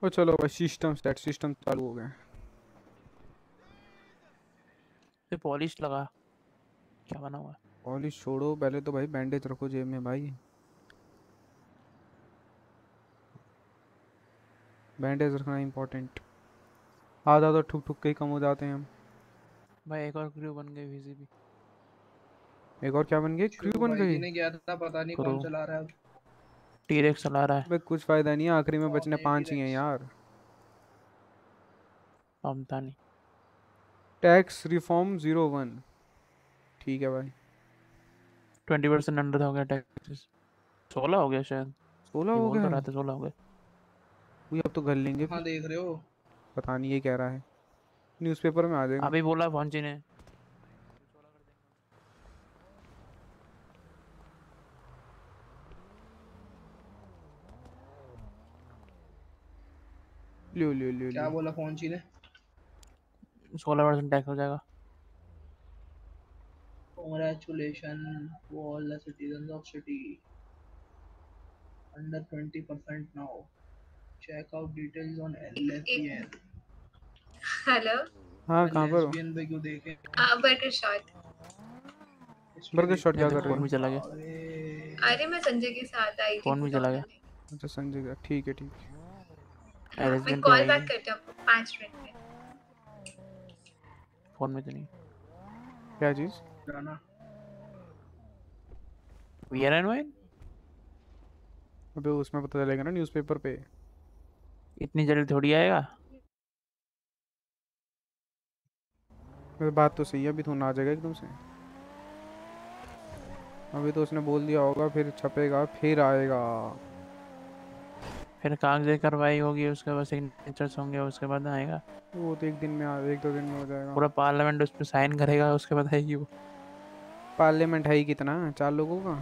और चलो भाई सिस्टम चालू हो गया। पे पॉलिश लगा, क्या बना हुआ है? पॉलिश छोड़ो, पहले तो भाई बैंडेज रखो जेब में भाई, बैंडेज रखना इम्पोर्टेंट। आधा तो ठुक ठुक के ही कम हो जाते हैं हम। भाई एक और क्रू बन गई वीसीबी। एक और क्या बन गई? क्रू शिव बन भाई गई। जी ने किया था, पता नहीं क्रू कौन चला रहा है। टीरेक्स चला रहा है। भाई कुछ फायदा नहीं है, आखिरी में कौन बचने है 5 ही हैं टीरेक्स? यार। पता नहीं। Tax reform 01। ठीक है भाई। 20% अंडर हो गया टैक्सेस। 16 हो गया शायद। 16 ये हो बोल गया तो है। रहा था 16 हो गए। वही अब तो घर लेंगे कहाँ फिर। देख रहे हो? पता नहीं ये कह रहा है, न्यूज़पेपर में आ जाएगा। अभी बोला पहुंची ने। लियो लियो लियो क्या लियो। बोला फोन जी ने? 16% टैक्स हो जाएगा। Congratulations to all the citizens of city under 20% now. Check out details on LSBN. Hello. हाँ मैं कहाँ पर हो? लेस्बियन पे क्यों देखे? Burger shot. इस पे बर्गर शॉट नहीं क्या तो कर रहे फोन हो? भी चला गया। अरे अरे मैं संजय के साथ आई थी फोन भी फूड चला गया। करने। अच्छा संजय का, ठीक है ठीक है। हाँ, मैं LSBN पे कॉल आएगी। बैक करती हूँ आपको 5 मिनट में। फोन में तो नहीं। क्या चीज़? जाना। VRN अबे उसमें पता चलेगा ना न्यूज़पेपर पे। इतनी जल्दी थोड़ी आएगा। वैसे बात तो सही है, अभी थोड़ा ना आ जाएगा एकदम से। अभी तो उसने बोल दिया होगा, फिर छपेगा फिर आएगा। फिर कागज कार्रवाई होगी, उसके बाद सिग्नेचर्स होंगे, उसके बाद आएगा। वो तो एक दिन में एक दो दिन में हो जाएगा। पूरा पार्लियामेंट उस पर साइन करेगा, उसके बाद आएगी वो। पार्लियामेंट है ही कितना, 4 लोगों का।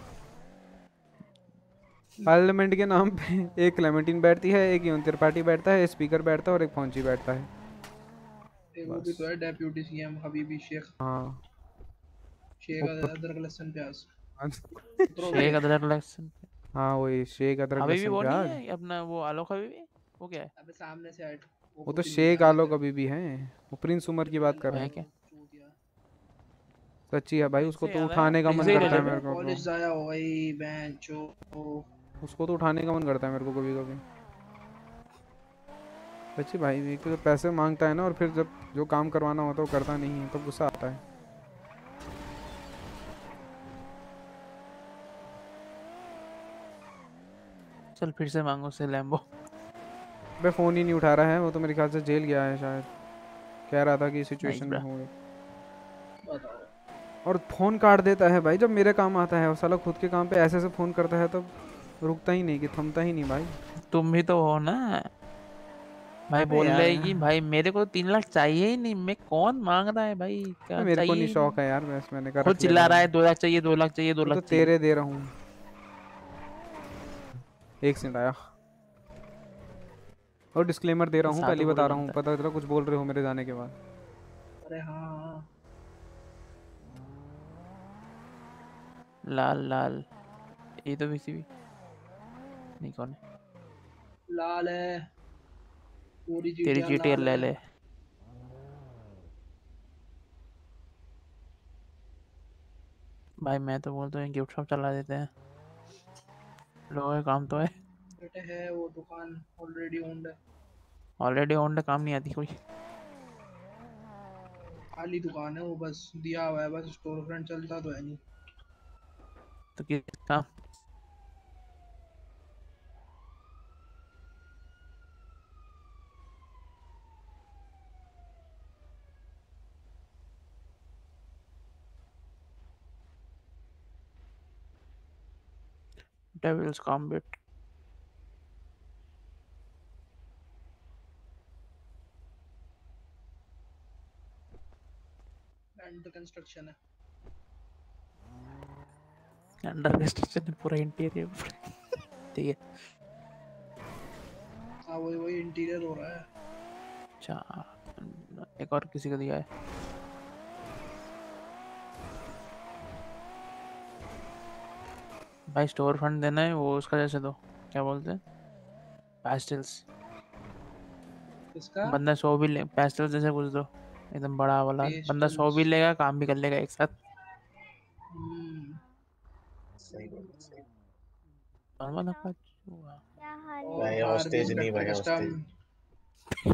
पार्लियामेंट के नाम पे एक क्लेमेंटीन बैठती है, एक यून त्रिपाठी बैठता है, स्पीकर बैठता है और एक फौजी बैठता है। एक वो भी बस। तो है डेप्यूटी सीएम हबीबी शेख। हाँ। शेख ऊपर। अदरक लहसुन प्याज। उतरोगे? शेख अदरक लहसुन। हाँ वही शेख अदरक हबीबी लहसुन वो नहीं प्याज। है अपना, वो आलोक हबीबी। वो क्या है? अबे सामने से हट। वो वो तो कुछ नहीं शेख है, आगे आलो चल। कभी भी है। वो प्रिंस उमर की बात कर वो रहे है हैं। क्या? चूतिया। सच्ची है भाई, प्रिंस उसको से तो याद आया, उठाने का प्रिंस मन से ही ले करता है लेते। मेरे को तो। पॉलिश जाया हो गई बेंचो। उसको तो उठाने का मन करता है मेरे को कभी कभी। सच्ची भाई, एक तो पैसे मांगता है ना, और फिर जब जो काम करवाना होता है वो करता नहीं है तो गुस्सा आता है। चल फिर से मांगो उससे लैम्बो। भाई फ़ोन ही नहीं उठा रहा है, वो तो मेरे ख्याल से जेल गया है शायद। कह रहा था कि नाइस सिचुएशन में ब्रा। हूँ। बताओ। और फ़ोन काट देता है भाई जब मेरे काम आता है, और साला खुद के काम पे ऐसे ऐसे फ़ोन करता है तब रुकता ही नहीं, कि थमता ही नहीं भाई। तुम भी तो हो ना भाई, अरे बोल यार, रहे कि भाई मेरे को 3 लाख चाहिए ही नहीं, मैं कौन मांग रहा है भाई, क्या मेरे को चाहिए नहीं ही नहीं। शौक है यार, बस मैंने कहा खुद रख ले चिल्ला भाई। रहा है 2 लाख चाहिए, 2 लाख चाहिए, दो वो तो लाख चाहिए। तेरे दे रहा हूँ। एक सेकंड आया। और डिस्क्लेमर दे रहा हूँ, पहले साधु ही थोड़ी बता रहा हूँ, बनता है। पता चला कुछ बोल रहे हो मेरे जाने के बाद। अरे हाँ। लाल लाल। ये तो वैसी भी नहीं, कौन है? लाल है। पूरी तेरी चीटियां चीटी लाल ले है। ले। भाई मैं तो बोलता हूँ गिफ्ट शॉप चला देते हैं, लोगों का काम तो है। बेटे है वो दुकान ऑलरेडी ओन्ड है। ऑलरेडी ओन्ड, काम नहीं आती कोई। खाली दुकान है वो, बस दिया हुआ है, बस स्टोर फ्रंट चलता तो है नहीं। तो किस काम? Devils gambit. एंड कंस्ट्रक्शन है। अंडर कंस्ट्रक्शन पूरा इंटीरियर। ठीक है। हाँ वही वही इंटीरियर हो रहा है। अच्छा, एक और किसी को दिया है। भाई स्टोर फंड देना है वो, उसका जैसे दो क्या बोलते हैं, पेस्टल्स। किसका? बंदा 100 भी ले, पेस्टल जैसे पूछ दो, एकदम बड़ा वाला बंदा 100 भी पेस्टल्स। लेगा, काम भी कर लेगा एक साथ। सही बोला, सही। नॉर्मल आपका हुआ। क्या हाल और भाई है? हार्वी हॉस्टेज नहीं, स्पेक्टर भाई कस्टम। हॉस्टेज।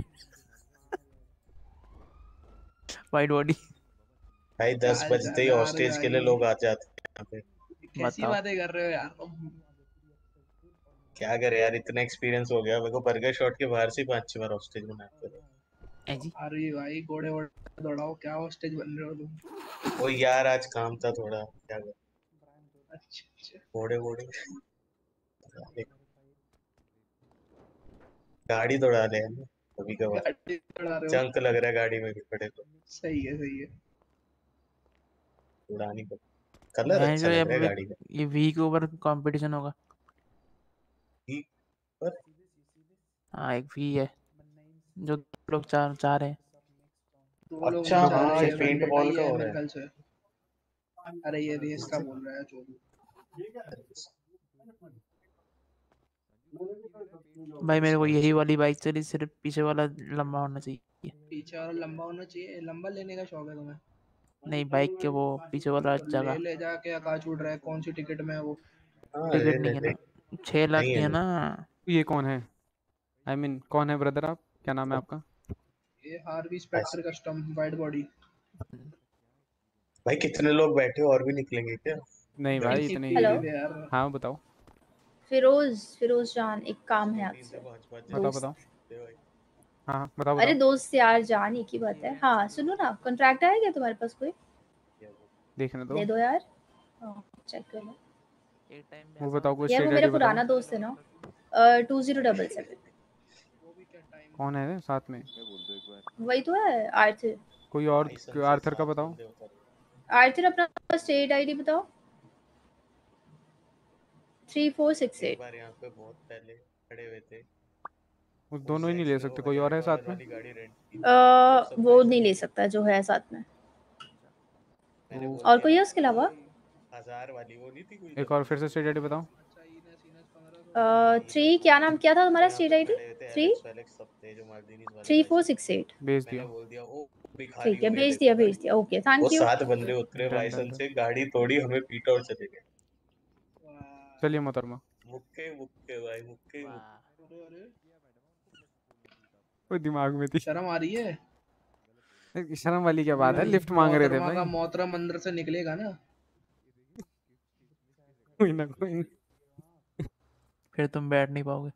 White body. भाई 10 चाल बजते ही चाल हार्वी हॉस्टेज के लिए भाई, लोग आ जाते हैं यहाँ पे। कैसी बताओ। बातें कर रहे हो यार तुम? क्या करे यार, इतना एक्सपीरियंस हो गया मेरे को। बर्गर शॉट के बाहर से 5-6 बार हॉस्टेज बनाते रहे। ए जी। हार्वी भाई घोड़े वोड़े दौड़ाओ, क्या हॉस्टेज बन रहे हो तुम? ओ यार आज काम था थोड़ा, क्या कर, अच्छा अच्छा। घोड़े घोड़े गाड़ी दौड़ा ले हम कभी कभार। गाड़ी दौड़ा रहे हो? जंक लग रहा है गाड़ी में भी खड़े तो सही है सही है। उड़ानी को। कलर मैं अच्छा जो लग रहा है ये गाड़ी का। ये वी के ऊपर कंपटीशन होगा। ठीक, पर हाँ एक वी है जो लोग चार चार हैं। दो लोग अच्छा नहीं चाह हाँ, रहे, ये ये पेंट वेंडेटा बॉल ही का है हो मेरे रहा ख्याल से। अरे ये रेस का बोल रहा है चोदू। भाई मेरे को यही वाली बाइक चली, सिर्फ पीछे वाला लंबा होना चाहिए। पीछे और लंबा होना चाहिए। लंबा लेने का शौक है तुम्हें? नहीं बाइक के वो पीछे वाला तो जगह। ले जाके आकाश उड़ रहा है। कौन सी टिकट में है वो? हाँ टिकट ले ले नहीं है ले। ना, 6 लाख नहीं की है है नहीं। ना। ये कौन है? आई मीन कौन है ब्रदर आप? क्या नाम है आपका? ये Harvey Specter custom wide body. भाई कितने लोग बैठे हो, और भी निकलेंगे क्या? नहीं भाई एक ही इतने हेलो ही पीले है। थे यार। हाँ बताओ फिरोज जान, एक काम है मोटी से आपसे। पाँच पाँच बताओ जने दोस्त। बताओ। बैठे भाई। हाँ हाँ बताओ अरे बताओ। दोस्त यार, जान एक ही बात है। हाँ सुनो ना, कॉन्ट्रैक्ट है क्या तुम्हारे पास कोई? देखने दो। दे दो यार। चेक कर लो एक टाइम में वो ऐसा बताओ होता कोई है यार, वो स्टेट मेरा आईडी बताओ। पुराना दोस्त है ना। 2077। वो भी क्या टाइम। कौन है साथ में? वही तो है आर्थर। कोई और? लाइसेंस से आर्थर का 7 बताओ। बंदे उतर रहे आर्थर अपना स्टेट आईडी बताओ। हैं। 3468। एक बार यहाँ पे बहुत पहले खड़े हुए थे, वो उस दोनों ही नहीं ले वो सकते, कोई और है $1000 साथ में? वाली गाड़ी रेंट की थी। जब सब वो लाइसेंस नहीं ले थे सकता जो है साथ में। मैंने बोल और दिया कोई है ना उसके अलावा? 1000 वाली वो नहीं थी कोई एक जब। और फिर से स्टेट आईडी बताओ। अच्छा इनेस इनेस 1500। 3 क्या नाम क्या था तो तुम्हारा यहाँ स्टेट पे आईडी? खड़े हुए थे 3 एलेक्स वेलेक्स सब थे जो मार्टिनीज वाले भाई साहब। 3468। भेज मैंने दिया। बोल दिया ओ भिखारी ठीक है, हो, ये भेज देखो दिया गाड़ी। भेज दिया। ओके वो थैंक यू। 7 बंदे उतरे डन डन लाइसेंस डन। से, गाड़ी तोड़ी, हमें पीटा और चले गए। वाह। चलिए मोहतरमा। मुक्के मुक्के भाई, मुक्के मुक्के। वाह। अरे अरे वो दिमाग में थी। शर्म आ रही है? शर्म वाली क्या बात है, भाई लिफ्ट मांग रहे थे मोहतरमा का भाई। मोहतरम अंदर से निकलेगा ना। कोई ना कोई। फिर तुम बैठ नहीं पाओगे।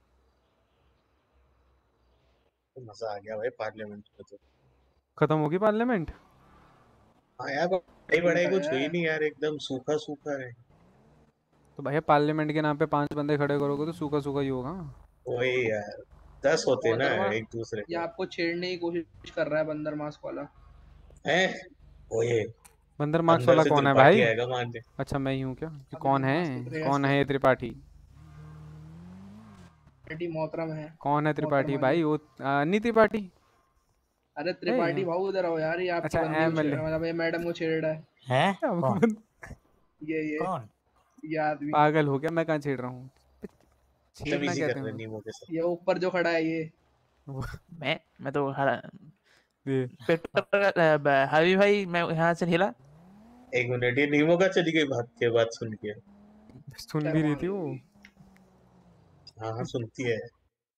तो मजा आ गया भाई पार्लियामेंट में तो। खत्म होगी पार्लियामेंट? हाँ यार, बड़ाई बड़ाई उल्टा कुछ है। हुई नहीं यार, एकदम सूखा सूखा है। तो भैया पार्लियामेंट के नाम पे 5 बंदे खड़े करोगे तो सूखा सूखा ही होगा। वही यार, 10 होते ना मोहतरमा एक दूसरे ये को। आपको छेड़ने की कोशिश कर रहा है बंदर मास्क वाला। हैं ओए, बंदर मार्क्स अंदर वाला से कौन है त्रिपाठी भाई? आएगा मारने। अच्छा मैं ही हूँ क्या? कि अभी कौन है? मास्क उतरेगा कौन इसका। है ये त्रिपाठी? त्रिपाठी मोहतरम है। कौन है त्रिपाठी मोहतरमा भाई? नहीं। वो नहीं त्रिपाठी अरे है त्रिपाठी ये? भाऊ उधर आओ यार, ये आपकी अच्छा बंदी को छेड़ एमएलए। मतलब ये मैडम को छेड़ रहा है। हैं? कौन? ये कौन? ये आदमी। पागल हो गया, मैं कहाँ छेड़ रहा हूँ? छेड़ना बदतमीजी कर कहते रहे हैं हैं नीमो के साथ। ये ऊपर जो खड़ा है ये। वो। मैं तो हरा ये पेट्रोल हावी भाई, मैं यहाँ से हिला। एक मिनट, ये नीमो का चली गई बात के बात सुन के। सुन भी रही थी वो। हाँ हाँ सुनती है।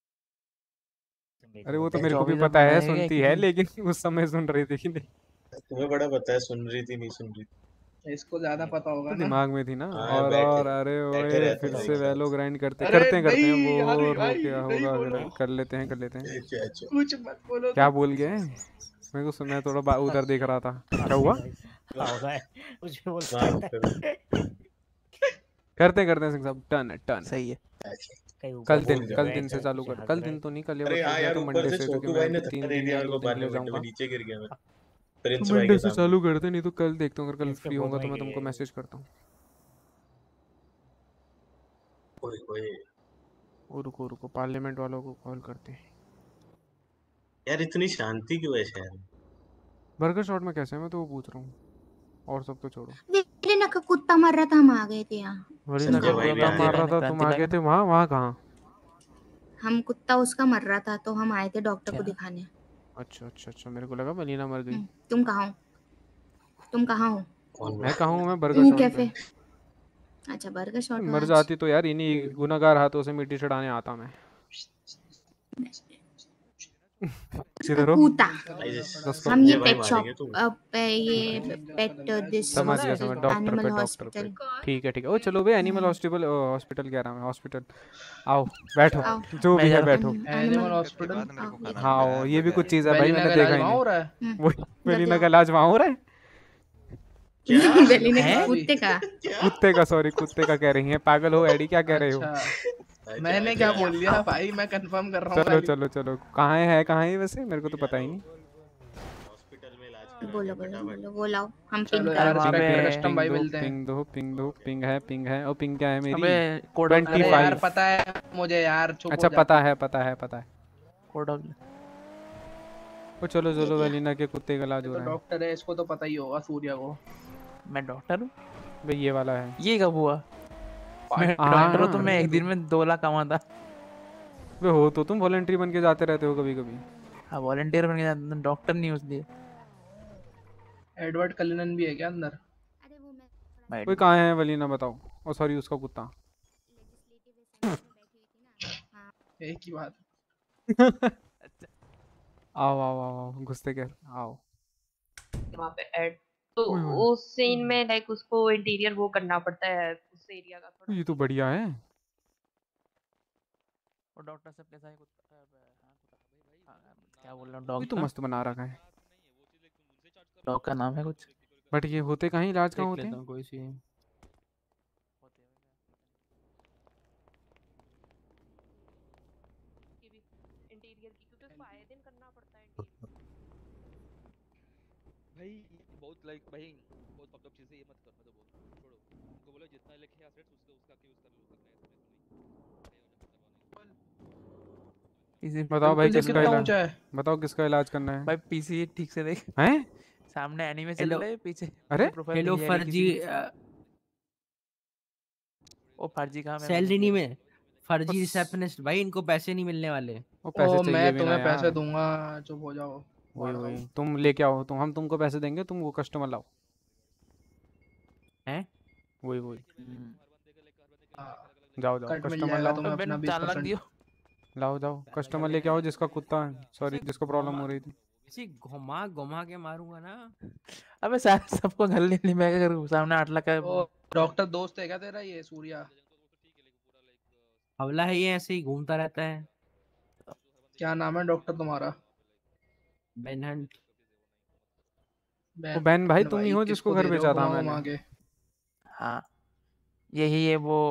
अरे वो तो मेरे को भी 24 पता है बनाएगा सुनती कि है, नहीं? लेकिन उस समय सुन रही थी कि नहीं। तुम्हें बड़ा पता है, सुन रही थी नहीं सुन रही थी। इसको ज्यादा पता होगा तो ना। दिमाग में थी ना। हाँ बैठे और अरे बैठे ओए रहते फिर थे से एक वैलो साथ। ग्राइंड करते अरे करते करते हैं, नहीं हार्वी बोर हो भाई क्या नहीं होगा बोलो। कर लेते हैं कर लेते हैं। अच्छा अच्छा। कुछ मत बोलो क्या तुम। बोल गए? मेरे को सुनना है, थोड़ा उधर देख रहा था। क्या हुआ? होगा है कुछ भी बोल माफ सकता करो। करते हैं सिंह साहब, टर्न है टर्न है। सही है। अच्छा। कहीं कल ऊपर दिन भूल कल जाओ। दिन से चालू कर। कल दिन तो नहीं, कल या अरे परसों हाँ से, या यार, तो ऊपर मंडे से से, क्योंकि छोटू भाई मैं ने 3 धक्का दे दिन दिया या मेरे 2 को दिन के लिए पार्लियामेंट में, जाऊंगा। नीचे गिर गया मैं तो प्रिंस भाई मंडे के से सामने। चालू करते, नहीं तो कल देखता हूँ, अगर कल इसके फ्री गोद होगा में तो मैं गिर तुमको गया। मैसेज करता हूँ। ओए ओए वो रुको रुको, पार्लियामेंट वालों को कॉल करते हैं। यार, इतनी शांति क्यों है शहर में? बर्गर शॉट में कैसे है, मैं तो वो पूछ रहा हूँ। और सब तो छोड़ो। वेलिना का कुत्ता मर रहा था, हम आ गए थे यहाँ। वरीना संजय का भाई भी कुत्ता आए मार हैं। रहा था, तुम आ गए थे वहाँ? वहाँ कहाँ? हम कुत्ता उसका मर रहा था तो हम आए थे डॉक्टर को क्या? दिखाने। अच्छा अच्छा अच्छा, मेरे को लगा मलीना मर गई। तुम कहाँ हो? तुम कहाँ हो? कौन मैं कहाँ हूँ? मैं बर्गर तू शॉट कैफे? पे। अच्छा बर्गर शॉट में मर आज। जाती तो यार इन्हीं गुनाहगार हाथों से मिट्टी चढ़ाने आता मैं। किधर हो? कूता। भाई उसको हम ये ये भाई पेट शॉप मारेंगे तुम। ये पेट दिस समझ गया समझ, डॉक्टर एनिमल पे हॉस्पिटल। ठीक है ठीक है। ओ चलो भाई, एनिमल हॉस्पिटल हॉस्पिटल कह रहा मैं, हॉस्पिटल। आओ बैठो, आओ। जो मैं भी जा है रहा बैठो। Animal hospital. हाँ आओ, ये भी कुछ चीज़ है भाई, बेलिना मैंने का देखा इलाज ही वहाँ नहीं। हो रहा है। वही बेलिना जाओ। का इलाज वहाँ हो रहा है। क्या? बेलिना हैं? के कुत्ते का। कुत्ते का, सॉरी कुत्ते का कह रही है। पागल हो एडी, क्या कह रहे हो? अच्छा मैंने क्या बोल दिया भाई, मैं कंफर्म कर रहा हूँ चलो खाली। चलो चलो, कहाँ है वैसे, मेरे को तो पता ही नहीं। हॉस्पिटल में इलाज करा बोलो रहे बोलो फटाफट। बोलो, वो लाओ हम चलो पिन यार, कर। वहाँ पे स्पेक्टर कस्टम पिंग भाई दो मिलते हैं। पिंग दो पिंग दो, पिंग है। और पिंग क्या है मेरी? अबे कोड ऑफ अरे यार 25। पता है मुझे यार, चुप अच्छा हो जा। पता है पता है। कोड ऑफ ओ चलो चलो, दिया। वेलिना के कुत्ते का इलाज ये हो तो रहा है। डॉक्टर है, इसको तो पता ही होगा सूर्या को। मैं डॉक्टर हूँ। भाई ये वाला है। ये कब हुआ? मैं डॉक्टर हूँ तो मैं एक दिन में 2 लाख कमाता। वे हो तो तुम वॉलंटरी बन के जाते रहते हो कभी कभी। हाँ वॉलंटियर बन के जाता, डॉक्टर नहीं उस लिए। एडवर्ड कलिनन भी है क्या अंदर? अरे वो मैं भाई कोई कहाँ है वेलिना बताओ। ओ सॉरी, उसका कुत्ता। एक ही बात। आओ आओ आओ आओ, घुसते कर आओ। वहाँ पे ऐड तो ओए होए, उस सीन में लाइक उसको इंटीरियर वो करना पड़ता है उस एरिया का थोड़ा। ये तो बढ़िया है। और डॉक्टर सब कैसा है कुत्ता? क्या बोल रहा हूँ, डॉग ये तो का? मस्त बना रखा है। डॉग का नाम है कुछ? बट ये होते कहाँ, इलाज कहाँ होते देख लेता हैं? हूँ कोई सी। इंटीरियर की क्योंकि उसको आए दिन करना पड़ता है इंटीरियर। भाई बहुत लाइक भाई बहुत फक्ड अप चीज़ है, ये मत कर, मैं तो छोड़ो उनको, बोलो जितना लिखे एसेट्स उसका यूज कर लो, पीसी बताओ भाई बिल्कुल किसका कितना इलाज, ऊंचा है? बताओ किसका इलाज करना है? भाई पीसी ठीक से देख। हैं? सामने एनीमे चल हेलो रहा है, पीछे अरे प्रोफाइल हेलो दिख जा रही है फर्जी किसी की। ओ फर्जी कहाँ? मैं सैलरी नहीं में फर्जी बस। रिसेप्शनिस्ट भाई, इनको पैसे नहीं मिलने वाले। वो पैसे ओ चाहिए मैं भी ना तुम्हें पैसे यार। दूंगा, चुप हो जाओ। वही मार वही, दूँ। तुम लेके आओ, हम तुमको पैसे देंगे, तुम वो कस्टमर लाओ। हैं? वही वही, हाँ, जाओ जाओ कट मिल कस्टमर जाएगा लाओ। तुम्हें अपना 4 लाख 20%। दियो। लाओ जाओ कस्टमर लेके आओ, जिसका कुत्ता है, सॉरी जिसको प्रॉब्लम हो रही थी। ऐसे घुमा घुमा के मारूंगा ना। अबे सारे सबको घर ले ले, मैं क्या करूँ? सामने 8 लाख का ओ डॉक्टर दोस्त है क्या तेरा ये सूर्या? हवला है ये, ऐसे ही घूमता रहता है। क्या नाम है डॉक्टर तुम्हारा? बेनहंट। वो बहन भाई तुम ही हो किसको जिसको घर दे रहे हो भेजा था घुमा मैंने। घुमा के? हाँ यही है वो,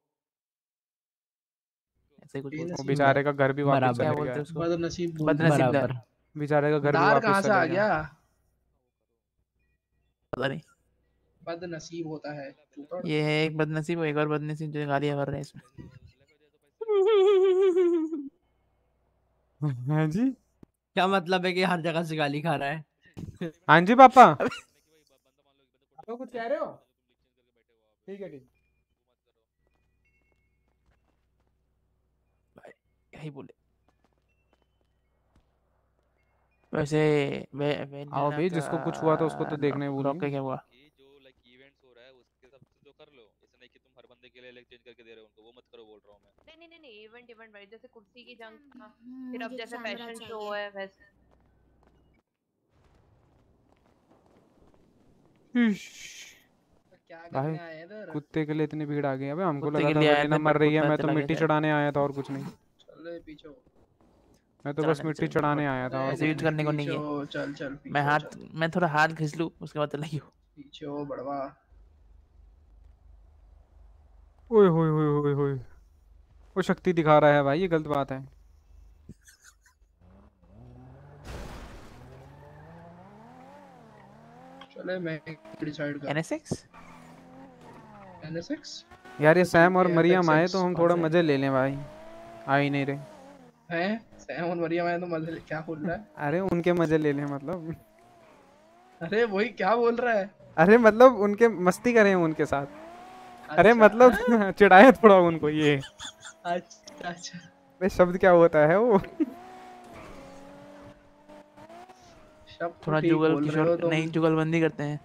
ऐसे कुछ बेनसीब बोलते वो है। बेचारे का घर भी वापस बराबर। क्या चले बोलते गया हैं है। उसको? बदनसीब बोल दो। बदनसीब घर। बराबर। बेचारे का घर भी दार वापस कहाँ से आ चले गया। गया? पता नहीं। बदनसीब होता है चूतर। ये है एक बदनसीब, एक और बदनसीब जो गालियाँ भर रहे हैं इसमें। हाँ जी, क्या मतलब है कि हर जगह से गाली खा रहा है? हाँ जी पापा। तो कुछ कह रहे हो? ठीक है ठीक। यही बोले वैसे। आओ भाई, जिसको कुछ हुआ था उसको तो देखना ही भूल डॉग का गए। क्या हुआ? ये जो लाइक इवेंट्स हो रहा है उसके हिसाब से जो कर लो, ऐसा नहीं कि तुम हर बंदे के लिए लाइक चेंज करके दे रहे हो उनको, वो मत करो बोल रहा हूँ मैं। नहीं इवेंट भाई, जैसे कुर्सी की जंग था, फिर अब जैसे फैशन शो है वैसे। क्या भाई करने आए हैं इधर? कुत्ते के लिए इतनी भीड़ आ गई। अबे हमको कुत्ते लगा के था लिए आए वेलिना थे, मर पर रही है, कुत्ता मैं तो चला मिट्टी गया था। चढ़ाने आया था और कुछ नहीं। चल पीछे हो। मैं तो बस मिट्टी चढ़ाने आया था और ऐसे यूज करने को नहीं पीछे है। हो, चल चल मैं पीछे हो, हाथ, चल मैं थोड़ा हाथ खींच लूं उसके बाद चलाइयो। पीछे हो बड़वा। ओए होए होए होए होए, वो शक्ति दिखा रहा है भाई, ये गलत बात है। चले मैं डिसाइड कर। NSX NSX यार ये सैम और ये मरियम आए FXX तो हम कौन थोड़ा सा है? मजे ले लें भाई। आ ही नहीं रहे। हैं? सैम और मरियम आए तो मजे क्या बोल रहा है? अरे उनके मजे ले लें मतलब। अरे वही क्या बोल रहा है? अरे मतलब उनके मस्ती करें उनके साथ। अरे अच्छा, मतलब चिढ़ाए थोड़ा उनको ये। अच्छा अच्छा बे शब्द क्या होता है वो? शब्द तो थोड़ा ठीक जुगल बोल रहे किशोर हो तुम। नहीं जुगलबंदी करते हैं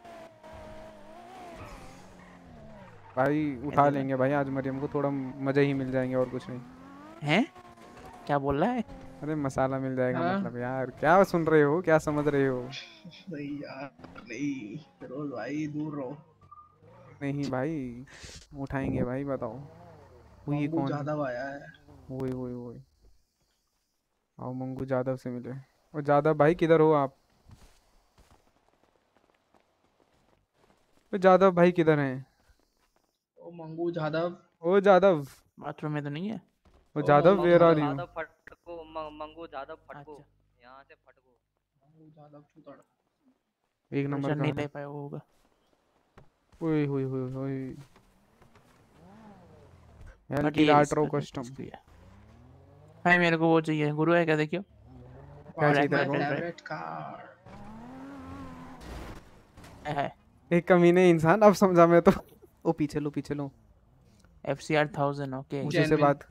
भाई उठा ऐसे में लेंगे भाई आज मरियम को, थोड़ा मजे ही मिल जाएंगे और कुछ नहीं। हैं क्या बोल रहा है अरे मसाला मिल जाएगा हाँ? मतलब यार, क्या सुन रहे हो, क्या समझ रहे हो? नहीं यार, नहीं फिरोज भाई दूर रहो। नहीं भाई उठाएंगे भाई, बताओ हुई मंगू कौन? जादव आया है। वही वही वही। आओ मंगू जादव से मिले। और जादव भाई किधर हो आप? ओ जादव भाई किधर हैं? ओ मंगू जादव। ओ जादव। बाथरूम में तो नहीं है ओ ओ Jadhav Mangu where are Jadhav. You? Jadhav फटको मंगू जादव फटको अच्छा यहाँ से फटको। मंगू जादव छुतड़। एक नंबर प्रेशर का नहीं है। ले पाया वो होगा ओए होए होए होए। एल बट की ये राट्रो इसका कस्टम। किसकी है भाई मेरे को वो चाहिए गुरु है क्या देखियो क्या चाहिए व्हाट्स ब्लैक तेरे माय को? Pen drive favourite car? है एक कमीने इंसान, अब समझा मैं तो। ओ पीछे लो पीछे लो। FCR 1000 ओके मुझे से जेनविन। बात।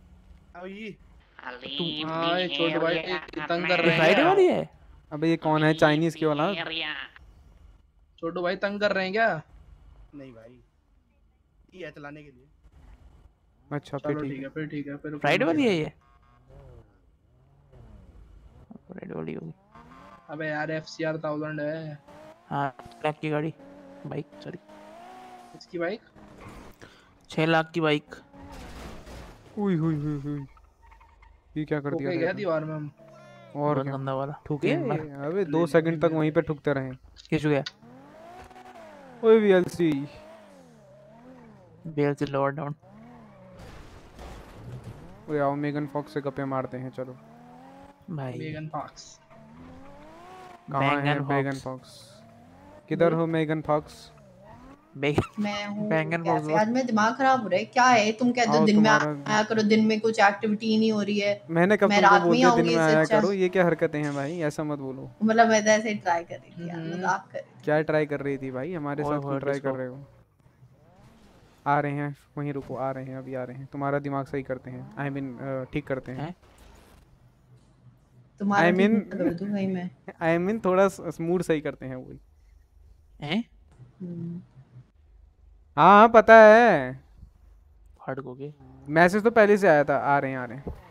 तुम हाँ ये छोटू भाई तंग कर ये रहे हैं फ्राइडे क्या? वाली है अबे ये कौन है, चाइनीज की औलाद? छोटू भाई तंग कर रहे हैं क्या? नहीं भाई, ये है चलाने के लिए। अच्छा फिर चलो ठीक ठीक है। है, फिर ठीक है, फिर कोई फ्राइडे वाली है मसला ये फ्राइडे वाली होगी नहीं। अबे यार FCR 1000 है। हाँ लाख की गाड़ी बाइक सॉरी इसकी बाइक 6 लाख की बाइक हुई हुई हुई हुई। ये क्या कर दिया ठोके था गया ये तो? दीवार में हम। और बहुत क्या गंदा वाला ठुके? 3 बार अबे ले 2 ले सेकंड तक ले वहीं ले। पे ठुकते रहे। किस गया ओए VLC। बेल से लोअर डाउन ओए आओ मेगन फॉक्स से गप्पे मारते हैं चलो। भाई मेगन फॉक्स। कहाँ है बैंगन मेगन फॉक्स फॉक्स? किधर हो मेगन फॉक्स? मैं हूँ बैंगन फॉक्स कैफे। आज मेरा दिमाग खराब हो रहा है। क्या है, तुम कहते हो आओ दिन में तुम्हारा। आया करो, दिन में कुछ एक्टिविटी ही नहीं हो रही है। मैंने कब मैं तुमको रात में बोल ही दिया दिन आऊंगी में इससे आया अच्छा। करो? ये क्या हरकतें हैं भाई, ऐसा मत बोलो। मतलब मैं तो ऐसे ही ट्राई कर रही थी यार, मजाक कर रही क्या ट्राई कर रही थी भाई, हमारे ओए साथ क्यों होए ट्राई कर डिस्को रहे हो? आ रहे हैं वहीं रुको, आ रहे हैं अभी आ रहे हैं, तुम्हारा दिमाग सही करते हैं, आई मीन ठीक करते हैं। हैं तुम्हारा आई ठीक मीन ना कर दूं भाई मैं। आई मीन थोड़ा मूड सही करते हैं वही। हैं हम्म। हाँ हाँ पता है, फटकोगे मैसेज तो पहले से आया था। आ रहे हैं आ रहे हैं।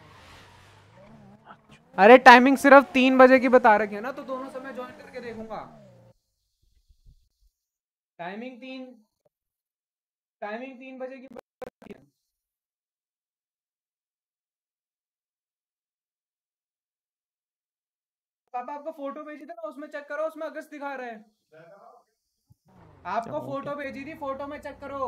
अरे टाइमिंग सिर्फ 3 बजे की बता रखी है ना, तो दोनों समय ज्वाइन करके देखूंगा। टाइमिंग 3 बजे की बता रखी है। पापा आपको फोटो भेजी थी ना, उसमें चेक करो, उसमें अगस्त दिखा रहा है। आपको फोटो भेजी थी, फोटो में चेक करो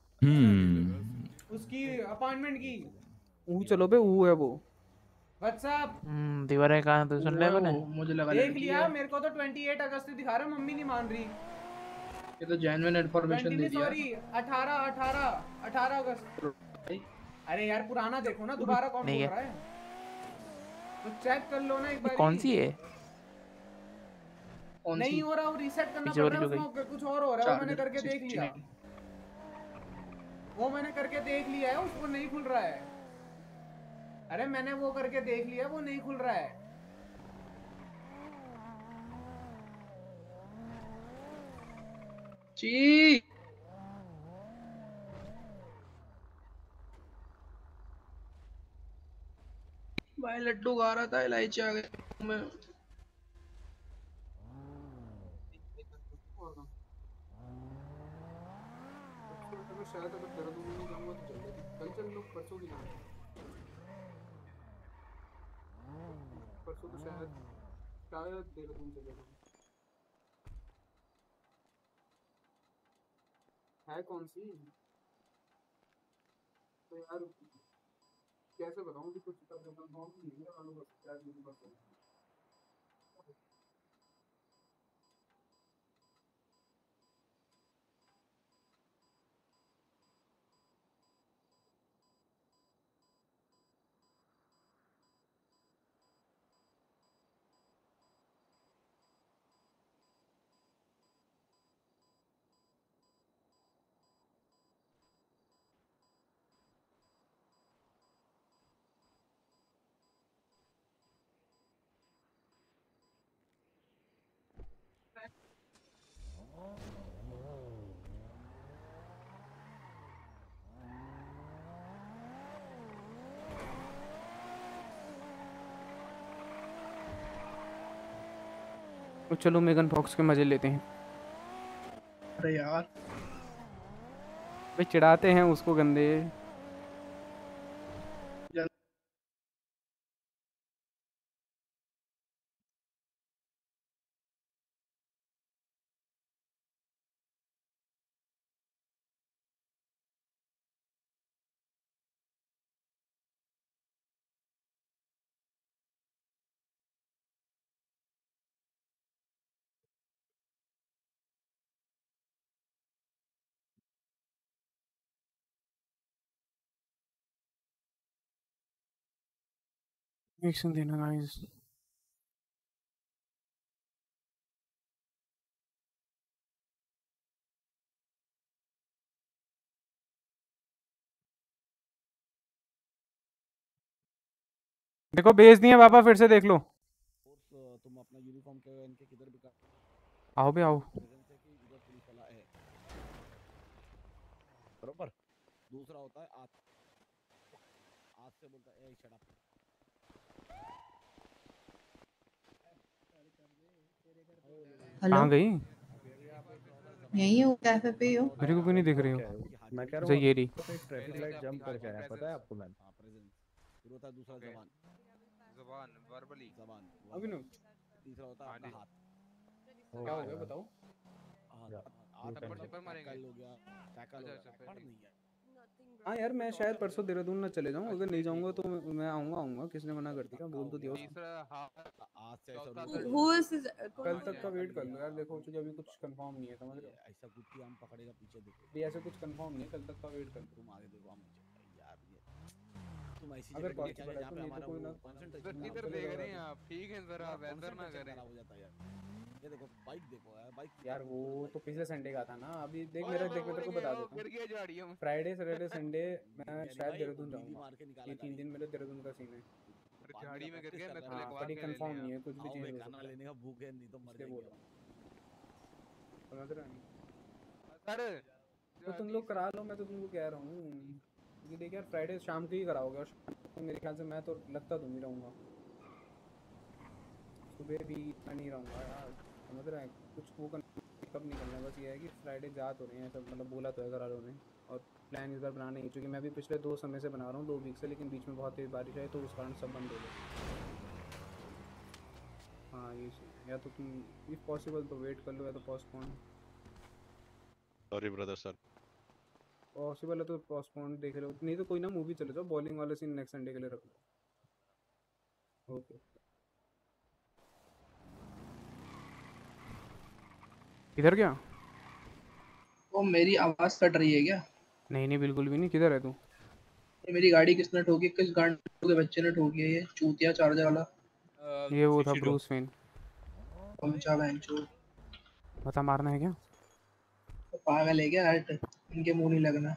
उसकी अपॉइंटमेंट की। चलो बे वो है वो। व्हाट्सएप दीवार है कहाँ तो सुन ले मैंने मुझे लगा देख लड़की लिया, है। मेरे को तो 28 अगस्त दिखा रहा, मम्मी नहीं मान रही। ये तो जेन्युइन इन्फॉर्मेशन दे दिया। सॉरी 18 अगस्त। अरे यार पुराना देखो ना, दोबारा कौन नहीं बोल है। रहा है? तो चेक कर लो ना एक बार। कौन सी है नहीं हो रहा, वो रीसेट करना पीछे पड़ वाली रहा है, जो गई उसमें कुछ और हो रहा है। वो मैंने चार्जर करके देख लिया, 69। वो मैंने करके देख लिया है, उसको नहीं खुल रहा है। अरे मैंने वो करके देख लिया, वो नहीं खुल रहा है। ची भाई लड्डू गा रहा था, इलायची आ गई में। शायद अगर देहरादून नहीं जाऊंगा तो चलेगी, कल चल लो, परसों की ना। परसों तो शायद देहरादून चलेगा। है कौन सी? तो यार कैसे बताऊं कि कुछ नहीं है। तो चलो मेगन फॉक्स के मजे लेते हैं। अरे यार भाई चिढ़ाते हैं उसको गंदे। एक्शन देना गाइस। देखो भेज दिए पापा, फिर से देख लो। तुम अपना यूनिफॉर्म के इनके किधर भी आओ बे आओ। इधर पुलिस वाला है बरोबर। दूसरा होता है आज से बोलता है शट अप। कहाँ गई? यही हूँ, कैफे पे ही हूँ। मेरे को क्यों नहीं दिख रही हो? मैं कह अच्छा, ये रही। ट्रैफिक लाइट जंप करके आया, पता है आपको? मैम फिर होता है दूसरा जबान वर्बली जबान। अभिनव तीसरा होता है आपका हाथ। क्या हो गया बताओ? पर मारेंगे। हो गया टैकल हो गया, पढ़ नहीं है। हाँ यार मैं शायद परसों देहरादून ना चले जाऊँ, अगर नहीं जाऊँगा तो मैं आऊँगा। किसने मना कर दिया? बोल तो दिया। आज से ऐसा कल तक का वेट कर लो यार, देखो क्योंकि अभी कुछ कंफर्म नहीं है, समझ रहे हो? ऐसा कुछ भी हम पकड़ेगा पीछे देखो। भी ऐसे कुछ कंफर्म नहीं है, कल तक का वेट कर लो। तुम आगे देखो हम यार ये तुम ऐसी अगर जगह पॉसिबल है जहाँ तो पे नहीं तो हमारा कोई ना कंसंट्रेशन इधर देख रहे हैं आप, ठीक है जरा वेदर ना करें। खराब हो जाता है यार। ये देखो बाइक देखो यार, बाइक यार वो तो पिछले संडे का था ना। अभी देख मेरा, देख मैं तेरे को बता देता हूँ। फ्राइडे सैटरडे संडे मैं शायद देहरादून जाऊँगा। ये 3 दिन मेरे देहरादून का सीन है। झाड़ी में गिर गया, मैं हाँ बड़ी कंफर्म नहीं है, कुछ भी चीज़ हो खाना लेने का भूख है, नहीं तो मर इसलिए बोल जाएंगे। रहा हूँ। समझ रहे हैं? सर तो तुम लोग करा लो, मैं तो तुमको कह रहा हूँ कि देख यार फ्राइडे शाम को ही कराओगे, और शाम को मेरे ख्याल से मैं तो लगता तो नहीं रहूँगा, सुबह भी मैं नहीं रहूँगा यार। समझ रहे हैं? कुछ वो कब नहीं करना, बस ये है कि फ्राइडे जा तो रहे हैं सब, मतलब बोला तो है घर वालों ने। और प्लान इस बार बनाना ही, क्योंकि मैं भी पिछले 2 समय से बना रहा हूँ, 2 वीक से, लेकिन बीच में बहुत तेज़ बारिश आई तो उस कारण सब बंद हो गया। हाँ ये या तो तुम इफ़ पॉसिबल तो वेट कर लो, या तो postpone. Sorry brother sir. Possible है तो पोस्टपोन देख लो, नहीं तो कोई ना मूवी चले जाओ, बॉलिंग वाला सीन नेक्स्ट संडे के लिए रख लो। ओके इधर क्या? वो मेरी आवाज कट रही है क्या? नहीं बिल्कुल भी नहीं। किधर है तू? ये मेरी गाड़ी किसने ठोकी? किस गांड के बच्चे ने ठोकी है ये चूतिया चार्जर वाला? ये वो था ब्रूस वेन। पहुंचा बेंचो। बता मारना है क्या? तो पागल है क्या? हट, इनके मुंह नहीं लगना।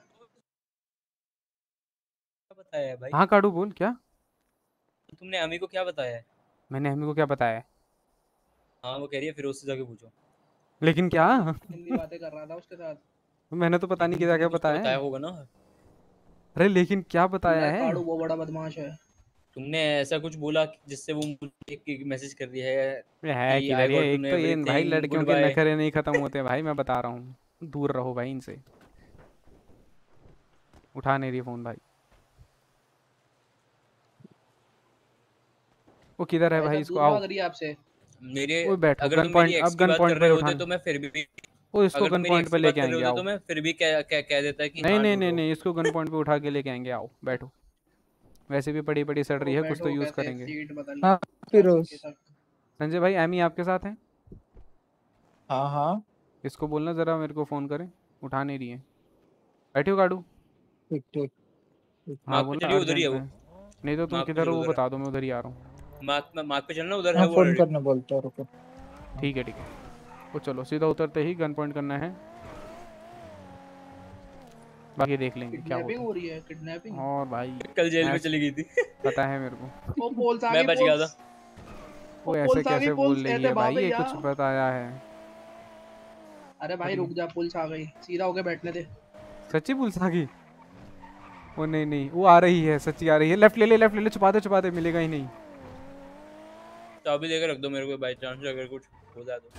बताया भाई? हाँ काडू बोल। क्या तुमने अमी को क्या बताया है? मैंने अमी को क्या बताया है? हाँ वो कह रही है फिरोज से जाके पूछो। लेकिन क्या? हिंदी बातें कर रहा था उसके साथ। मैंने तो पता नहीं क्या क्या बताया होगा ना। अरे लेकिन क्या बताया है? काडू वो बड़ा बदमाश है। तुमने ऐसा कुछ बोला जिससे वो एक मैसेज कर दिया है कि किधर ये एक तो ये भाई लड़कियों के नखरे नहीं खत्म होते भाई, मैं बता रहा हूँ, दूर रहो भाई इनसे। उठा नहीं रही फोन भाई। वो किधर है भाई? इसको आओ। आपसे मेरे वो बैठो अगर गन पॉइंट, अब गन पॉइंट पे उठा तो मैं फिर भी वो इसको गन पॉइंट पे लेके आएंगे। आओ तो मैं फिर भी कह देता कि नहीं इसको गन पॉइंट पे उठा के लेके आएंगे। आओ बैठो, वैसे भी पड़ी सड़ रही है, कुछ तो यूज करेंगे। हाँ फिरोज। संजय भाई एमी आपके साथ है? हाँ इसको बोलना जरा मेरे को फोन करें, उठा नहीं रही है। बैठो काडू। ठीक हाँ बोला उधर ही है वो। नहीं तो तुम किधर हो वो बता दो, मैं उधर ही आ रहा हूँ। मार्क पे चलना, उधर है वो। फोन करने बोलता है, रुको। ठीक है वो चलो सीधा उतरते ही गन पॉइंट करना है, बाकी देख लेंगे क्या हो रही है। किडनैपिंग और भाई कल जेल में चली गई थी पता है मेरे को। मैं बच गया था। वो ऐसे कैसे बोल रही है भाई? ये कुछ बताया है? अरे भाई रुक जा, पुलिस आ गई, सीधा होके बैठने दे। सच्ची पुलिस आ गई? वो नहीं वो आ रही है, सच्ची आ रही है। लेफ्ट ले ले, छुपा दे, मिलेगा ही नहीं। चाबी लेकर रख दो मेरे को बाय चांस अगर कुछ बोला तो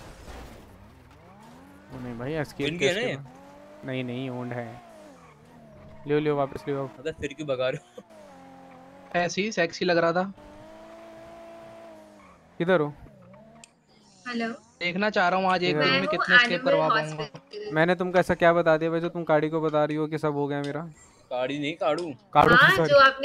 वो नहीं भाई एस्केप विन किया ना ये? नहीं नहीं ओन्ड है। लियो वापस लियो। अबे फिर क्यों भगा रहे हो? ऐसे ही सेक्सी लग रहा था। किधर हो? हेलो देखना चाह रहा हूँ आज एक मैं दिन में हूँ कितने स्केप एनिमल करवा पाऊंगा। हॉस्पिटल। मैंने तुमको ऐसा क्या बता दिया भाई जो तुम गाड़ी को बता रही हो कि सब हो गया मेरा? गाड़ी नहीं काड़ू काड़ू हाँ sorry। जो आपने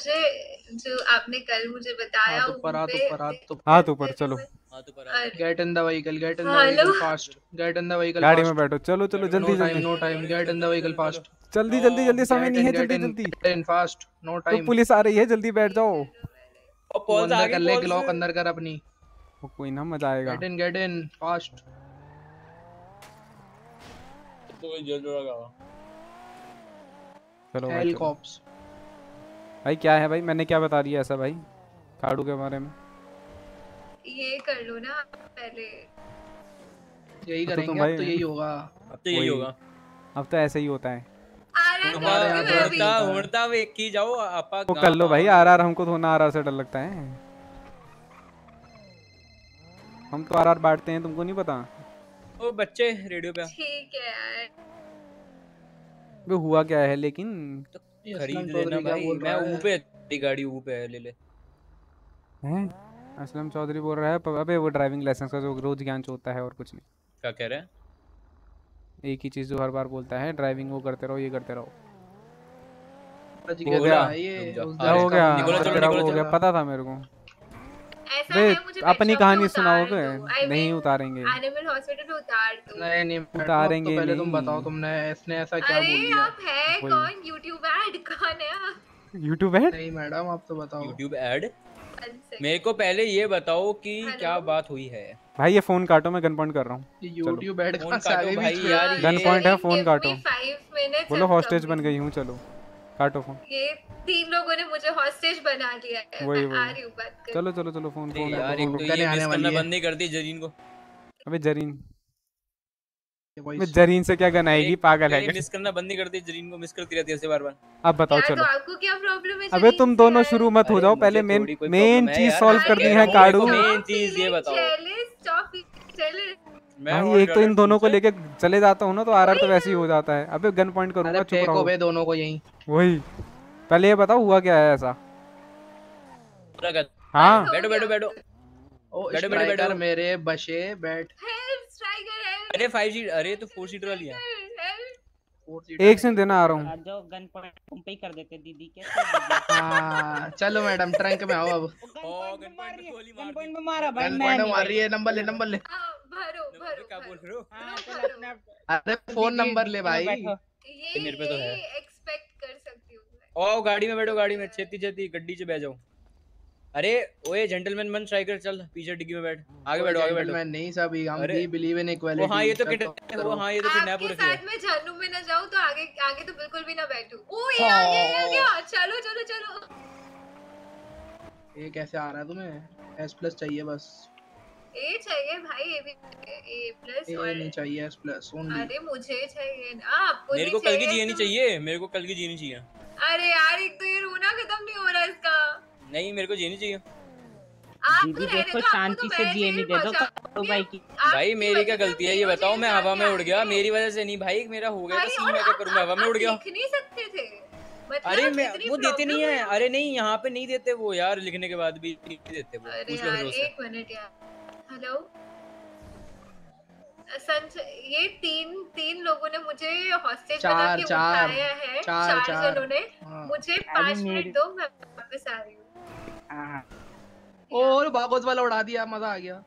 कल मुझे बताया हाथ ऊपर हाथ ऊपर हाथ ऊपर चलो। Get in the vehicle get in the hello? Vehicle fast get in the vehicle गाड़ी में बैठो चलो चलो जल्दी नो टाइम जल्दी no time get in the vehicle fast जल्दी जल्दी जल्दी समय नहीं है जल्दी जल्दी। गेट इन फास्ट नो तो टाइम। पुलिस आ रही है जल्दी बैठ जाओ। और पॉल्स अंदर आगे कर ले पॉल्स लॉक अंदर कर अपनी। कोई ना मजा आएगा। Get in fast. तो जल्द लगा चलो भाई हेल चलो। कॉप्स भाई क्या है भाई मैंने क्या बता दिया ऐसा भाई काड़ू के बारे में? ये कर लो ना पहले। यही तो करेंगे तुम अब भाई तो यही होगा। अब तो यही होगा। अब तो ऐसे ही होता है। होड़ता वे की जाओ आपा वो कर लो भाई आरआर हमको तो ना आरआर से डर लगता है। हम तो आरआर बांटते हैं तुमको नहीं पता? ओ बच्चे रेडियो पे ठीक है यार। वो हुआ क्या है लेकिन खरीद लेना भाई। मैं ऊपर गाड़ी ऊपर ले ले। हैं? असलम चौधरी बोल रहा है अबे वो ड्राइविंग लाइसेंस का जो रोज ज्ञान होता है और कुछ नहीं। क्या कह रहे हैं? एक ही चीज जो हर बार बोलता है ड्राइविंग वो करते रहो ये करते रहो। हो गया हो गया पता था मेरे को। वे अपनी कहानी सुनाओगे? नहीं उतारेंगे। एनिमल हॉस्पिटल में उतार दो। नहीं उतारेंगे तो पहले नहीं। तुम बताओ तुमने इसने ऐसा क्या बोल अरे दिया? आप है कौन? यूट्यूब ऐड कौन है आप? YouTube add? नहीं मैडम आप तो बताओ। YouTube ad? मेरे को पहले ये बताओ कि क्या बात हुई है। भाई ये फोन काटो मैं गन पॉइंट कर रहा हूँ। यूट्यूब ऐड फोन काटो भाई यार। गन पॉइंट है फोन काटो। 5 मिनट्स बोलो हॉस्टेज बन गई हूँ चलो काटो फोन। ये 3 लोगों ने मुझे हॉस्टेज बना लिया है। वही मैं आ रही हूँ बात कर। चलो चलो चलो फोन फोन यार एक तो ये मिस करना बंद नहीं करती जरीन को। अबे जरीन जरीन से क्या गन आएगी पागल है क्या? मिस करना बंद नहीं करती जरीन को मिस करती रहती है ऐसे बार-बार। अब बताओ तो चलो। आपको क्या प्रॉब्लम है? अबे तुम दोनों शुरू मत हो जाओ पहले मेन चीज सॉल्व करनी है काड़ू। मेन चीज ये बताओ। भाई एक तो इन दोनों को लेके चले जाता हूँ ना तो आरआर तो वैसे ही हो जाता है। अबे गन पॉइंट करूंगा चुप रहो। अबे दोनों को यहीं। वही पहले ये बताओ हुआ क्या है ऐसा? हाँ बैठो बैठो बैठो बैठो बैठो मेरे बशे बैठ। अरे 5 सीट अरे तो 4 सीटर वाली है। एक सेकंड देना आ रहा हूँ। जो गन पॉइंट तुम पे ही कर देते दीदी के। हाँ चलो मैडम ट्रंक में आओ अब। गन पॉइंट में मारा भाई। गन पॉइंट में मार रही है नंबर ले नंबर ले। क्या बोल रहे हो? अरे फोन नंबर ले भाई। मेरे पे तो है। एक्सपेक्ट कर सकती हूँ। ओ गाड़ी में बैठो गाड़ी में छेती छेती गड्डी से बैठ जाओ। अरे ओए जेंटलमैन बन स्ट्राइकर चल पीछे डिग्गी में बैठ। आगे बैठो आगे बैठो। मैं नहीं सभी हम भी बिलीव इन इक्वालिटी। हां ये तो हां ये तो किडनैप हो रखी है। साथ में जानू में ना जाऊं तो आगे आगे तो बिल्कुल भी ना बैठूं। ओ ये आ गया चलो चलो चलो। ये कैसे आ रहा है तुम्हें? S+ चाहिए बस। ए चाहिए भाई ए भी A+ और नहीं चाहिए S+ ओनली। अरे मुझे चाहिए ना आपको। मेरे को कल की जीनी चाहिए मेरे को कल की जीनी चाहिए। अरे यार एक तो ये रोना खत्म नहीं हो रहा इसका। नहीं मेरे को जीनी चाहिए। दीदी देखो शांति से जीने दे दो काड़ू भाई की। भाई मेरी क्या गलती है ये बताओ? मैं हवा में उड़ गया मेरी वजह से नहीं भाई मेरा हो गया तो सीन मैं क्या करूं? मैं हवा में उड़ गया। लिख नहीं सकते थे मतलब। अरे मैं वो देते नहीं है। अरे नहीं यहाँ पे नहीं देते वो यार लिखने के बाद भी नहीं देते वो। अरे यार एक मिनट यार। हेलो ये तीन लोगों ने मुझे हॉस्टेज बना के उठाया है। चार जनों ने। मुझे 5 मिनट दो मैं वापस आ रही हूँ। और भागोस वाला उड़ा दिया मजा आ गया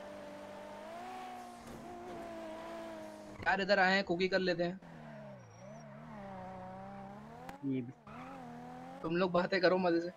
यार। इधर आए हैं कुकी कर लेते हैं। तुम लोग बातें करो मजे से।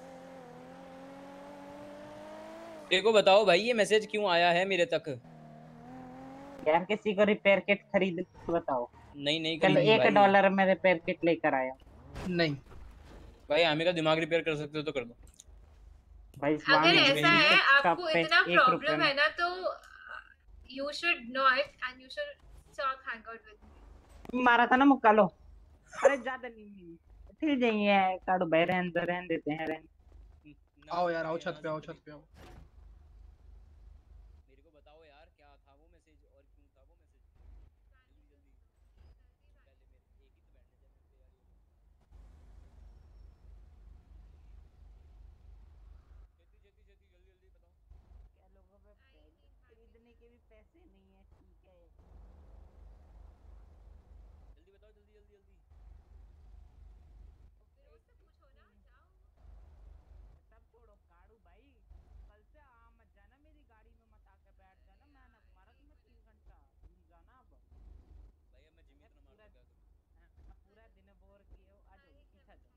देखो बताओ भाई ये मैसेज क्यों आया है मेरे तक? यार किसी को रिपेयर किट खरीद बताओ। नहीं चलो $1 में रिपेयर किट लेकर आया। नहीं भाई हमें का दिमाग रिपेयर कर सकते हो तो कर दो भाई। अगर ऐसा है आपको इतना प्रॉब्लम है ना तो you should know it and you should stop hang out with me। मारा था ना मुक्का लो। अरे ज्यादा नहीं फिर जाइए काड़ू भाई रहन देते हैं रहन। आओ यार आओ छत पे आओ छत पे आओ। मेरे को बताओ यार पैसे नहीं है, ठीक है। जल्दी बताओ, जल्दी जल्दी जल्दी। फिरोज से पूछो ना, जाओ। सब छोड़ो काड़ू भाई, कल से आ मत जाना मेरी गाड़ी में, मत आके बैठ जाना। मैंने मारा तुम्हें 3 घंटा, तुम जाना अब। भाई अब मैं जिम इतना मार दूं क्या करूं? पूरा दिन बोर किए हो, आ जाओ पीछा जाओ।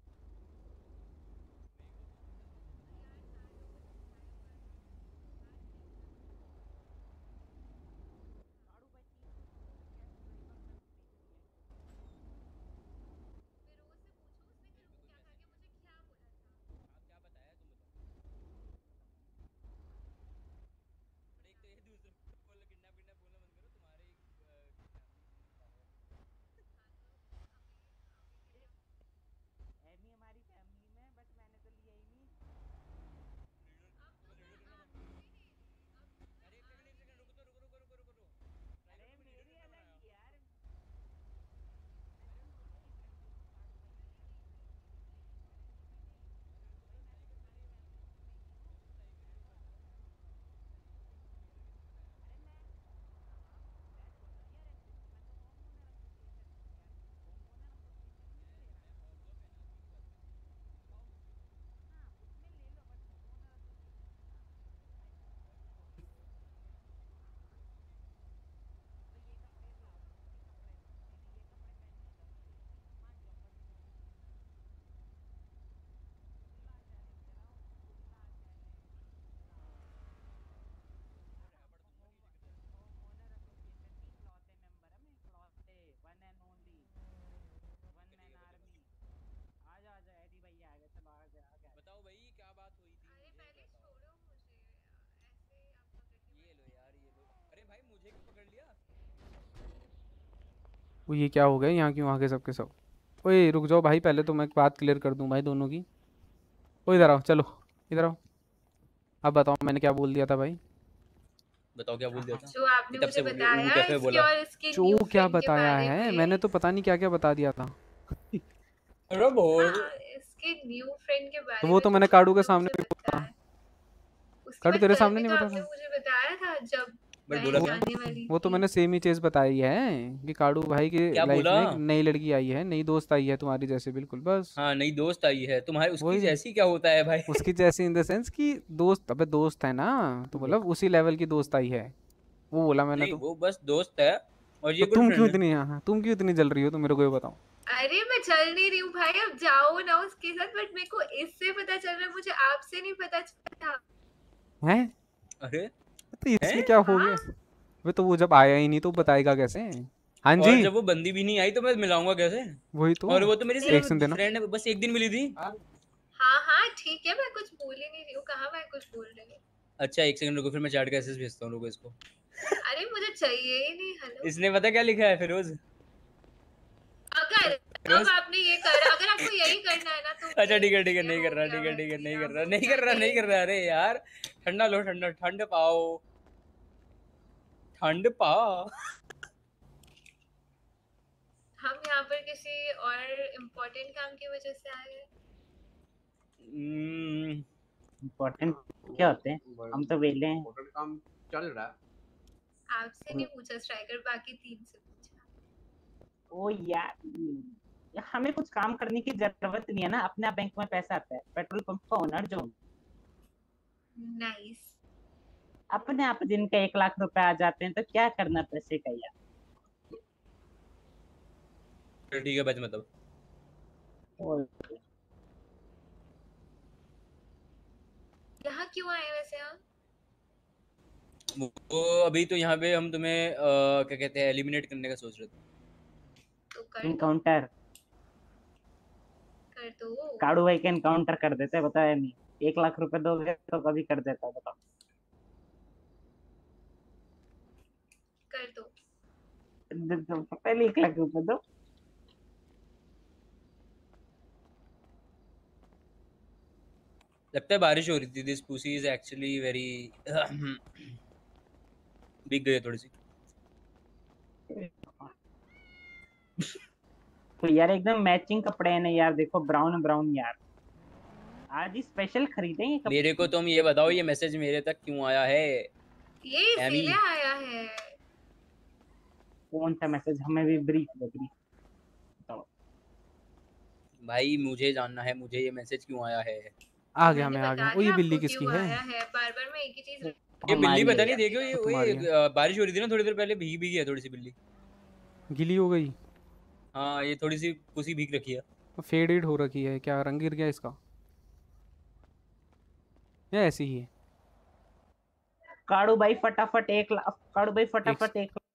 आप क्या बताया तुम बताओ। अरे एक तो ये दूसरे को बोलो किडनैप बोलना बंद करो, तुम्हारे एमी हमारी फैमिली में, बट मैंने तो लिया ही नहीं। अरे एक सेकंड रुको तो, रुको। अरे मेरी अलग यार। One and only one man army. आजा आजा एडी भैया आ गए, चलो आ गए। बताओ भाई क्या बात हुई थी? अरे पहले छोड़ो मुझे, ऐसे आप पकड़ ये लो यार, ये लो। अरे भाई मुझे क्यों पकड़ लिया? वो ये क्या हो गया, यहाँ क्यों आ गए सबके सब? ओए रुक जाओ भाई, पहले तो मैं एक बात क्लियर कर दूं भाई दोनों की। ओ इधर आओ, चलो इधर आओ। अब बताओ मैंने क्या बोल दिया था भाई? बताओ क्या बोल दिया था? जो आपने मुझे बताया कैफे इसकी बोला। और इसकी जो न्यू क्या फ्रेंड के बताया बारे है, में। मैंने तो पता नहीं क्या क्या बता दिया था। अरे बोल। इसके न्यू फ्रेंड के बारे तो में वो तो मैंने काड़ू के सामने भी बोला। उसके काड़ू बाद तेरे कल सामने भी नहीं तो बता आपने था। मुझे बताया था जब बट बहन बोला क्या? आने वाली वो तो मैंने सेम ही चीज बताई है कि काड़ू भाई की क्या लाइफ बोला? में एक नई लड़की आई है, नई दोस्त आई है तुम्हारी जैसे, बिल्कुल बस। हाँ नई दोस्त आई है तुम्हारी, उसकी वही जैसी क्या होता है भाई? उसकी जैसी इन द सेंस कि दोस्त, अबे दोस्त है ना, तो मतलब उसी लेवल की दोस्त आई है, वो बोला मैंने नहीं तो। वो बस दोस्त है और ये तो गुड तुम फ्रेंड क्यों है। इतनी, हाँ तुम क्यों इतनी जल रही हो, तुम मेरे को ये बताओ। अरे मैं चल नहीं रही हूँ भाई, अब जाओ ना उसके साथ, बट मेरे को इससे पता चल रहा है, मुझे आपसे नहीं पता चला। हैं? अरे तो इसमें क्या हो गया? वे तो वो जब आया ही नहीं तो बताएगा कैसे? हाँ और जी जब वो बंदी भी नहीं आई तो मैं मिलाऊंगा कैसे? वही तो। और वो तो मेरी एक सिर्फ सुन देना। फ्रेंड है, बस एक दिन मिली थी। हाँ हाँ ठीक है, मैं कुछ बोल ही नहीं रही हूँ, कहाँ मैं कुछ बोल रही हूँ। अच्छा एक सेकंड रुको, फिर मैं चैट का मैसेज भेजता हूँ, रुको इसको। अरे मुझे चाहिए ही नहीं। हेलो इसने पता क्या लिखा है फिरोज? अगर अब आपने ये करा, अगर आपको यही करना है ना तो अच्छा ठीक है नहीं कर रहा, नहीं कर रहा। अरे यार ठंडा लो, ठंड पाओ, ठंड पाओ। हम यहाँ पर किसी और इम्पोर्टेंट काम की वजह से आए हैं। इम्पोर्टेंट क्या होते हैं? हम तो वेले हैं। इम्पोर्टेंट काम चल रहा है। आपसे नहीं पूछा स्ट्राइकर, बाकी 3 से पूछा। ओ यार हमें कुछ काम करने की जरूरत नहीं है ना, अपने बैंक में पैसा आता है, पेट्रोल पंप का ओनर जो। नाइस। अपने आप दिन का 1 लाख रुपए आ जाते हैं तो क्या करना पैसे का यार। ठीक है बच मतलब। यहाँ क्यों आए वैसे आप? वो अभी तो यहाँ पे हम तुम्हें क्या कहते हैं एलिमिनेट करने का सोच रहे थे। तो कर इनकाउंटर कर दो। काड़ू भाई का इनकाउंटर कर देते हैं, बताया नहीं। 1 लाख रुपए दोगे तो कभी कर देता है, बताओ। कर दो। पहले 1 लाख रुपए दो। लगता है बारिश हो रही थी। This pussy is actually very भीग गई है थोड़ी सी। तो यार एकदम मैचिंग कपड़े हैं ना यार, देखो ब्राउन ब्राउन यार, आज ही स्पेशल खरीदे ये कपड़े। मेरे को तुम ये बताओ ये मैसेज मेरे तक क्यों आया है? ये इसीलिए आया है। कौन सा मैसेज? हमें भी ब्रीफ दो, ब्रीफ बताओ भाई। मुझे जानना है, मुझे ये मैसेज क्यों आया है। आ गया, मैं आ गया। ओ ये बिल्ली किसकी है? बार-बार मैं एक ही चीज ये बिल्ली पता नहीं, देखो वो तुम्हारी ये बारिश हो रही थी ना थोड़ी देर पहले, भीग भीगी है थोड़ी सी बिल्ली। गीली हो गई। हाँ ये थोड़ी सी पुसी भीग रखी है। फेडेड हो रखी है क्या? रंग गिर गया इसका या ऐसी ही है? काड़ू भाई फटाफट 1 लाख, काड़ू भाई फटाफट 1 लाख।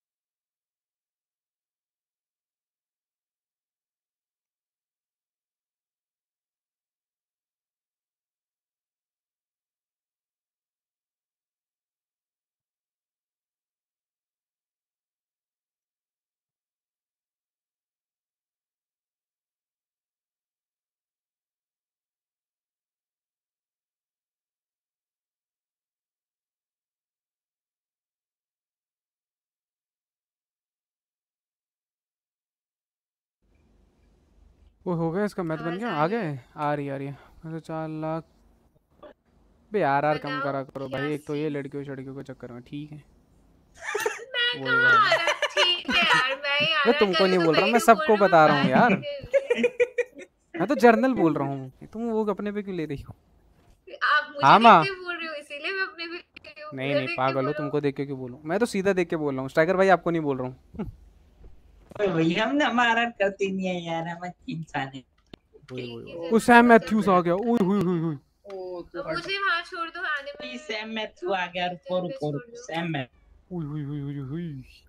वो हो गया इसका मैथ बन गया। आ गए, आ रही है। अच्छा 4 लाख बे यार कम करा करो भाई। एक तो ये लड़कियों के चक्कर में ठीक है। वही बात ठीक है यार, मैं तुमको नहीं बोल रहा, मैं सबको बता रहा हूँ यार। मैं तो जर्नल बोल रहा हूँ, तुम वो अपने पे क्यों ले रही हो? आप मुझे हाँ माँ, देख के बोल रहे हो इसीलिए मैं अपने भी नहीं पागल हो, तुमको देख के क्यों बोलूं? मैं तो सीधा देख के बोल रहा हूँ। स्ट्राइकर भाई आपको नहीं बोल रहा हूँ। भैया हमने हमारा करती नहीं है यार, हम इंसान है। वो सैम मैथ्यूज आ गया। ओए हुई हुई हुई। मुझे वहां छोड़ दो, आने में सैम मैथ्यू आ गया। रुको सैम मैथ्यू। हुई हुई हुई हुई।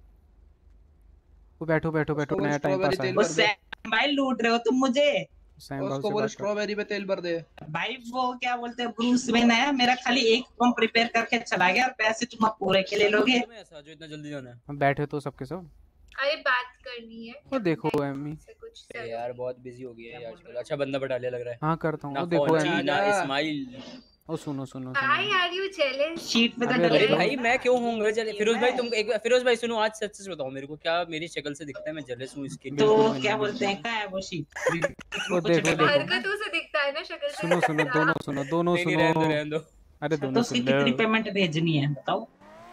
वो बैठो नया टाइम पास है। वो सैम भाई लूट रहे हो तुम मुझे। उसको बोल स्ट्रॉबेरी पे तेल भर दे भाई। वो क्या बोलते हैं, ब्रूस वेन है मेरा, खाली एक फॉर्म प्रिपेयर करके चला गया और पैसे तुम पूरे के ले लोगे। जो इतना जल्दी जाना है। हम बैठे तो सबके सब। अरे बात करनी है। वो देखो एमी यार बहुत बिजी हो गई है आजकल। अच्छा बंदा बैठा लिया लग रहा है। हाँ करता हूँ। वो देखो एमी ना इस्माइल। ओ सुनो hi are you jealous? Sheet पे अरे भाई मैं क्यों होऊंगा जेलस? फिरोज भाई तुम एक फिरोज भाई सुनो, आज सच सच बताओ मेरे को, क्या मेरी शक्ल से दिखता है मैं जेलस हूं इसके? तो क्या बोलते हैं, क्या है वो शीट? वो देखो हरकतों से दिखता है ना, शक्ल से। सुनो दोनों सुनो। अरे दोनों तो कितनी पेमेंट भेजनी है बताओ?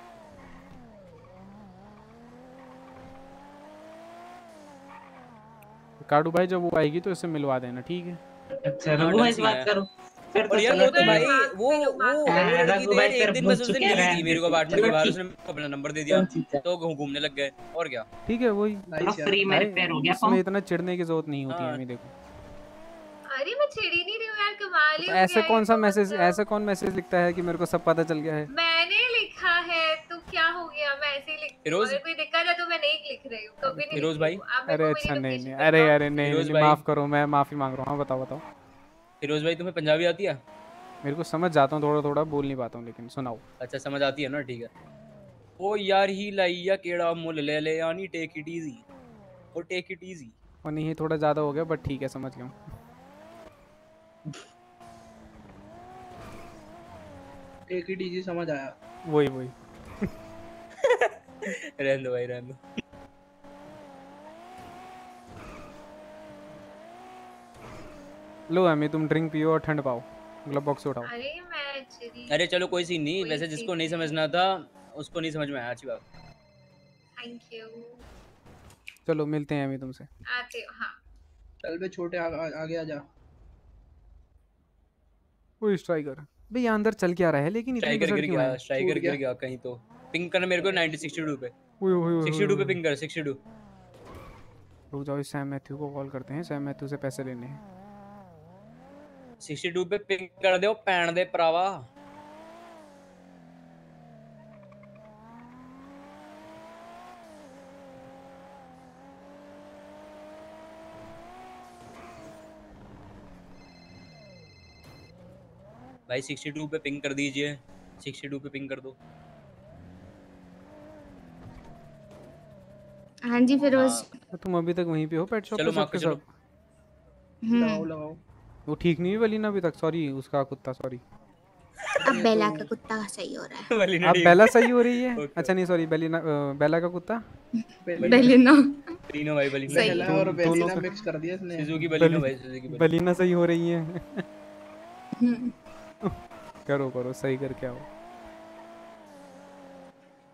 काडू भाई जब वो आएगी तो इससे मिलवा देना, ठीक है? अच्छा रघु भाई से बात करो फिर तो। यार वो तो भाई वो रघु भाई एक दिन बस उस दिन मिली थी मेरे को अपार्टमेंट के बाहर, उसने अपना नंबर दे दिया तो घूमने लग गए। और क्या ठीक है वही फ्री में रिपेयर हो गया। इसमें इतना चिढ़ने की जरूरत नहीं होती है। मैं देखो अरे मैं चिढ़ी नहीं रही हूं यार, कमाल ही हो गया। ऐसे कौन सा मैसेज, ऐसे कौन मैसेज लिखता है कि मेरे को सब पता चल गया है? मैंने लिखा है तो क्या हो गया, मैं ऐसे ही लिखती हूं। अगर कोई दिक्कत है तो मैं नहीं लिख रही हूं, कभी नहीं। फिरोज भाई अरे अच्छा नहीं, अरे नहीं माफ करो, मैं माफी मांग रहा हूँ। बताओ फिरोज भाई तुम्हें पंजाबी आती है? मेरे को समझ जाता हूँ, थोड़ा बोल नहीं पाता हूँ, लेकिन सुनाओ। अच्छा समझ आती है ना, ठीक है। ओ यार ही लाइया केड़ा मुल ले ले यानी टेक इट इजी। ओ टेक इट इजी। और नहीं थोड़ा ज्यादा हो गया बट ठीक है, समझ गया। टेक इट इजी समझ आया। वही रहने दो भाई, रहने दो। लो एमी तुम ड्रिंक पियो और ठंड पाओ, ग्लब बॉक्स से उठाओ। अरे चलो कोई सीन नहीं, वैसे जिसको नहीं समझना था उसको नहीं समझ में आया। अच्छी बात। Thank you. चलो मिलते हैं एमी तुमसे। आते हो? हाँ चल बे छोटे आगे आ जा। वो स्ट्राइकर भाई यहाँ अंदर चल क्या रहा है? लेकिन स्ट्राइकर गिर गया कहीं तो। पिंग करना मेरे को 62 पे। 62 पे पिंग कर 62। रुक जाओ, सैम मैथ्यू को कॉल करते हैं, सैम मैथ्यू से पैसे लेने हैं। 62 पे पिंग कर दो पैन दे भरावा। भाई 62 पे पिंग कर दीजिए, 62 पे पिंग कर दो। हाँ जी फिरोज। तुम अभी तक वहीं पे हो पेट शॉप पे? सबके सब लगाओ। वो ठीक नहीं हुई वलीना अभी तक? सॉरी उसका कुत्ता, सॉरी। अब बेला का कुत्ता सही हो रहा है। अब बेला सही हो रही है? अच्छा नहीं सॉरी, बेला का कुत्ता। बेलिना तीनों भाई बेलिना और बेलिना मिक्स कर दिया इसने। सुजुकी बेलिना भाई, सुजुकी बेलिना सही हो रही है। करो सही करके आओ।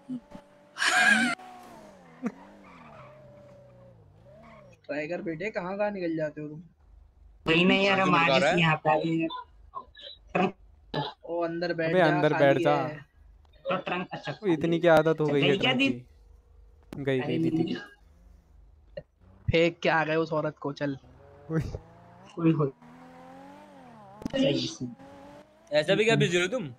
टाइगर बेटे कहाँ निकल जाते हो तुम? वही नहीं यार, हमारे से यहाँ पे अभी ओ अंदर बैठ अबे जा, अंदर बैठ खाली जा। है। तो ट्रंक अच्छा वो इतनी की आदत हो गई है गई क्या ट्रंक दी? की। गई दीदी। फेंक के आ गए उस औरत को, चल। कोई हो ऐसा भी क्या बिजी हो तुम?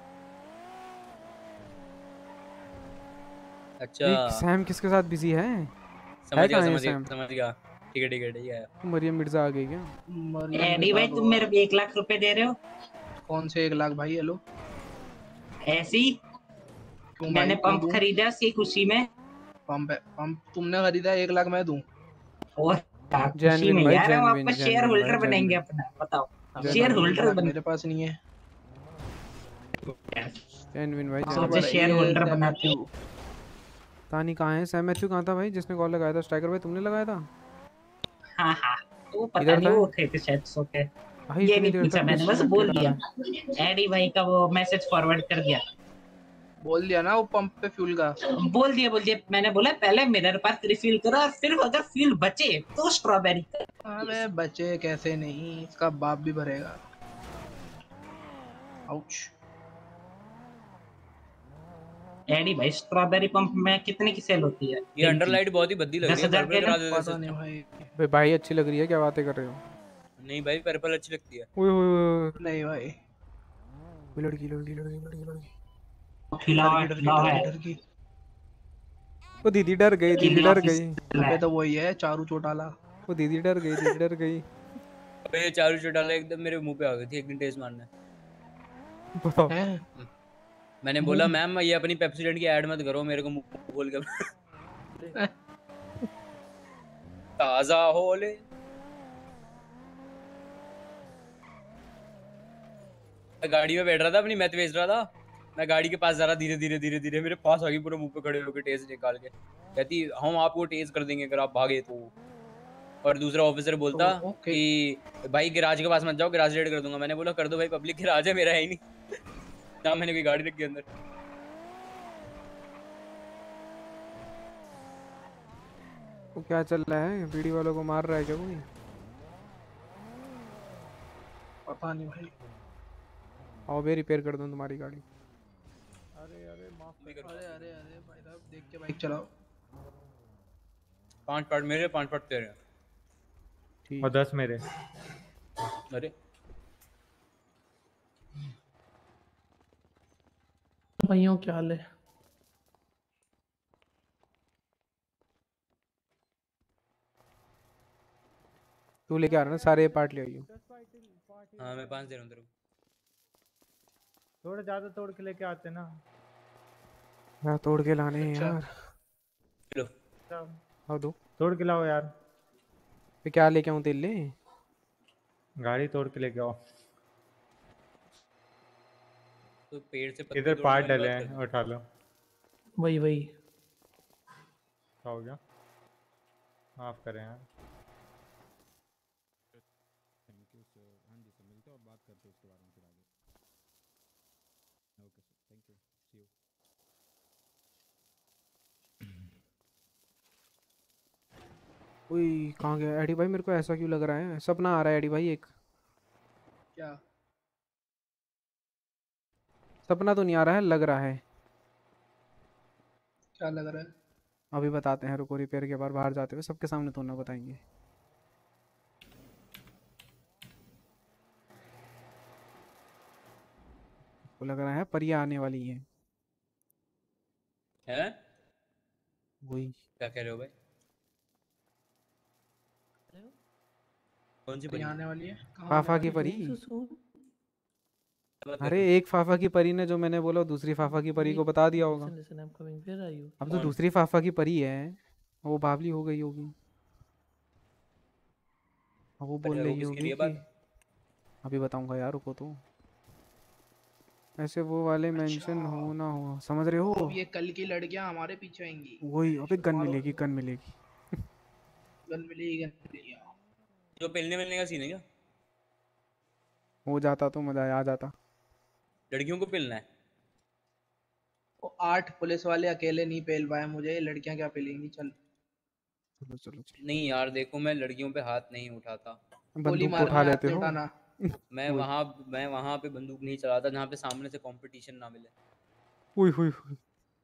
अच्छा सैम किसके साथ बिजी है? समझ गया कहाँ है समझ गया सैम? समझ गया। ठीक है ठीक है ठीक है। मरियम मिर्जा आ गई क्या? एडी भाई तुम मेरे को 1 लाख रुपए दे रहे हो? कौन से 1 लाख भाई? हेलो ऐसी मैंने पंप खरीदा उसकी खुशी में। पंप तुमने खरीदा, 1 लाख मैं दूं? और खुशी में यार, हम आपका शेयर होल्डर बनेंगे अपना। बताओ शेयर होल्डर बन, मेरे पास नहीं है। जेन्युइन भाई सबसे शेयर होल्डर बनाते हो। तानी कहाँ है? सैम मैथ्यू कहाँ था भाई जिसने कॉल लगाया था? स्ट्राइकर भाई तुमने लगाया था? हाँ हाँ वो पता इधर नहीं, था? वो थे तो शायद सोते। भाई ये इतनी नहीं देर पूछा तक मैंने, बस बोल दिया। डिस्कनेक्टेड एडी भाई का वो मैसेज फॉरवर्ड कर दिया। बोल दिया ना वो पंप पे फ्यूल का? बोल दिया मैंने बोला पहले मिरर पर रिफिल करो और फिर अगर फ्यूल बचे तो स्ट्रॉबेरी। अबे बचे कैसे नहीं, इसका बाप भी भरेगा। आउच। एडी भाई स्ट्रॉबेरी पंप में कितने की सेल होती है? ये अंडरलाइट बहुत ही भद्दी लग रही है। 10,000 के करा ना? देते पता नहीं भाई। भाई अच्छी लग रही है, क्या बातें कर रहे हो? नहीं भाई पर्पल अच्छी लगती है। ओए ओए नहीं भाई, लड़की। वो दीदी डर गई, दीदी डर गई। अबे तो वही है चारू चौटाला। वो दीदी डर गई। अबे ये चारू चौटाला एकदम मेरे मुंह पे आ गई थी एक दिन टेस्ट मारने। बताओ। मैंने बोला मैम ये अपनी पेप्सीडेंट की ऐड मत करो, मेरे को मुंह खोल के ताजा होले। गाड़ी में बैठ रहा था अपनी, मैथ बेच रहा था। मैं गाड़ी के पास जा रहा, धीरे मेरे पास आ गई, पूरे मुंह पे खड़े होकर टेस्ट निकाल के कहती हम आपको टेस्ट कर देंगे अगर आप भागे तो। और दूसरा ऑफिसर बोलता कि भाई गैराज के पास मत जाओ, गैराज रेड कर दूंगा। मैंने बोला कर दो भाई, पब्लिक गैराज है, मेरा है ही नहीं ना मैंने कोई गाड़ी रखी अंदर। वो क्या चल रहा है? बीड़ी वालों को मार रहा है क्या कोई? पता नहीं भाई। आओ बे रिपेयर कर दूं तुम्हारी गाड़ी। अरे भाई साहब देख के बाइक चलाओ। 5 पार्ट मेरे, 5 पार्ट तेरे और 10 मेरे। अरे भाइयों क्या हाल है? तू लेके आ रहा ना सारे पार्ट ले आइयो। हाँ मैं 5 दे रहा हूँ तेरे को। थोड़ा ज्यादा तोड़ के लेके आते ना यार, तोड़ के लाने हैं यार। लो आओ दो तोड़ के लाओ यार। फिर क्या लेके आऊँ तेल ले? गाड़ी तोड़ के लेके आओ। तो पेड़ से पत्ते इधर तोड़ने पार्ट वाली डले बात हैं, कर। उठा लो। वही क्या हो गया? माफ करें यार। Thank you sir. हाँ जी सर, मिलते हैं और बात करते हैं उसके बारे में फिर आगे। Okay sir, thank you, see you. ओए कहाँ गया एडी भाई? मेरे को ऐसा क्यों लग रहा है? सपना आ रहा है एडी भाई एक। क्या सपना तो नहीं आ रहा है, लग रहा है। क्या लग रहा है? अभी बताते हैं, रुको। रिपेयर के बाद बाहर जाते हुए सबके सामने तो ना बताएंगे। को लग रहा है परिया आने वाली है। हैं? वही क्या कह रहे हो भाई? कौन सी परी आने वाली है? फाफा की परी। अरे एक फाफा की परी ने जो मैंने बोला दूसरी फाफा की परी को बता दिया होगा। अब तो दूसरी फाफा की परी है, वो बावली हो गई होगी। अब वो बोल रही होगी कि अभी बताऊंगा यार, रुको तो। ऐसे वो वाले मेंशन हो ना हो, समझ रहे हो? अब ये कल की लड़कियां हमारे पीछे आएंगी। वही। अबे गन मिलेगी, गन मिलेगी। गन मिलेगी। जो पेलने मिलने का सीन है क्या? हो जाता तो मजा आ जाता। लड़कियों को पेलना है? वो 8 पुलिस वाले अकेले नहीं पेल पाए मुझे, लड़कियां क्या पेलेंगी। चल चलो चलो चलो। नहीं यार देखो, मैं लड़कियों पे हाथ नहीं उठाता। गोली बंदूक तो मारना उठा हाथ लेते नहीं हो। उठाना। मैं वहाँ पे बंदूक नहीं चलाता जहाँ पे सामने से कंपटीशन ना मिले। हुई हुई हुई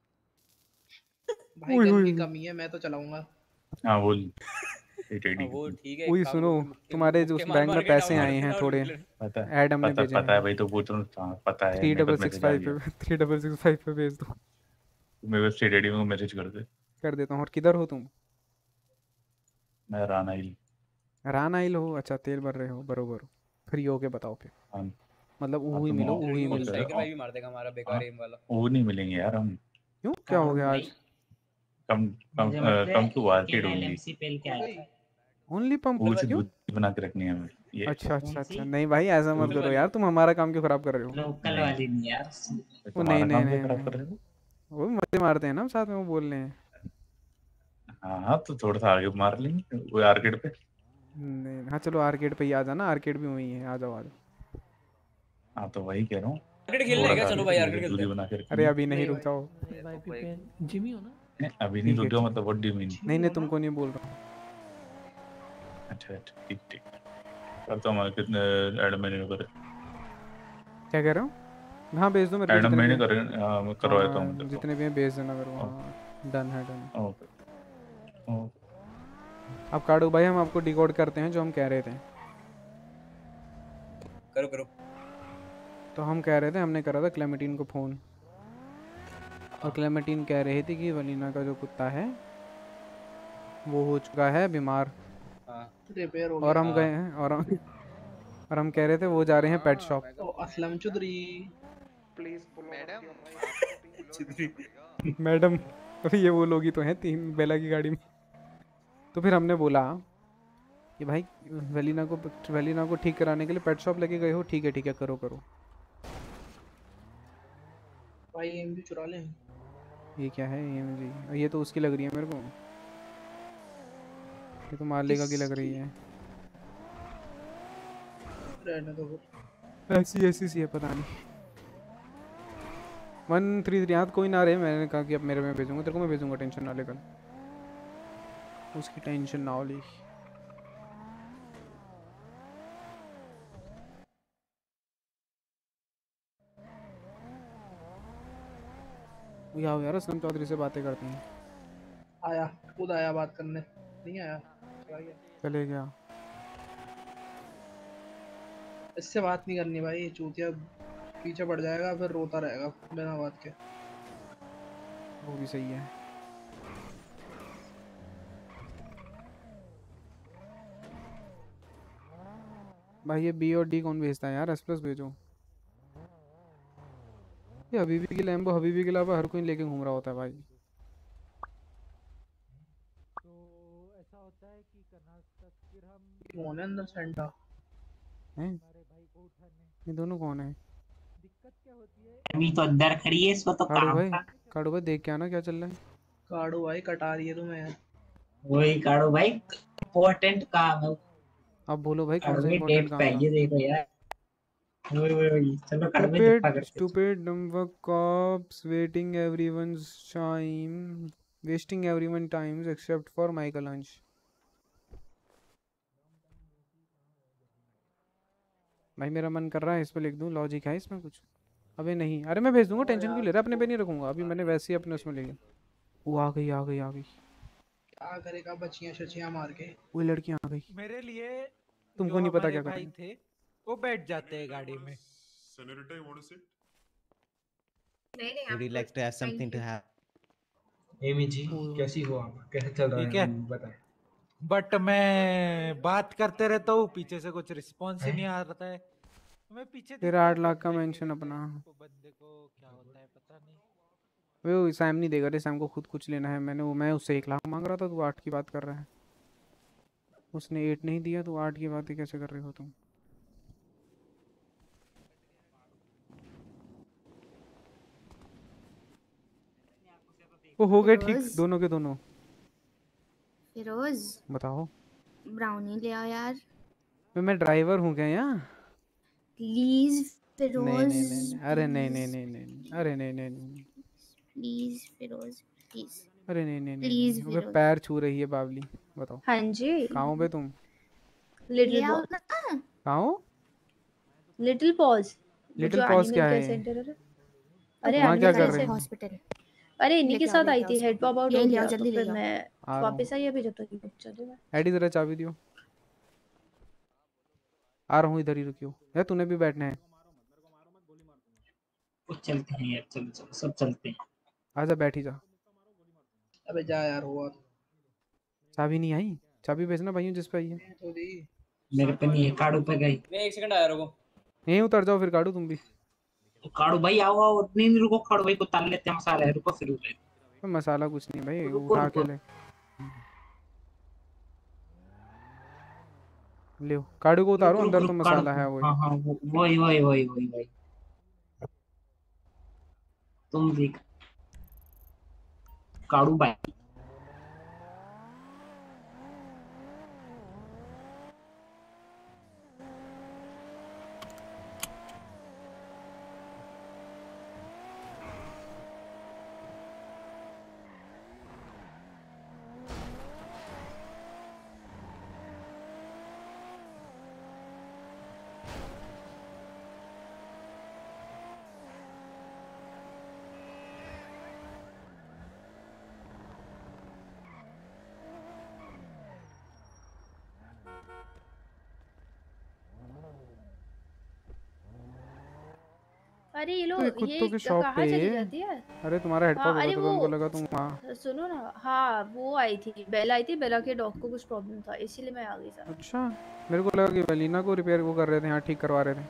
भाई हुई गन हुई की हुई। कमी है, मैं तो चलाऊंगा। हाँ बोल हाँ वो ठीक है, एक वही काम सुनो, करो, तुम्हारे जो मुक्के उस मार बैंक मार में के पैसे डाउन आए कर हैं देना और थोड़े, निकले। ऐड हमने भेजे पता है हैं। भाई, तो पूछ रहा हूँ। हाँ, पता है, मेरे पास मैसेज आ 3665 गया। पे 3665 पे भेज दो। मेरे पास स्टेडियम को मैसेज कर दे। कर देता हूँ। और किधर हो तुम? मैं राना हिल। रान आइल हो? अच्छा तेल भर रहे हो, बरोबर। फ्री होके बताओ फिर। हाँ मतलब हाँ, वही तुम मिलो, वही लड़कियों को तो मिल जाए। साइकिल भाई भी मार देगा हमारा बेकार एम वाला। वो नहीं मिलेंगे यार हम। क्यों, क्या हो गया आज? Come come come to arcade only. Only pump? वो से क्यों? बुद्धि बना के रखनी है हमें ये। अच्छा अच्छा अच्छा, नहीं भाई ऐसा मत करो यार, तुम हमारा काम क्यों खराब कर रहे हो? लोकल वाली नहीं यार। वो नहीं तुम्हारा नहीं काम क्या नहीं खराब कर रहे नहीं, हो? वो मजे मारते हैं ना हम साथ में, वो बोल रहे हैं। हाँ तो थोड़ा सा आगे मार लेंगे वो आर्केड पे। नहीं हाँ चलो आर्केड पे ही आ जाना, आर्केड भी वही है, आ जाओ आ जाओ। हाँ तो वही कह रहा हूँ। आर्केड खेलने थोड़ा है क्या? सा चलो आगे भाई तो आर्केड खेलते दूरी हैं। बना के अरे रखेंगे। अभी नहीं, रुक जाओ। भाई पिपेन जिमी हो ना? अभी नहीं ठीक रुक है जाओ, मतलब व्हाट डू यू मीन? नहीं नहीं, तुमको नहीं बोल रहा हूँ। अच्छा अच्छा, ठीक ठीक। करता हूँ मैं। कितने ऐड मैंने करे? क्या कह रहे हो? हाँ भेज दो मेरे को ऐड जितने भी मैंने हैं। करे, मैं करवाता हूँ हाँ तेरे जितने भी हैं भेज देना मेरे को। को। हाँ डन है, डन। Okay okay. अब काटो भाई, हम आपको डिकोड करते हैं जो हम कह रहे थे। करो करो। तो हम कह रहे थे, हमने करा था क्लेमेटीन को फ़ोन, और क्लेमेटीन कह रही थी कि वलीना का जो कुत्ता है वो हो चुका है बीमार, रिपेयर हो और गया। हम गए हैं और हम कह रहे थे वो जा रहे हैं पेट शॉप। ओ असलम चौधरी मैडम अभी ये वो लोग ही तो हैं 3 बेला की गाड़ी में। तो फिर हमने बोला कि भाई वलीना को ठीक कराने के लिए पेट शॉप लेके गए हो, ठीक है करो करो। भाई एम भी चुरा लें। ये क्या है AMG? ये तो उसकी लग रही है मेरे को, ये तो मालेगा की लग रही है। रहने दो। ऐसी ऐसी सी है, पता नहीं। 133 यहाँ कोई ना रहे, मैंने कहा कि अब मेरे में भेजूंगा, तेरे को मैं भेजूंगा, टेंशन ना ले, कल उसकी टेंशन ना हो ली। यार असलम चौधरी से बातें करते हैं। आया खुद आया बात करने, नहीं आया चले गया। इससे बात नहीं करनी भाई, चूतिया पीछे पड़ जाएगा फिर रोता रहेगा बिना बात के। वो भी सही है। भाई ये B और D कौन भेजता है यार? S+ भेजो। ये हबीबी की लैम्बो, हबीबी के अलावा हर कोई लेके घूम रहा होता है भाई। तो ऐसा होता है कि कर्नाटक फिर हम कौन है अंदर सेंटा हैं? हमारे भाई को उठाने। ये दोनों कौन है? दिक्कत क्या होती है? अभी तो अंदर खड़ी है, इसको तो काम था। काड़ू भाई देख के आना क्या चल रहा है। काड़ू भाई कटा रही है तुम्हें। वही काड़ू भाई, इम्पोर्टेंट काम है। अब बोलो भाई कौन काड़ू सा भाई इम्पोर्टेंट डेट काम पे था? आइए, देखो यार। वही चलो काड़ू भाई दिखा करके। Stupid dumb cops wasting everyone's times except for Michelangelo. भाई मेरा मन कर रहा है इस पे लिख दूं, लॉजिक है इसमें कुछ? अबे नहीं, अरे मैं भेज दूंगा, टेंशन क्यों ले रहा है? अपने पे नहीं रखूंगा अभी, मैंने वैसे ही अपने उसमें ले लिया। वो आ गई क्या करेगा बच्चियां शचियां मार के। वो लड़कियां आ गई। मेरे लिए तुमको जो नहीं पता हमारे क्या भाई करेंगे। थे वो बैठ जाते हैं गाड़ी में। Senorita, you want to sit? नहीं Would you like to have something to have? Amy ji कैसी हो आप? कैसे चल रहा ठीक है, बताएं। बट मैं बात करते रहता हूँ, पीछे से कुछ रिस्पॉन्स ही नहीं आ रहा है। मैं पीछे फिर 8 लाख का मेंशन अपना। बंदे को क्या होता है पता नहीं। वो सैम नहीं देगा रे, सैम को खुद कुछ लेना है। मैं उससे 1 लाख मांग रहा था, तू 8 की बात कर रहा है। उसने 8 नहीं दिया, तो 8 की बात ही कैसे कर रहे हो तुम? वो हो गए ठीक दोनों के दोनों। फिरोज बताओ। ब्राउनी ले आओ यार मैं ड्राइवर हूँ क्या यहाँ? प्लीज फिरोज। नहीं, अरे नहीं, अरे नहीं। Please Firoz please. अरे नहीं नहीं नहीं प्लीज नहीं, अबे फिरोज। पैर छू रही है बावली। बताओ हाँ जी। कहाँ हो बे तुम? ले लिटिल आओ बॉय, ना। कहाँ हो? लिटिल पॉज, वो लिटिल जो पॉज एनिमल क्या केयर है? सेंटर है। तो अरे वहाँ क्या एनिमल कर केयर रहे सेंटर, हो? हॉस्पिटल। अरे इन्हीं के लेके आओ साथ आई थी, उसको। हेड पॉप आउट हो यही ले आओ गया तो जल्दी ले फिर आओ। मैं आ रहा हूँ। वापस आई अभी जब तक ये चले गए। एडी जरा चाबी दियो। आ रहा हूँ, इधर ही रुकियो। यार तूने भी बैठना है? कुछ चलते हैं यार, चलो चलो सब चलते हैं। आजा बैठ ही जा। अबे जा यार, हुआ चाबी नहीं आई? चाबी भेजना भाइयों जिस पे आई है। तो दी। मेरे पे नहीं है, काड़ू पे गई। मैं 1 सेकंड आया, रुको। यहीं उतर जाओ फिर काटो तुम भी। काड़ू भाई आओ आओ, नहीं नहीं रुको, काड़ू भाई को ताल लेते हैं, मसाला है, रुको फिर ले। मसाला कुछ नहीं भाई, रुको उठा रुको। के ले ले काड़ू को उतारो, रुक रुक अंदर तो रुक काड़ू। मसाला है वही। हाँ हाँ वही वही वही वही वही। तुम देख काड़ू भाई। अरे ये तो लोग ये ये कुत्तों की शॉप कहाँ पे। चली जाती है? अरे तुम्हारा हेड हाँ पॉप होगा अरे तो वो उनको लगा तुम वहाँ। सुनो ना, हाँ वो आई थी, बेला आई थी, बेला के डॉग को कुछ प्रॉब्लम था इसीलिए मैं आ गई साथ। अच्छा मेरे को लगा कि वेलिना को रिपेयर को कर रहे थे यहाँ, ठीक करवा रहे थे।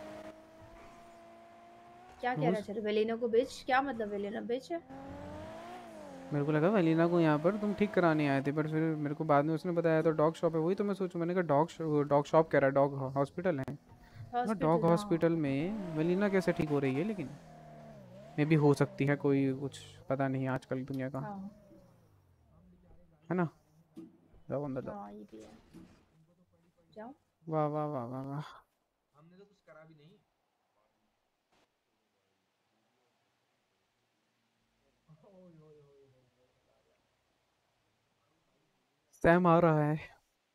क्या कह रहा है? वेलिना को बेच? क्या मतलब वेलिना बेच है? मेरे को लगा वेलिना को यहाँ पर तुम ठीक कराने आए थे, पर फिर मेरे को बाद में उसने बताया तो डॉग शॉप है। वही तो मैं सोचूं, मैंने कहा डॉग शॉप कह रहा है, डॉग हॉस्पिटल है। डॉग हॉस्पिटल में वेलिना कैसे ठीक हो रही है? लेकिन मे भी हो सकती है कोई कुछ पता नहीं आजकल दुनिया का, है ना? जाओ अंदर जाओ। हाँ ये भी है, जाओ। वाह वाह वाह वाह वाह। हमने तो कुछ करा भी नहीं। सैम आ रहा है।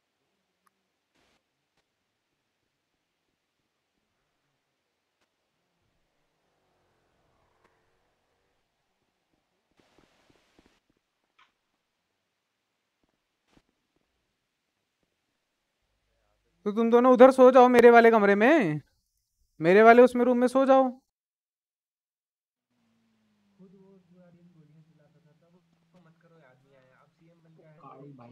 तो तुम दोनों उधर सो जाओ मेरे वाले कमरे में, मेरे वाले उसमें रूम में सो जाओ। मत करो, याद नहीं आया, अब सीएम बन गया है। काड़ू भाई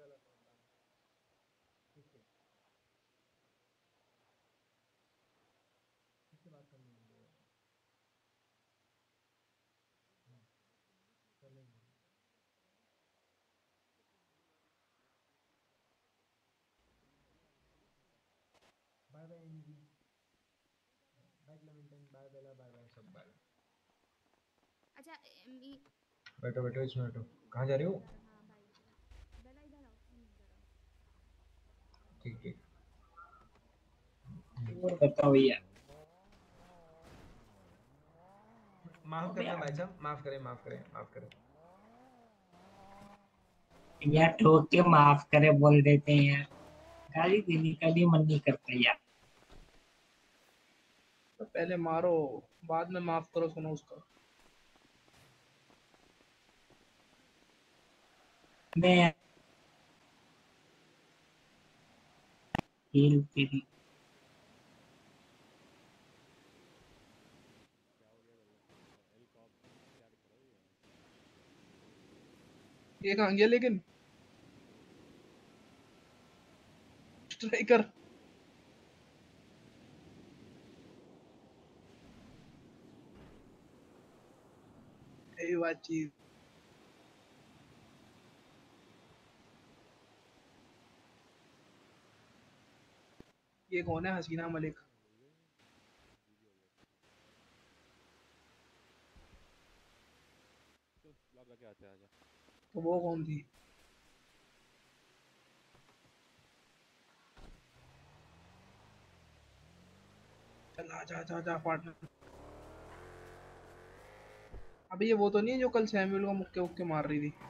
किससे बात करनी है? कर लेंगे। Bye bye Angie, bye Clementine, bye Bella, bye bye सब बाय। अच्छा बैठो बैठो इसमें बैठो। कहाँ जा रहे हो? ठीक ठीक। और बताओ यार। माफ करना भाई साहब, माफ करें माफ करें माफ करें। यार ठोक के माफ करे बोल देते हैं यार, गाली देने का भी मन नहीं करता यार। तो पहले मारो बाद में माफ करो, सुनो उसका। मैं हील तेरी ये कहाँ गया लेकिन? स्ट्राइकर यही बात चीज। ये कौन है? हसीना मलिक। तो वो कौन थी? चल आ जा जा जा पार्टनर। अबे ये वो तो नहीं है जो कल सैमुअल को मुक्के मुक्के मार रही थी?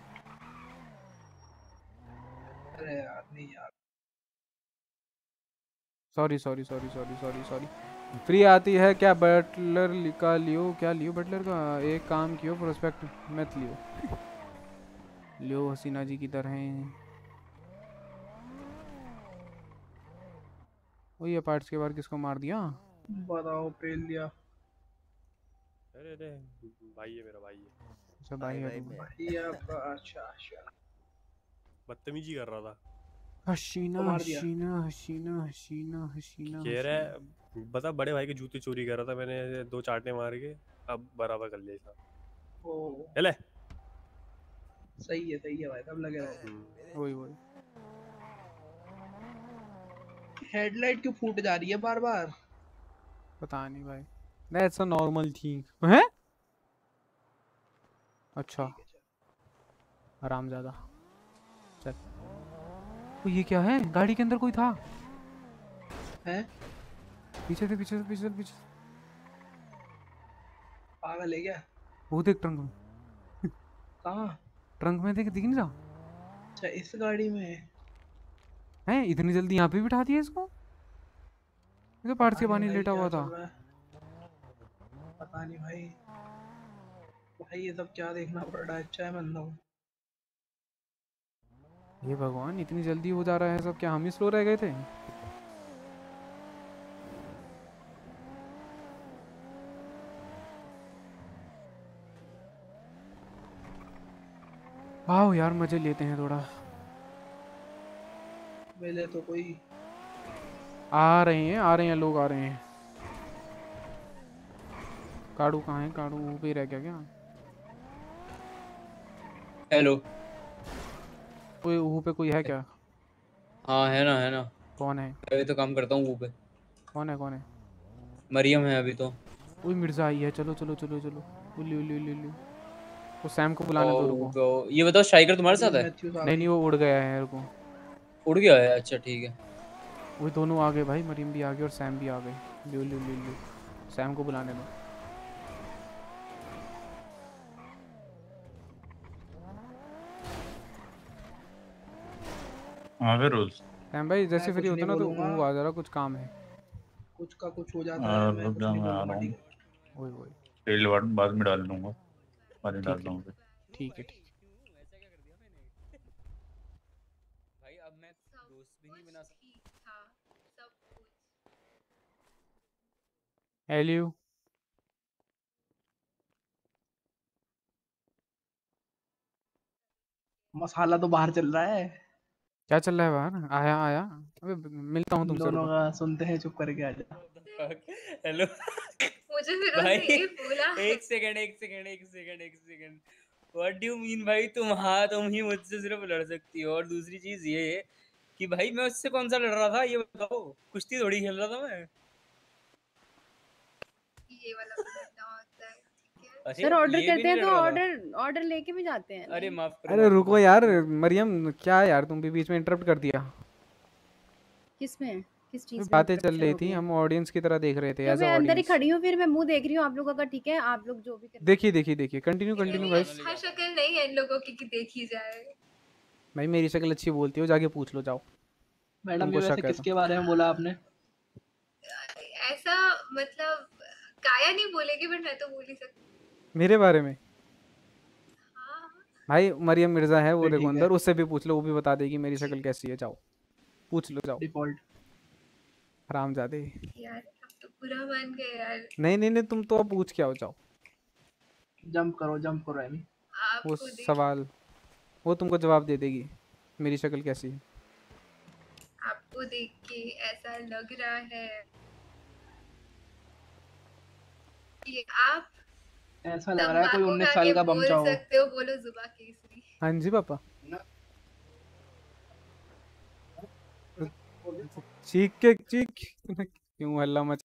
अरे यार नहीं यार। Sorry sorry sorry sorry sorry sorry. Free आती है क्या बटलर का लियो? क्या लियो बटलर का? एक काम कियो प्रोस्पेक्ट मत लियो। लियो हसीना जी की तरह हैं। वो ये पार्ट्स के बाहर किसको मार दिया? बताओ पेल दिया। अरे अरे भाई है मेरा भाई है। अच्छा भाई है तू। भाई आपका अच्छा अच्छा। बदतमीजी कर रहा था। हसीना मार दिया। हसीना हसीना हसीना हसीना कह रहा है बता बड़े भाई के जूते चोरी कर रहा था मैंने 2 चाटे मार के अब बराबर कर लिया साहब। ओ चले सही है भाई तब लगे रहो। वही वही। हेडलाइट क्यों फूट जा रही है बार बार? पता नहीं भाई। दैट्स अ नॉर्मल थिंग है। अच्छा हरामजादा। चल तो ये क्या है? गाड़ी के अंदर कोई था? हैं? पीछे से पीछे से पीछे से पीछे। पागल है क्या? वो देख ट्रंक में। कहाँ? ट्रंक में देख, दिख नहीं रहा? अच्छा इस गाड़ी में है? इतनी जल्दी यहाँ पे बिठा दिया इसको? ये तो पार्ट्स के पानी लेटा हुआ था। पता नहीं भाई। भाई ये सब क्या देखना पड़ रहा है? अच्छा है बंदा हूँ। ये भगवान इतनी जल्दी हो जा रहा है सब, क्या हम ही स्लो रह गए थे? आओ यार मजे लेते हैं थोड़ा। मिले तो कोई। आ रहे हैं लोग आ रहे हैं। काड़ू कहाँ है? काड़ू वो भी रह गया क्या? हेलो कोई वहाँ पे कोई है क्या? हाँ है ना। कौन है? अभी तो काम करता हूँ वो पे। कौन है? मरियम है अभी तो। वही मिर्जा आई है। चलो चलो चलो चलो। उल्ली उल्ली उल्ली उल्ली। वो सैम को बुलाने दो रुको। ये बताओ स्ट्राइकर तुम्हारे साथ है? नहीं वो उड़ गया है। रुको। उड़ गया है? अच्छा ठीक है। वही दोनों आ गए भाई। मरियम भी आ गई और सैम भी आ गए। उल्ली उल्ली उल्ली। सैम को बुलाने दो। हाँ फिर रूल्स सैम भाई जैसे फ्री कुछ होता नहीं ना तो बोलूंगा। वो आ जरा, कुछ काम है। कुछ का कुछ हो जाता है। मैं कुछ नहीं बोलूंगा ठीक है? वही वही। फील्ड वार्ड बाद में डाल लूंगा। पानी डाल ठीक है दूंगा। ठीक है ठीक है। भाई अब मैं दोस्त भी नहीं बना सकता। हेलो मसाला तो बाहर चल रहा है। क्या चल रहा है बाहर? आया आया। अबे मिलता हूँ तुमसे। दोनों रुको। का सुनते हैं चुप करके आ जा। हेलो मुझे फिरोज भाई ने ये बोला। एक second what do you mean भाई? तुम ही मुझसे सिर्फ लड़ सकती हो। और दूसरी चीज ये है कि भाई मैं उससे कौन सा लड़ रहा था ये बताओ? कुश्ती थोड़ी खेल रहा था मैं। ये वाला भी करना होता है ठीक है? अरे सर ऑर्डर ये भी करते नहीं हैं लड़ तो रहा था। ऑर्डर लेके भी जाते हैं। अरे माफ करो। अरे रुको यार मरियम, क्या यार तुम भी बीच में इंटरप्ट कर दिया। किसमें? किस चीज में बातें चल interruption रही हो थी, गई? हम ऑडियंस की तरह देख रहे थे तो एज अ मैं अंदर ही ऑडियंस। खड़ी हूँ, फिर मैं मुंह देख रही हूँ आप लोगों का। ठीक है आप लोग जो भी कर देखिए कंटिन्यू इतनी गाइस। अच्छा शक्ल नहीं है इन लोगों की कि देखी जाए। भाई मेरी शक्ल अच्छी बोलती हो, जाके पूछ लो जाओ। मैडम तुमको ये वैसे शक है तो। किसके बारे में बोला आपने? ऐसा मतलब काया नहीं बोलेगी बट मैं तो बोल ही सकती। मेरे बारे में? भाई मरियम मिर्जा है वो, फिर देखो ठीक है। अंदर, उससे भी पूछ लो, वो भी बता देगी मेरी शक्ल कैसी है। जाओ पूछ लो जाओ। डिफॉल्ट। हरामजादे। यार अब तो पूरा मान गए यार। नहीं तुम तो अब पूछ के आओ जाओ। जंप करो एमी। वो आपको देख सवाल वो तुमको जवाब दे देगी मेरी शक्ल कैसी है। आपको देख के ऐसा लग रहा है कि आप ऐसा लग रहा है कोई तंबाकू 19 खा साल के का बोल बमचा हो। सकते हो। बोलो जुबा केसरी। हाँ जी पापा। चीख क्यों हल्ला मच।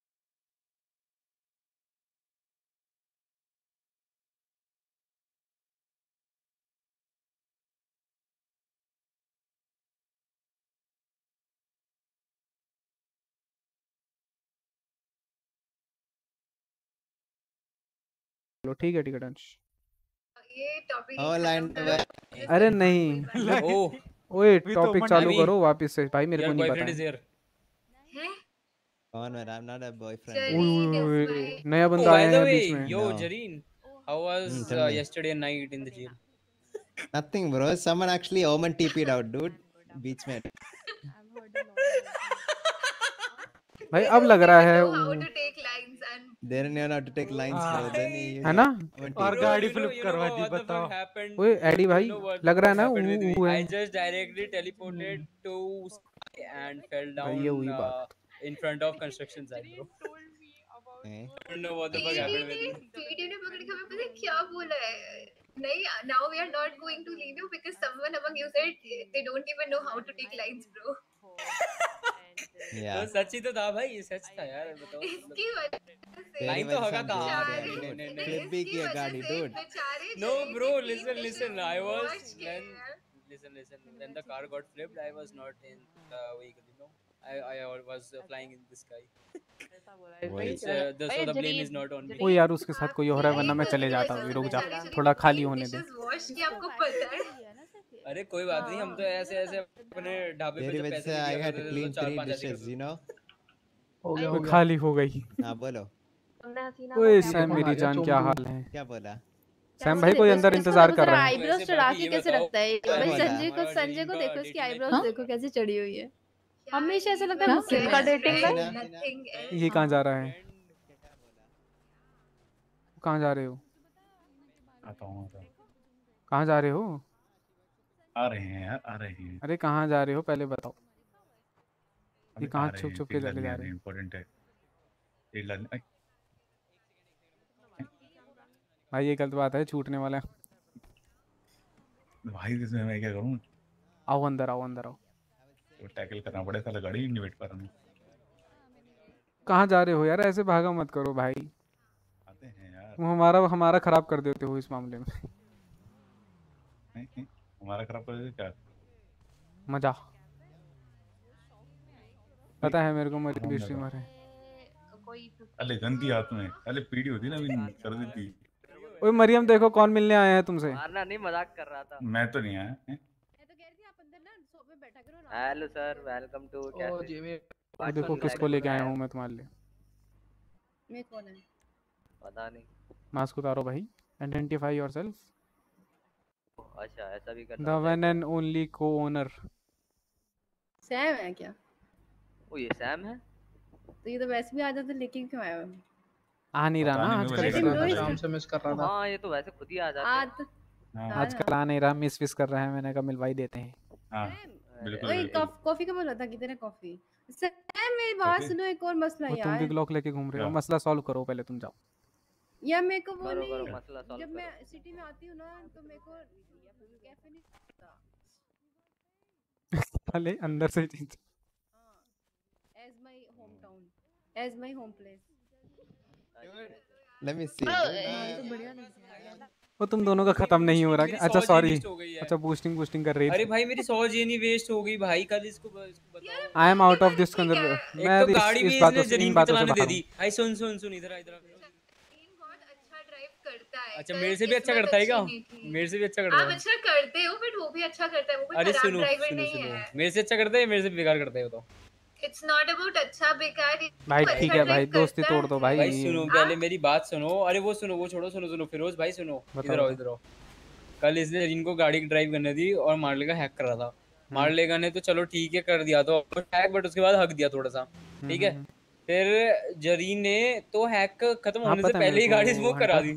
लो ठीक है डन। ये टॉपिक अरे नहीं ओए टॉपिक चालू करो वापस से भाई मेरे को नहीं पता है कौन है? I'm not a boyfriend. ओए नया बंदा आया है बीच में Yo, Jareen, how was tell me. yesterday night in the jail? Nothing, bro. Someone actually Oman TP'd out, dude. Beach में. भाई अब लग रहा है They didn't know how to take lines, bro. Then he है ना और गाड़ी फ्लिप करवा दी बताओ ओए एडी भाई लग रहा है ना वो है I just directly teleported to and fell down ये हुई बात in front of construction site, bro. I don't know what the fuck happened with me. Video ने पकड़ के हमें पता है क्या बोला है नहीं now we are not going to leave you because someone among you said they don't even know how to take lines bro. तो सच ही तो था भाई सच था यार बताओ इसकी वजह से लाइन तो होगा कहाँ flip भी किया गाड़ी, dude. No bro, listen. I was listen. When the car got flipped, I was not in the vehicle, you know. I was flying in the sky. So the blame is not on me. ओ यार उसके साथ कोई हो रहा है वरना मैं चले जाता हूँ रुक जा थोड़ा खाली होने दे आपको पता है अरे कोई बात नहीं हम तो ऐसे अपने ढाबे पे पैसे I had to clean 3 dishes, you know. हो गया खाली हो गई हाँ बोलो. ओए सैम मेरी जान क्या हाल है क्या बोला? सैम भाई कोई अंदर इंतजार कर रहा है आईब्रोज चढ़ा के कैसे रखता है भाई संजय को देखो इसकी आईब्रोज देखो कैसे चढ़ी हुई है हमेशा ऐसा लगता है मुझसे का डेटिंग है ये कहाँ जा रहा है कहाँ जा रहे हो कहाँ जा रहे हो आ रहे हैं यार आ रहे हैं अरे कहाँ जा रहे हो पहले बताओ ये कहाँ छुप के चले जा रहे हैं इम्पोर्टेंट है भाई ये गलत बात है छूटने वाला है भाई इसमें मैं क्या करूँ आओ अंदर आओ तो टैकल करना पड़े साला गाड़ी नहीं वेट कर रहा कहाँ जा रहे हो यार ऐसे भागा मत करो भाई आते हैं यार तुम हमारा खराब कर देते हो इस मामले में हमारा खराब कर देते क्या मजा पता है मेरे को मेरी भी स्ट्रीमर है अरे गंदी हाथ में अरे पीढ़ी होती ना भी कर देती ओए मरियम देखो कौन मिलने आया है तुमसे मारना नहीं मजाक कर रहा था मैं तो नहीं आया hello sir welcome to cafe देखो किसको लेके आया हूँ मैं तुम्हारे लिए मैं कौन है पता नहीं मास्क उतारो भाई आइडेंटिफाई योरसेल्फ अच्छा ऐसा भी करना द वन एंड ओनली को ओनर सैम है क्या ओ ये सैम है तो ये तो वैसे भी आ जाता लेकिन क्यों आया आ नहीं रहा ना आजकल काम से मिस कर रहा था हां ये तो वैसे खुद ही आ जाता है आजकल आ नहीं रहा मिस कर रहा है मैंने कहा मिलवाई देते हैं हां बिल्कुल ओए कॉफी का बोला था कितने कॉफी सैम मेरी बात सुनो एक और मसला यार तुम भी ग्लॉक लेके घूम रहे हो मसला सॉल्व करो पहले तुम जाओ या मेरे को वो नहीं मसला सॉल्व जब मैं सिटी में आती हूँ ना तो मेरे को कैफे नहीं पता पहले अंदर से चीज as my home town as my home place Let me see. तो बढ़िया नहीं वो तुम दोनों का खत्म नहीं हो रहा क्या अच्छा सॉरी अच्छा बूस्टिंग कर रही अरे भाई मेरी 100 जेनी वेस्ट हो गई भाई कल इसको बताओ I am out of this conserve मैं तो गाड़ी भी इसने बातों से दे दी भाई सुन इधर अच्छा मेरे से भी अच्छा करता है क्या मेरे से भी अच्छा करता है आप अच्छा करते हो बट वो भी अच्छा करता है वो कोई खराब ड्राइवर नहीं है मेरे से अच्छा करता है मेरे से बेकार करता है वो तो इट्स नॉट अबाउट अच्छा बेकार भाई ठीक है भाई दोस्ती तोड़ दो भाई सुनो पहले मेरी बात सुनो अरे वो सुनो वो छोड़ो सुनो फिरोज भाई सुनो इधर आओ कल इसने जिनको गाड़ी ड्राइव करने दी और मार्ले का हैक कर रहा था मार्लेगा ने तो चलो ठीक है कर दिया तो हैक बट उसके बाद हक दिया थोड़ा सा ठीक है फिर जरीन ने तो हैक खत्म होने से पहले ही गाड़ी स्मोक करा दी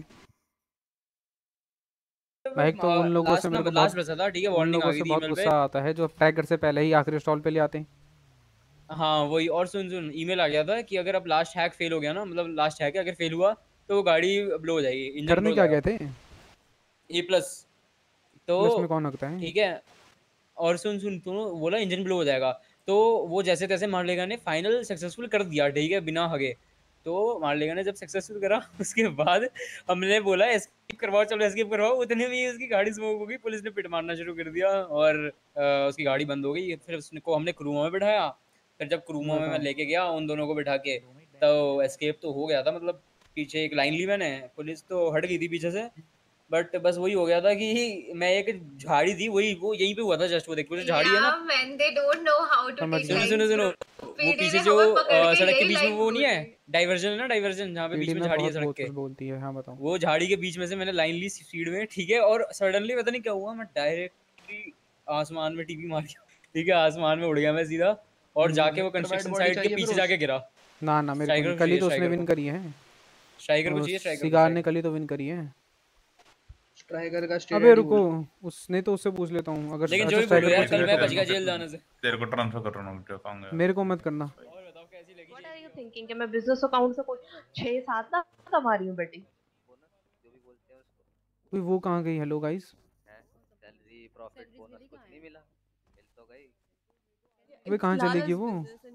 भाई तो उन लोगों से मेरे को लास्ट बचा था ठीक है वार्निंग आ गई थी बहुत गुस्सा आता है जो ट्रैकर से पहले ही आखिरी स्टॉल पे ले आते हैं हाँ वही और सुन ईमेल आ गया था कि अगर अब लास्ट हैक फेल हो गया ना मतलब लास्ट हैक अगर फेल हुआ तो वो गाड़ी ब्लो हो जाएगी इंजन करने क्या गए थे A+ तो इसमें कौन लगता है ठीक है और सुन तो बोला इंजन ब्लो हो जाएगा तो वो जैसे तैसे मार्लेगा ने फाइनल सक्सेसफुल कर दिया ठीक है बिना हगे तो मार्लेगा ने जब सक्सेसफुल करा उसके बाद हमने बोला एस्केप करवाओ चलो एस्केप करवाओ उतने में उसकी गाड़ी स्मोक हो गई पुलिस ने पिट मारना शुरू कर दिया और उसकी गाड़ी बंद हो गई फिर उसको हमने क्रूमा में बिठाया फिर जब क्रूमा में मैं लेके गया उन दोनों को बिठा के तो एस्केप तो हो गया था मतलब पीछे एक लाइन ली मैंने पुलिस तो हट गई थी पीछे से बट बस वही हो गया था कि मैं एक झाड़ी थी, वही वो यहीं पे हुआ था जस्ट, वो देख वो जो झाड़ी है ना, Yeah, when they don't know how to समझ take गया। सुनो lines, सुनो वो पीडी पीछे ने जो हवा पकड़ के सड़क के यही बीच में लाइन वो नहीं है बोली। डाइवर्जन है ना, डाइवर्जन जहाँ पे बीच पीडी में में झाड़ी है बहुत सड़क बहुत के, कुछ बोलती है। हाँ बताओ। वो झाड़ी के बीच में से मैंने लाइन ली स्पीड में, ठीक है, और सडनली पता नहीं क्या हुआ, मैं डायरेक्टली आसमान में टीपी मार गया, ठीक है, आसमान में उड़ गया मैं सीधा, और जाके वो कंस्ट्रक्शन साइड के पीछे जाके गिरा। ना ना मेरे को नहीं, स्ट्राइकर कल ही चाहिए, तो उसने स्ट्राइकर विन को करी है। स्ट्राइकर को चाहिए, स्ट्राइकर सिगार ने कल ही तो विन करी है। स्ट्राइकर का अबे स्टेडियम रुको, उसने तो उससे पूछ लेता हूँ अगर। लेकिन अच्छा जो भी बोलो स्ट्राइकर यार, को कल मैं बच गया चाहिए जेल जाने से। तेरे को ट्रांसफर कर रहा हूँ, मैं कहूंगा मेरे को मत करना। What are you thinking कि मैं बिजनेस अकाउंट से कोई 6-7 लाख कमा रही हूँ बेटी? जो भी बोलते हैं उसको। कोई वो कहाँ गई? Hello guys. Salary profit bonus कुछ नहीं मिला, मिल तो गई। वे कहाँ चलेगी वो?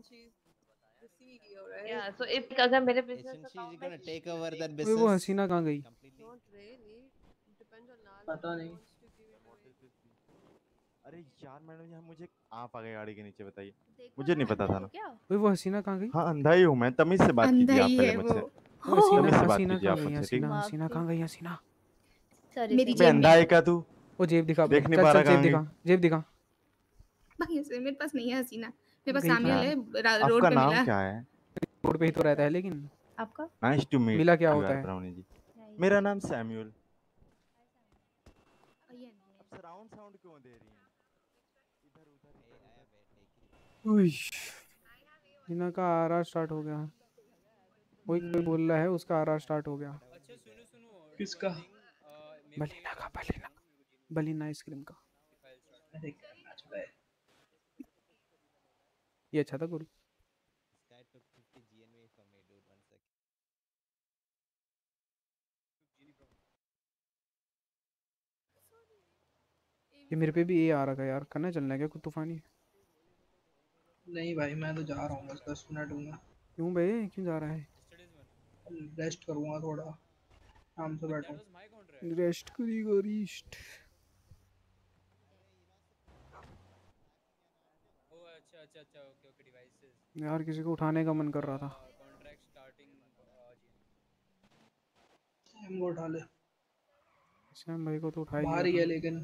Yeah, so if अगर मेरे बिजनेस अकाउंट में take over that way business. वो हसीना कहाँ गई? पता नहीं। अरे यार मैडम यहाँ मुझे आप आ गए गाड़ी के नीचे, बताइए, मुझे नहीं पता था ना। वे वो हसीना कहाँ गई? हाँ अंधा ही हूँ मैं, तमीज से बात कीजिए आप पहले मुझसे, तमीज से बात कीजिए आप मुझसे, ठीक है? हसीना कहाँ गई? हसीना मेरी बे अंधा है क्या तू? वो जेब दिखा, देख नहीं पा रहा, जेब दिखा, जेब दिखा। भाई ऐसे मेरे पास नहीं है हसीना, मेरे पास गई सामने कहाँ? है रोड आपका पे नाम मिला। क्या है? रोड पे ही तो रहता है। लेकिन आपका नाइस टू मीट। मिला क्या होता है? ब्राउनी जी, मेरा नाम सैमुअल। सराउंड साउंड क्यों दे रही हैं? हसीना का आरआर स्टार्ट हो गया। कोई कोई बोल रहा है उसका आरआर स्टार्ट हो गया। किसका? बलीना का, बलीना, बलीना आइसक्रीम का। अरे करना चाहिए। ये अच्छा था गुरु। ये मेरे पे भी ये आ रहा था यार, करना चलना है क्या कुछ तूफानी? नहीं भाई मैं तो जा रहा हूँ, बस 10 मिनट होंगे। क्यों भाई, क्यों जा रहा है? रेस्ट करूँगा थोड़ा, आराम से बैठूँ। रेस्ट करेगा, रेस्ट। अच्छा ओके ओके डिवाइसेस यार किसी को उठाने का मन कर रहा था। कॉन्ट्रैक्ट स्टार्टिंग सैम को उठा ले। सैम भाई को तो उठाई बाहर ही है लेकिन।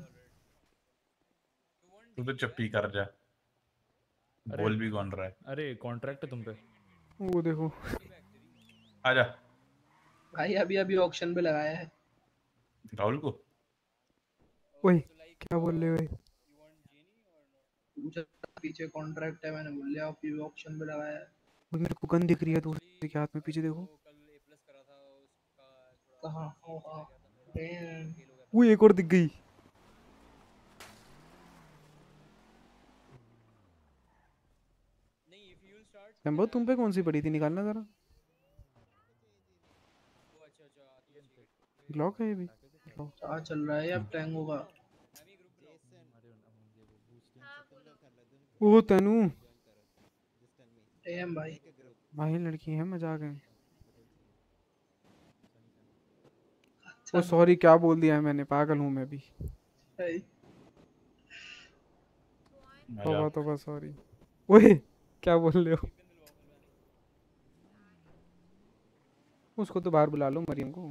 तू तो चप्पी कर जा, बोल भी कौन रहा है? अरे कॉन्ट्रैक्ट है तुम पे। वो देखो आजा भाई अभी अभी ऑक्शन पे लगाया है राहुल को। ओए क्या बोल रहे हो भाई? पीछे कॉन्ट्रैक्ट है, मैंने बोल लिया अभी ऑक्शन पे लगाया है। वो मेरे को गन दिख रही है दूसरे के हाथ में, पीछे देखो। कहाँ? हाँ वो एक और दिख गई। शंभू तुम पे कौन सी पड़ी थी, निकालना जरा। ब्लॉक है ये भी। क्या चल रहा है अब टैंगो का? ओ तनु एम भाई भाई लड़की है, मजाक है। ओ सॉरी, क्या बोल दिया है मैंने, पागल हूँ मैं भी। तोबा तोबा, सॉरी। ओए क्या बोल रहे हो? उसको तो बाहर बुला लो, मरियम को।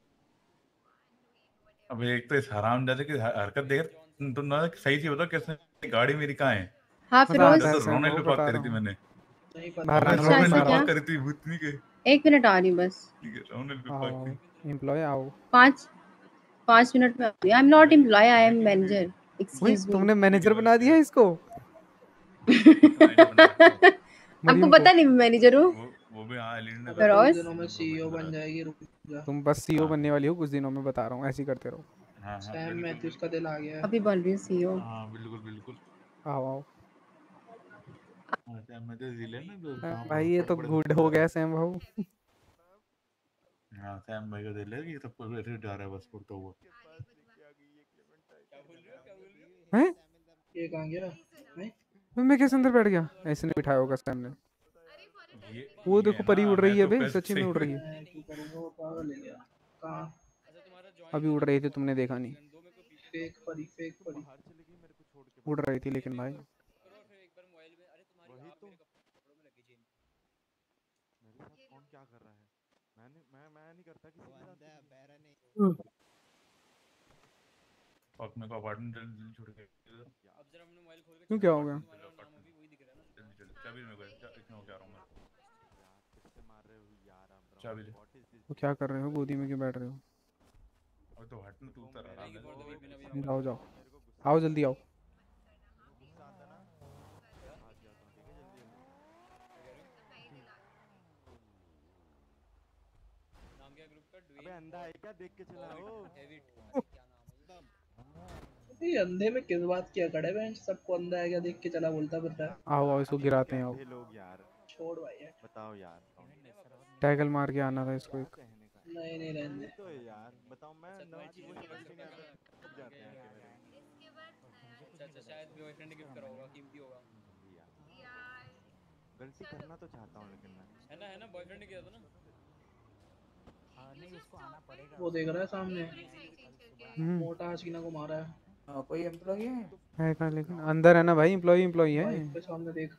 अब एक तो इस हराम जैसे की हरकत देख, तुम ना सही से बताओ कैसे गाड़ी मेरी कहाँ है? हाँ फिरोज, तो रोने पे बात करी थी मैंने। अच्छा ऐसा क्या? करी थी भूतनी के। 1 मिनट आ रही हूँ बस। ठीक है, रोने पे बात थी। एम्प्लॉय आओ। 5 मिनट में I am not employ, I am manager. Excuse me. तुमने मैनेजर बना दिया इसको? आपको पता नहीं मैं मैनेजर हूँ? वो भी हाँ एलिन ने कुछ दिनों में सीईओ बन जाएगी, रुक जा। तुम बस सीईओ बनने वाली हो कुछ दिनों में, बता रहा हूँ, ऐसे ही करते रहो। हाँ सैम मैथ्यूज का दिल आ गया है। अभी बन रही हूँ सीईओ। हाँ बिल्कुल बिल्कुल। आओ आओ सैम मैथ्यूज दिल है ना जो। भाई ये तो गुड हो गया सैम भाऊ। हाँ सैम भाई का दिल है कि सबको ऐसे जा रहा है बस उड़ता हुआ। हैं? ये कहाँ गया? मैं कैसे अंदर बैठ गया? ऐसे नहीं बिठाया होगा सैम ने। वो देखो परी उड़ रही है बे, सच्ची में उड़ रही है। अभी उड़ रही थी, तुमने देखा नहीं? फेक परी, फेक परी उड़ रही थी लेकिन भाई। कौन क्या कर रहा है? मैं नहीं करता किसी के साथ। अपने को अपार्टमेंट जल्दी छोड़ के अब जरा अपने मोबाइल खोल के क्यों क्या हो गया? चाबी मेरे को इतना हो क्या रहा हूँ मैं। चाबी ले। वो क्या कर रहे हो? गोदी में क्यों बैठ रहे हो? और तो हट ना तू उतर रहा है। जाओ जाओ, आओ जल्दी आओ। नाम क्या ग्रुप का? अबे अंधा है क्या? देख के चलाओ। ये अंधे में किस बात की अकड़ है बेंच? सबको अंधा है क्या देख के चला बोलता फिरता है। आओ आओ, इसको गिराते हैं। आओ लोग यार, छोड़ भाई यार। बताओ यार। टैकल मार के आना था इसको एक। नहीं नहीं रहने तो यार बताओ, मैं नव की वो समझ नहीं आता जाते हैं कि मेरे अच्छा शायद बॉयफ्रेंड गिफ्ट करा होगा, कीमती होगा। गलती करना तो चाहता हूँ लेकिन मैं है ना बॉयफ्रेंड ने किया था ना। नहीं उसको आना पड़ेगा। वो देख रहा है सामने मोटा हसीना को मारा है। कोई एम्प्लॉई है कहाँ? लेकिन अंदर है ना भाई, एम्प्लॉई है। बाइक पे सामने देख।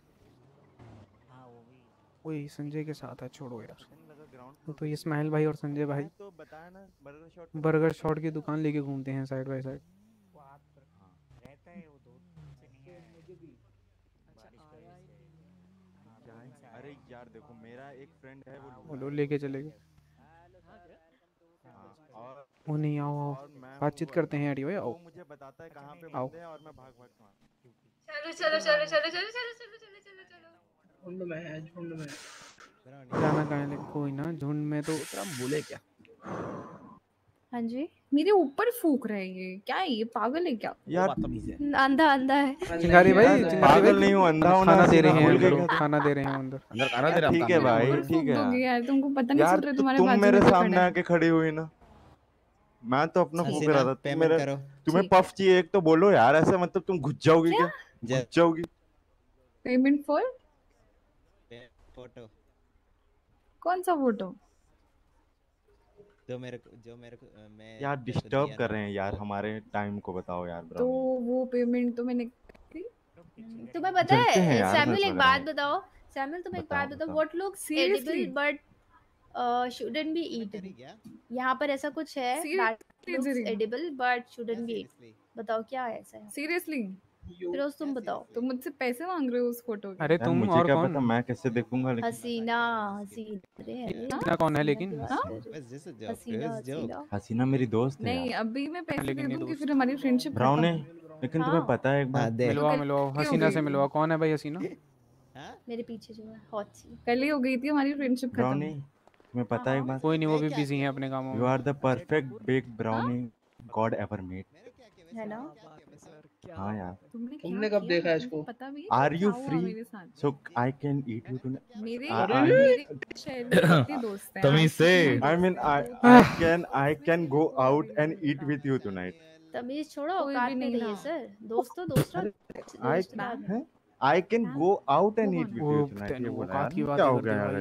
वही संजय के साथ है, छोड़ो यार। तो ये इस्माइल भाई और संजय भाई तो बताया ना बर्गर शॉट की दुकान लेके घूमते हैं साइड बाय साइड। रहता है वो दो से नहीं है मुझे भी। अरे यार देखो, मेरा एक फ्रेंड है वो लोग लेके चले गए। वो नहीं, आओ आओ बातचीत करते हैं। भाई आओ, मुझे बताता है कहाँ पे आओ। बंदे हैं और मैं भाग भाग चलो चलो चलो चलो चलो चलो चलो चलो चलो चलो। झुंड में है, झुंड में। जाना कहाँ है? कोई ना, झुंड में तो बोले क्या? हाँ जी, मेरे ऊपर फूक रहे हैं ये। क्या है ये? पागल है क्या? यार अंधा अंधा है। चिंगारी भाई, पागल नहीं हूँ, अंधा हूँ। खाना दे रहे हैं, खाना दे रहे हैं अंदर। अंदर खाना दे रहे हैं। ठीक है भाई, ठीक है यार तुमको पता नहीं चल रहा तुम्हारे तुम बाजू मेरे में सामने आके खड़ी हुई ना, मैं तो अपना फूक रहा था। तुम्हें पफ चाहिए एक तो बोलो यार, ऐसे मतलब तुम घुस जाओगी क्या? घुस जाओगी। Payment for photo. कौन सा फोटो? जो मेरे को मैं यार डिस्टर्ब कर रहे हैं यार, हमारे टाइम को बताओ यार ब्रो। तो वो पेमेंट तो मैंने तुम्हें पता है सैमुअल, एक बात बताओ सैमुअल, तुम एक बात बताओ। What looks edible but shouldn't be eaten? यहाँ पर ऐसा कुछ है that looks edible but shouldn't be eaten. बताओ क्या है ऐसा? सीरियसली फिरोज तुम बताओ। तुम मुझसे पैसे मांग रहे हो उस फोटो के? अरे तुम मुझे और क्या कौन? पता, मैं कैसे देखूंगा? लेकिन हसीना हसीना कौन है? लेकिन हसीना मेरी दोस्त है। नहीं अभी मैं पैसे दे दूंगी फिर हमारी फ्रेंडशिप ब्राउन है। लेकिन तुम्हें पता है एक बात, मिलवाओ हसीना से मिलवाओ। कौन है भाई हसीना? मेरे पीछे जो है हॉट सी कल ही हो गई थी हमारी फ्रेंडशिप खत्म। ब्राउनी तुम्हें पता है एक बात? कोई नहीं, वो भी बिजी हैं अपने कामों में। You are the perfect big brownie god ever made. है ना? हाँ यार। तुमने कब देखा इसको? पता भी are you free so I can eat you tonight? मेरे शहर में कितने दोस्त हैं? तमीज से I mean I can go out and eat with you tonight. तमीज छोड़ो, औकात में नहीं है सर। दोस्तों दोस्त I can go out and eat with you tonight. ये बोला यार, क्या हो गया यार?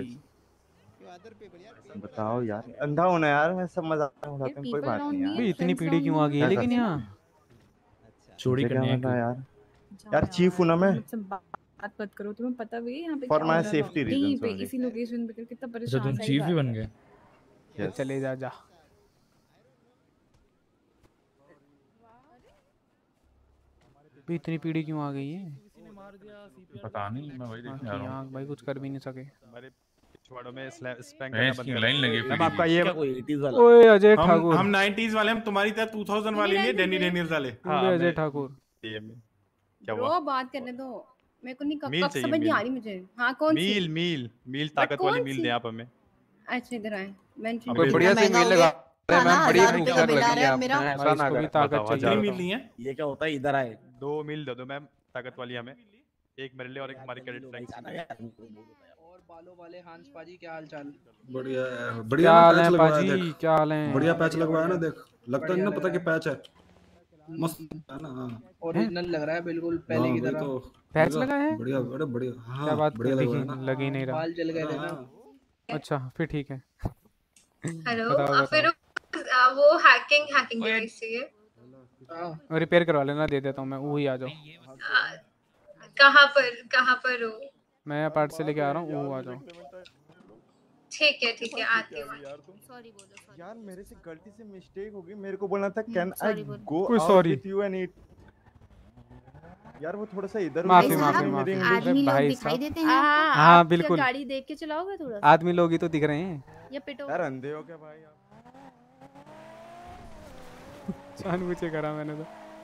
बताओ यार, अंधा होना यार, मैं सब मजाक उड़ाते हैं, कोई बात नहीं यार। भाई इतनी पीढ़ी क्यों आ गई है लेकिन यहाँ? चोरी करने यार चीफ हूं ना मैं। बात मत करो, तुम्हें पता भी है यहाँ पे फॉर क्या माय हो रहा है। सेफ्टी रीजंस पे इसी लोकेशन पे कितना परेशान तुम चीफ ही बन गए। चले जा जा। इतनी पीढ़ी क्यों आ गई है? पता नहीं, मैं वही देखने आ रहा हूँ। भाई कुछ कर भी नहीं सके। हमारे पिछवाड़ों में स्पैंक करना बंद कर। लाइन लगी मैम आपका ये ओए अजय ठाकुर, हम 90s वाले, हम तुम्हारी तरह 2000 वाले नहीं, डैनी डेनियल्स वाले। हां अजय ठाकुर क्या हुआ? ब्रो बात करने दो, मेरे को नहीं कब समझ नहीं आ रही मुझे। हां कौन सी मील ताकत वाली मील दे आप हमें। अच्छा इधर आए, मैं कोई बढ़िया सी मील लगा मैम, बड़ी भूख लगी है मेरा। इसको भी ताकत चाहिए। मील नहीं है ये क्या होता है? इधर आए 2 मील दे दो मैम ताकत वाली हमें, एक मेरे लिए और एक हमारे कैडेट फ्रेंड्स। और बालों वाले हांस पाजी, क्या हाल चाल? बढ़िया क्या हाल है पाजी? क्या हाल है? बढ़िया पैच लगवाया ना, देख लगता नहीं ना पता कि पैच है, मस्त है ना। हां ओरिजिनल लग रहा है बिल्कुल पहले की तरह। पैच लगा है? बढ़िया बड़ा बढ़िया। हां क्या बात, बढ़िया लग रहा है। लग ही नहीं रहा। बाल जल गए थे ना। अच्छा फिर ठीक है। हेलो फिर वो हैकिंग डिवाइस चाहिए। रिपेयर करवा लेना, दे देता हूँ मैं। वही आ जाओ। कहाँ पर हो? मैं पार्ट से लेके आ रहा हूँ, वो आ जाओ। ठीक है आती हूँ। यार तुम सॉरी बोलो सॉरी यार मेरे से गलती से मिस्टेक हो गई, मेरे को बोलना था कैन आई sorry बोलो। गो कोई out sorry। With you and eat. यार वो थोड़ा सा इधर माफी, उधर माफी, मेरी माफी। इंग्लिश। आदमी लोग भाई दिखाई साहब। देते हैं आपको? हाँ, आप क्या बिल्कुल। गाड़ी देख के चलाओगे थोड़ा सा? आदमी लोग ही तो दिख रहे हैं। या पिटो? यार अंधे हो क्या भाई आप? जानबूझ के करा मैंने तो।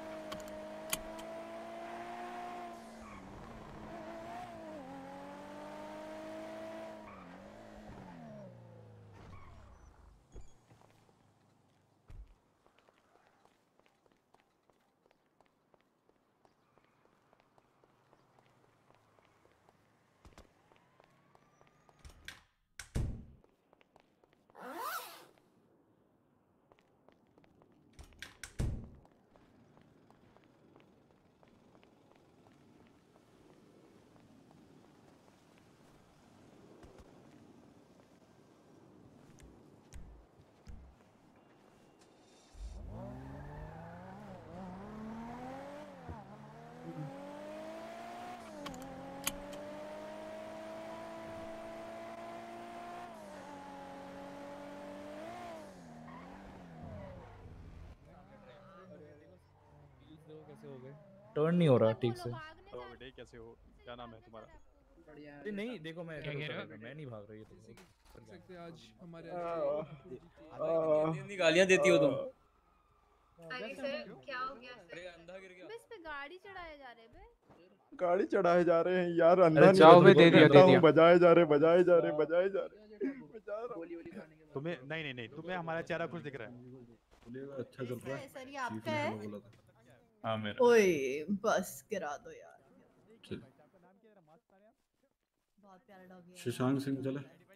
टर्न नहीं हो रहा ठीक से। बेटे कैसे हो, क्या नाम है तुम्हारा? अरे नहीं देखो मैं मैं नहीं भाग रही है आज हमारे इतनी गालियां देती हो तुम। अरे सर क्या हो गया सर? अरे अंधा गिर गया। बे इस पे गाड़ी चढ़ाए जा रहे बे। गाड़ी चढ़ाए जा रहे हैं यार, अंधा अरे नहीं जाओ है, बे, दे दिया, दे दिया। बजाए जा रहे बजाए जा रहे बजाए जा रहे बजा रहा हूं। तुम्हें नहीं तुम्हें हमारा चेहरा कुछ दिख रहा है? अच्छा चल रहा है। सर ये आपका है? हाँ मेरा। ओए बस गिरा दो यार। बहुत प्यारा डॉगी है। शशांक सिंह चले।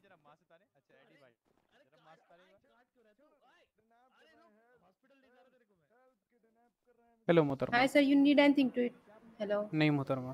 हेलो मोहतरमा। Hi sir, you need anything to eat? Hello. नहीं मोहतरमा।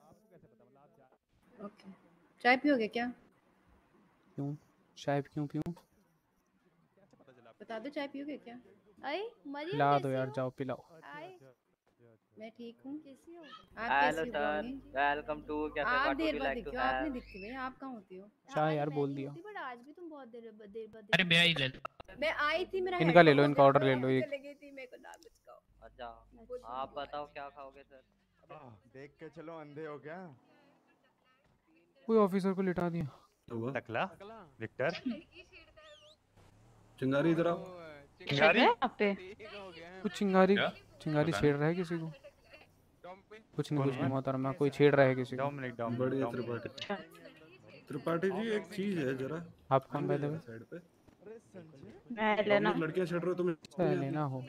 Okay. चाय पियोगे क्या? क्यों? चाय क्यों पीऊं? बता दो चाय पियोगे क्या? आई मरियम ला कैसी दो यार, हो? जाओ पिलाओ। आई मैं ठीक हूँ। कैसी हो? आप हेलो कैसी हो? Sir, brownie? Welcome to cafe आप व्हाट देर वुड यू बाद लाइक दिखते टू हो, आप नहीं हैव? दिखती भाई। आप कहाँ होती हो? चाय यार बोल दिया। बट आज भी तुम बहुत देर बाद अरे मैं ही ले लो। मैं आई थी, मेरा इनका ले लो, headphone इनका ऑर्डर ले लो चली एक। गई थी, मेरे को ना कुछ कहो। अच्छा, आप बताओ क्या खाओगे सर? देख के चलो, अंधे हो क्या? कोई ऑफिसर को लिटा दिया। टकला विक्टर चिंगारी इधर आओ। चिंगारी कुछ चिंगारी छेड़ रहा है किसी को? कुछ नहीं मोहतरमा, कोई छेड़ रहा है किसी को? बढ़िया त्रिपाठी जी एक चीज है जरा। आप कहाँ बैठे हुए? साइड पे मैं लेना। लड़कियां छेड़ रहे हो तुम्हें? लेना हो।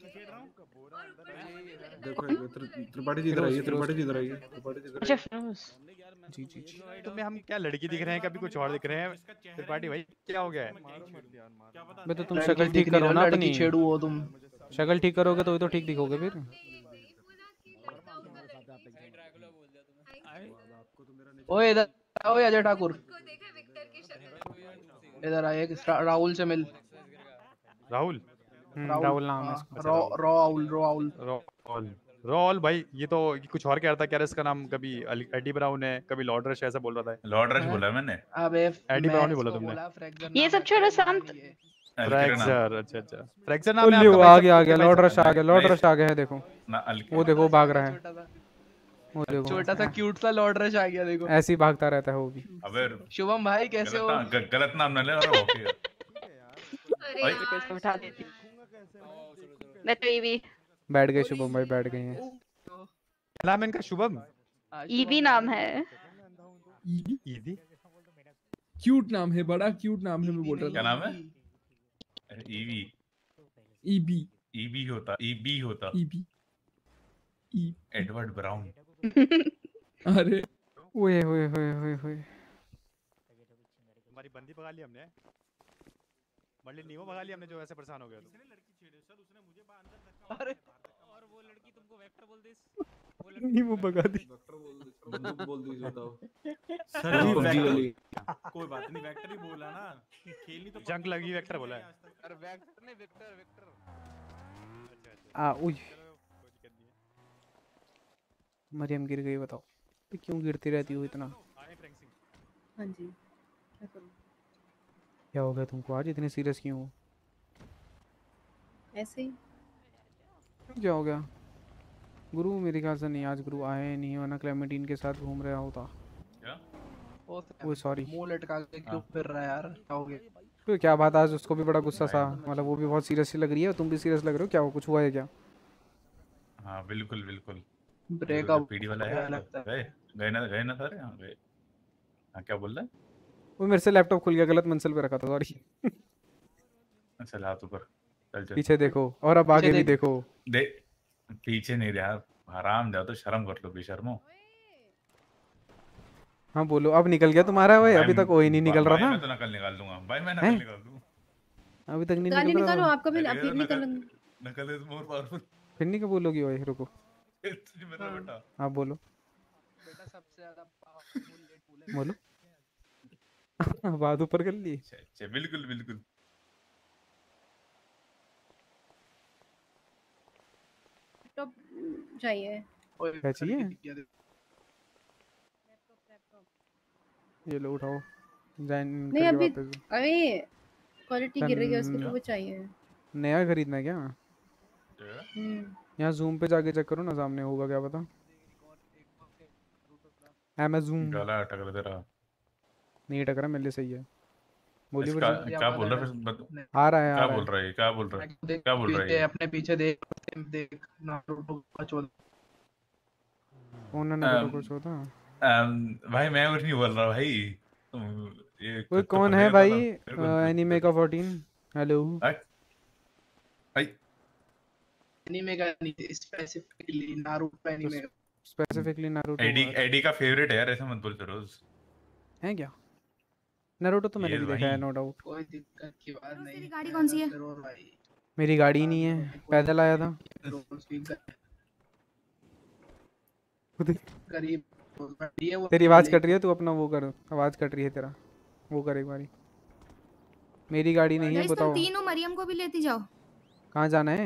देखो त्रिपाठी जी इधर आइए, त्रिपाठी जी इधर आइए, त्रिपाठी जी इधर आइए। जी जी जी। तुम्हें हम क्या लड़की दिख रहे हैं, कभी कुछ और दिख रहे हैं? त्रिपाठी भाई क्या हो गया है? मैं तो तुम शक्ल ठीक करो ना अपनी। छेड़ू हो तुम। शक्ल ठीक करोगे तो ठीक दिखोगे फिर। ओए इधर आओ अजय ठाकुर, इधर आए, राहुल से मिल। राहुल राहुल नाम है इसका। रॉल भाई, ये तो कुछ और कह रहा था। क्या इसका नाम? कभी एडी ब्राउन है, कभी लॉर्ड रश ऐसा बोल रहा था। लॉर्ड रश बोला मैंने? अबे एडी ब्राउन ही बोला तुमने। ये सब छोड़ो, शांत। फ्रैक्चर, अच्छा फ्रैक्चर नाम है आपका। आ गया लॉर्ड रश आ गया है, देखो वो देखो भाग रहा है, वो देखो छोटा सा क्यूट सा लॉर्ड रश आ गया, देखो ऐसे ही भागता रहता है वो भी। अबे शुभम भाई कैसे हो? गलत नाम ना ले रहा हो फिर। पैसे उठा देती। मैं तो ईवी। बैठ गए शुभम भाई, बैठ गए हैं। क्या नाम है इनका? शुभम ईवी नाम है। ईवी क्यूट नाम है, बड़ा क्यूट नाम है। मैं बोल रहा था क्या नाम है? ईवी ईबी ईबी होता ईबी एडवर्ड ब्राउन। अरे ओए हमारी बंदी भगा ली हमने, मर्लिन नीमो भगा ली हमने, जो ऐसे परेशान हो गया। अरे और वो लड़की तुमको वेक्टर बोल दी। नीमो भगा दी। बंदूक बोल दी बताओ। सर कोई बात नहीं, वेक्टर ही बोला ना, खेलनी तो जंग लगी, वेक्टर बोला है। अरे वेक्टर नहीं, वेक्टर। उई मरियम गिर गई, बताओ क्यों गिरती रहती हो इतना? हाँ जी क्या करूं? क्या हो गया तुमको आज इतने सीरियस क्यों हो? ऐसे ही क्या हो गया? गुरु मेरे ख्याल से नहीं, आज गुरु आए नहीं, वरना क्लेमेंटीन के साथ घूम रहा होता। क्या? Oh sorry. मुंह लटका के क्यों फिर रहा है यार? क्या हो गया? तो क्या बात, आज उसको भी बड़ा गुस्सा सा, मतलब वो भी बहुत सीरियस सी लग रही है, तुम भी सीरियस लग रहे हो, क्या हो, कुछ हुआ है क्या? हाँ बिल्कुल बिल्कुल। ब्रेकअप पीडी वाला है गए ना सारे। हाँ गए। हाँ क्या बोल रहा है? वो मेरे से लैपटॉप खुल गया, गलत मंजिल पे रखा था, सॉरी। चल हाथ ऊपर, चल पीछे देखो और अब आगे भी देखो। पीछे नहीं यार, हराम जाओ तो शर्म कर लो बेशर्मो। हाँ बोलो, अब निकल गया तुम्हारा? भाई अभी तक वही नहीं निकल रहा था। मैं तो नकल निकाल दूंगा भाई, मैं नकल निकाल दूं। अभी तक नहीं गाली निकल रहा निकालो, था। आपका भी फिर निकालूंगी। नकल इज मोर पावरफुल। फिर नहीं क्या बोलोगी? भाई रुको, तुझे मेरा बेटा। आप बोलो। बेटा सबसे ज्यादा पावरफुल बोलो। बात ऊपर कर ली। अच्छा बिल्कुल बिल्कुल। लैपटॉप चाहिए। क्या चाहिए? ये लो उठाओ। नहीं अभी अरे क्वालिटी गिर रही है उसको, तो वो चाहिए। नया खरीदना है क्या? यहाँ जूम पे जाके चेक करो ना, सामने होगा क्या पता। Amazon गला अटक रहा तेरा। नहीं अटक रहा, मेरे लिए सही है। बोलिए क्या बोल रहा है? आ रहा है। क्या बोल रहा है? क्या बोल रहा है? क्या बोल रहा है? अपने पीछे देख नारुतो का 14। कौन है नारुतो का 14? भाई मैं कुछ नहीं बोल रहा भाई, ये कोई कौन है भाई? एनीमे का 14। हेलो भाई। एनीमे का नहीं, specifically Naruto anime. Specifically Naruto. Eddie का फेवरेट है यार, ऐसे मत बोल रोज। है क्या? नारुतो तो मैंने भी देखा है, नो डाउट। कोई दिक्कत की बात नहीं। तेरी गाड़ी कौन सी है? मेरी गाड़ी नहीं है, पैदल आया था। गरीब तेरी आवाज कट रही है, तू अपना वो कर, आवाज कट रही है तेरा, वो कर एक बारी। मेरी गाड़ी नहीं है, बताओ। तीनों मरियम को भी लेती जाओ। कहाँ जाना है?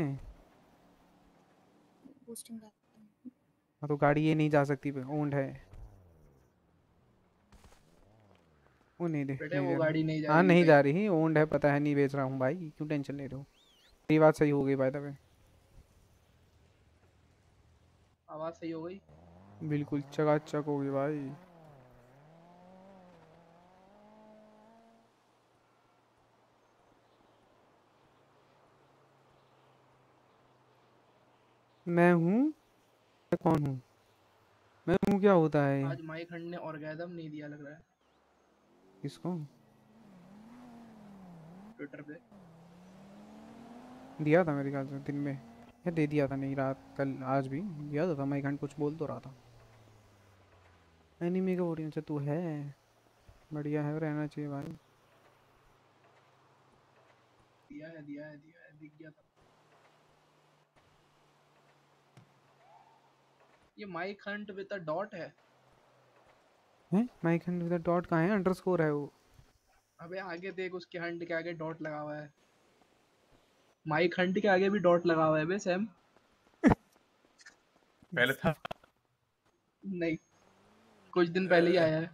पोस्टिंग तो गाड़ी ये नहीं जा सकती, ओन्ड है वो। नहीं दे वो गाड़ी नहीं जा रही। हाँ नहीं जा रही, ओन्ड है, पता है, नहीं बेच रहा हूँ भाई, क्यों टेंशन ले रहे हो? मेरी बात सही हो गई बाय द वे। आवाज सही हो गई? बिल्कुल चकाचक हो गई भाई। मैं हूँ? मैं कौन हूँ? मैं हूँ क्या होता है? आज माइक खंड ने ऑर्गेजम नहीं दिया लग रहा है। किसको? ट्विटर पे दिया था मेरे ख्याल से दिन में, या दे दिया था, नहीं रात, कल, आज भी दिया था। माइक खंड कुछ बोल तो रहा था। एनीमे का ऑडियंस से तू है, बढ़िया है, रहना चाहिए भाई। दिया है दिख गया था। ये Mike Hunt with a dot है। हैं? Mike Hunt with a dot कहाँ है? अंडरस्कोर है वो। अबे आगे देख, उसके हंट के आगे डॉट लगा हुआ है। माइक हंट के आगे भी डॉट लगा हुआ है बे सैम। पहले था नहीं, कुछ दिन पहले ही आया है।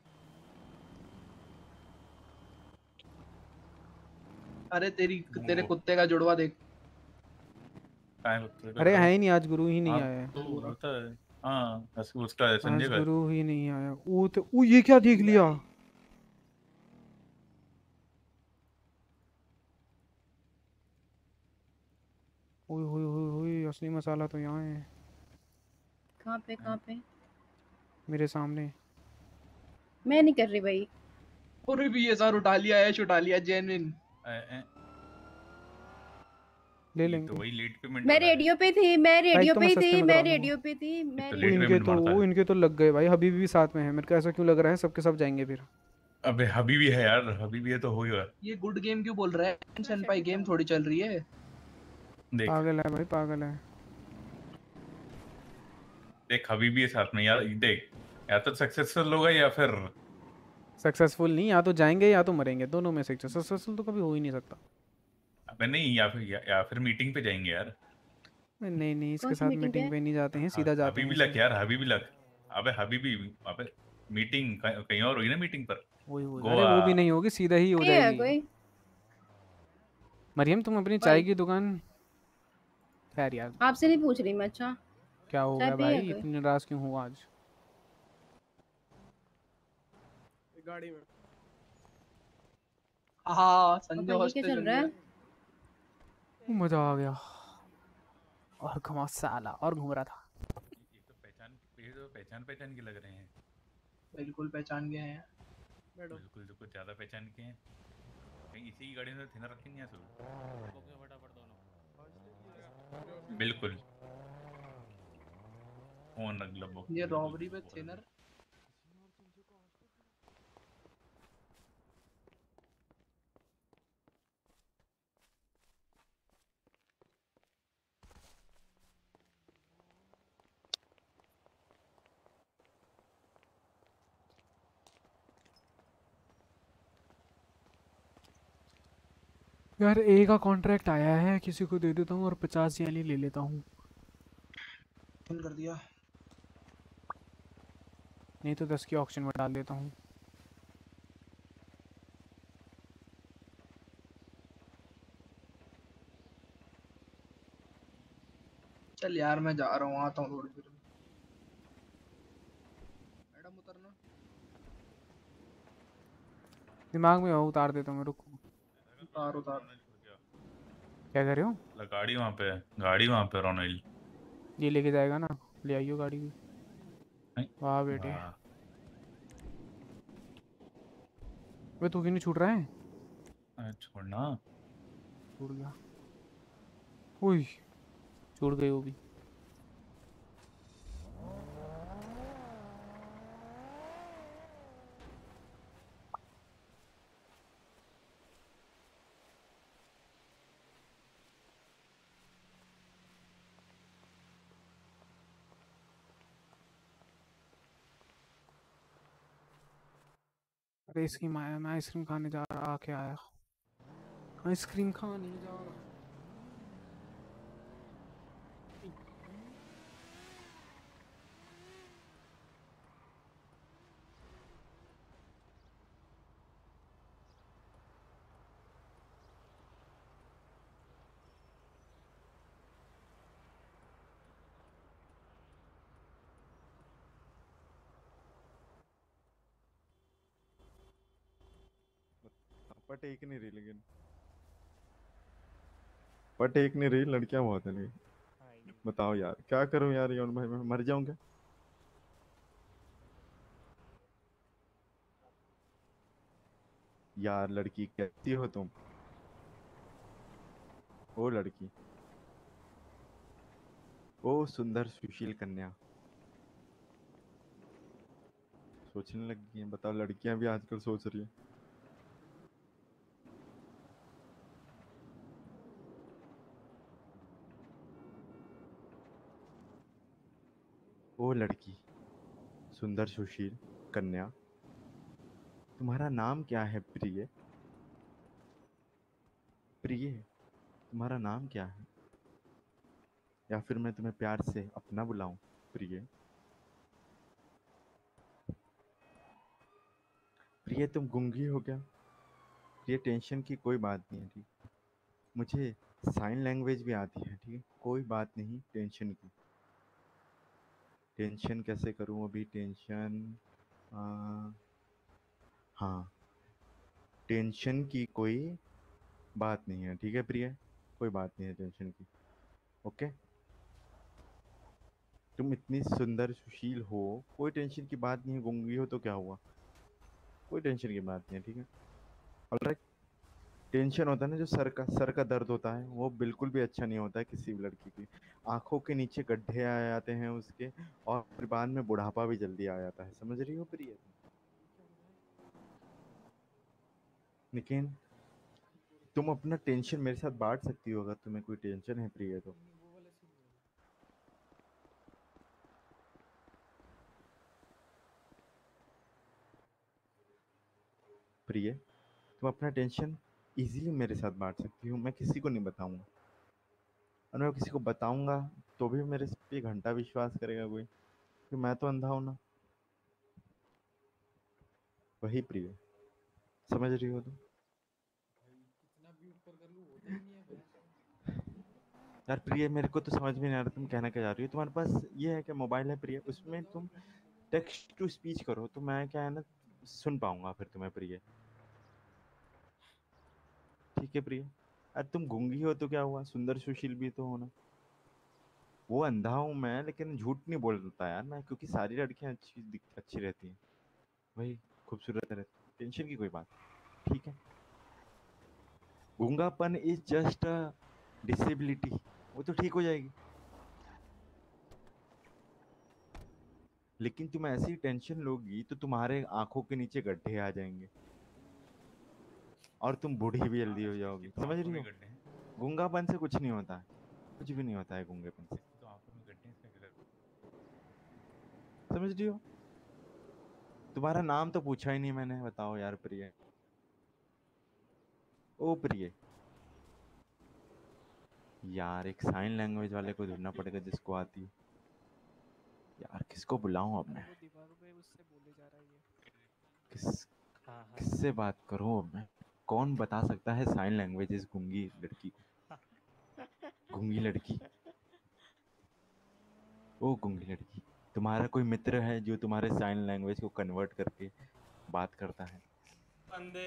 अरे तेरे कुत्ते का जुड़वा देख। अरे है ही नहीं, आज गुरु ही नहीं आया। होता है हाँ, उसका संजय का गुरु ही नहीं आया। वो तो ये क्या देख लिया? ओए होए होए होए, असली मसाला तो यहाँ है। कहाँ पे? मेरे सामने। मैं नहीं कर रही भाई। और भी ये सार उठा लिया जेन्युइन। ले लेंगे तो वही लेट पेमेंट। मैं रेडियो पे थी। इनके तो लग गए भाई। हबीबी भी साथ में है, मेरे को ऐसा क्यों लग रहा है सबके सब जाएंगे फिर। अबे हबीबी है यार, हबीबी है तो होगा। ये गुड गेम क्यों बोल रहा है? सेनपाई गेम थोड़ी चल रही है। पागल है भाई, पागल है। देख हबीबी है साथ में यार, देख या तो सक्सेसफुल होगा या फिर सक्सेसफुल नहीं, या तो जाएंगे या तो मरेंगे, दोनों में से सक्सेसफुल तो कभी हो ही नहीं सकता। अबे नहीं, या फिर मीटिंग पे जाएंगे यार। नहीं इसके साथ मीटिंग पे नहीं जाते हैं, सीधा जाते हैं। हबीबी लग यार, हबीबी लग। अबे हबीबी, अबे मीटिंग कहीं और हुई ना, मीटिंग पर। अरे वो भी नहीं होगी, सीधा ही हो जाएगी। मरियम तुम अपनी चाय की दुकान खैर यार आपसे नहीं पूछ रही मैं। अच्छा क्या हो चाय गया पिए भाई, कोई? इतनी नाराज क्यों हुआ आज? गाड़ी में। हाँ संजय पापा ये क्या हॉस्टल चल चल रहा रहा है? है। मजा आ गया। और घुमा साला और घूम रहा था। ये तो पहचान पहचान के लग रहे हैं। बिल्कुल पहचान गए हैं। बैठो। बिल्कुल जो कुछ ज्यादा पहचान के हैं। कहीं इसी की गाड़ी में थिनर रखे नहीं है बिल्कुल। फोन रख लो। ये रॉबरी पे थिनर। यार ए का कॉन्ट्रैक्ट आया है, किसी को दे देता हूँ और 50 याली ले लेता हूँ। कर दिया। नहीं तो 10 की ऑक्शन में डाल देता हूँ। चल यार मैं जा रहा हूँ, आता हूँ थोड़ी देर में। मैडम उतरना। दिमाग में हो, उतार देता हूँ मैं, रुको। उतार उतार। क्या कर रहे हो? गाड़ी वहाँ पे है, गाड़ी वहाँ पे रोनाइल। ये लेके जाएगा ना, ले आइयो गाड़ी भी। वाह बेटे। वे तू क्यों नहीं छूट रहा है? छोड़ना। छूट गया। उई छूट गई वो भी। अरे इसकी मैं आइसक्रीम खाने जा रहा, आके आया। आइसक्रीम खाने जा रहा। पट एक नहीं रही, लेकिन पट एक नहीं रही, लड़कियां बहुत है लेकिन। बताओ यार क्या करूं यार, यौन भाई मैं मर जाऊंगा। यार लड़की कैसी हो तुम? ओ लड़की, ओ सुंदर सुशील कन्या। सोचने लगी हैं, बताओ लड़कियां भी आजकल सोच रही है। ओ लड़की, सुंदर सुशील कन्या, तुम्हारा नाम क्या है प्रिय? प्रिय तुम्हारा नाम क्या है? या फिर मैं तुम्हें प्यार से अपना बुलाऊं प्रिय? प्रिय तुम गूंगी हो क्या? प्रिय टेंशन की कोई बात नहीं है, ठीक। मुझे साइन लैंग्वेज भी आती है, ठीक है, कोई बात नहीं टेंशन की। टेंशन कैसे करूं अभी? टेंशन हाँ, टेंशन की कोई बात नहीं है, ठीक है प्रिय, कोई बात नहीं है टेंशन की। ओके, तुम इतनी सुंदर सुशील हो, कोई टेंशन की बात नहीं है। गूंगी हो तो क्या हुआ, कोई टेंशन की बात नहीं है, ठीक है। ऑलराइट। टेंशन होता है ना जो सर का दर्द होता है, वो बिल्कुल भी अच्छा नहीं होता है किसी भी लड़की की। आंखों के नीचे गड्ढे आ जाते हैं उसके, और फिर बाद में बुढ़ापा भी जल्दी आ जाता है, समझ रही हो प्रिय? लेकिन तुम अपना टेंशन मेरे साथ बांट सकती हो अगर तुम्हें कोई टेंशन है प्रिय तो। प्रिय तुम अपना टेंशन इजीली मेरे साथ बांट सकती हो, मैं किसी को नहीं बताऊंगा। और मैं किसी को बताऊंगा तो भी मेरे पे घंटा विश्वास करेगा कोई, कि मैं तो अंधा हूं ना। वही प्रिय, समझ रही हो तुम? यार प्रिय, मेरे को तो समझ में नहीं आ रहा तुम कहना क्या चाह रही हो। तुम्हारे पास ये है क्या मोबाइल है प्रिय, उसमें तुम टेक्स्ट टू स्पीच करो तो मैं क्या है ना सुन पाऊंगा फिर तुम्हें प्रिय। ठीक है प्रिय। अरे तुम गूंगी हो तो क्या हुआ, सुंदर सुशील भी तो हो ना। वो अंधा हूँ मैं, लेकिन झूठ नहीं बोलता यार मैं, क्योंकि सारी लड़कियां अच्छी रहती हैं, वही खूबसूरत रहती, टेंशन की कोई बात। ठीक है, गूंगापन इज जस्ट अ डिसेबिलिटी, वो तो ठीक हो जाएगी। लेकिन तुम ऐसी टेंशन लोगी तो तुम्हारे आंखों के नीचे गड्ढे आ जाएंगे और तुम बूढ़ी भी जल्दी हो जाओगी, समझ रही हो। गूंगापन से कुछ नहीं होता है, कुछ भी नहीं होता है गूंगेपन से, समझ रही हो। तुम्हारा नाम तो पूछा ही नहीं मैंने, बताओ यार प्रिय। ओ प्रिय यार, एक साइन लैंग्वेज वाले को ढूंढना पड़ेगा जिसको आती है यार। किसको बुलाऊं अब मैं, किससे बात करूं अब मैं। कौन बता सकता है साइन लैंग्वेजेस गूंगी लड़की को, गूंगी लड़की। ओ गूंगी लड़की, तुम्हारा कोई मित्र है जो तुम्हारे साइन लैंग्वेज को कन्वर्ट करके बात करता है। अंधे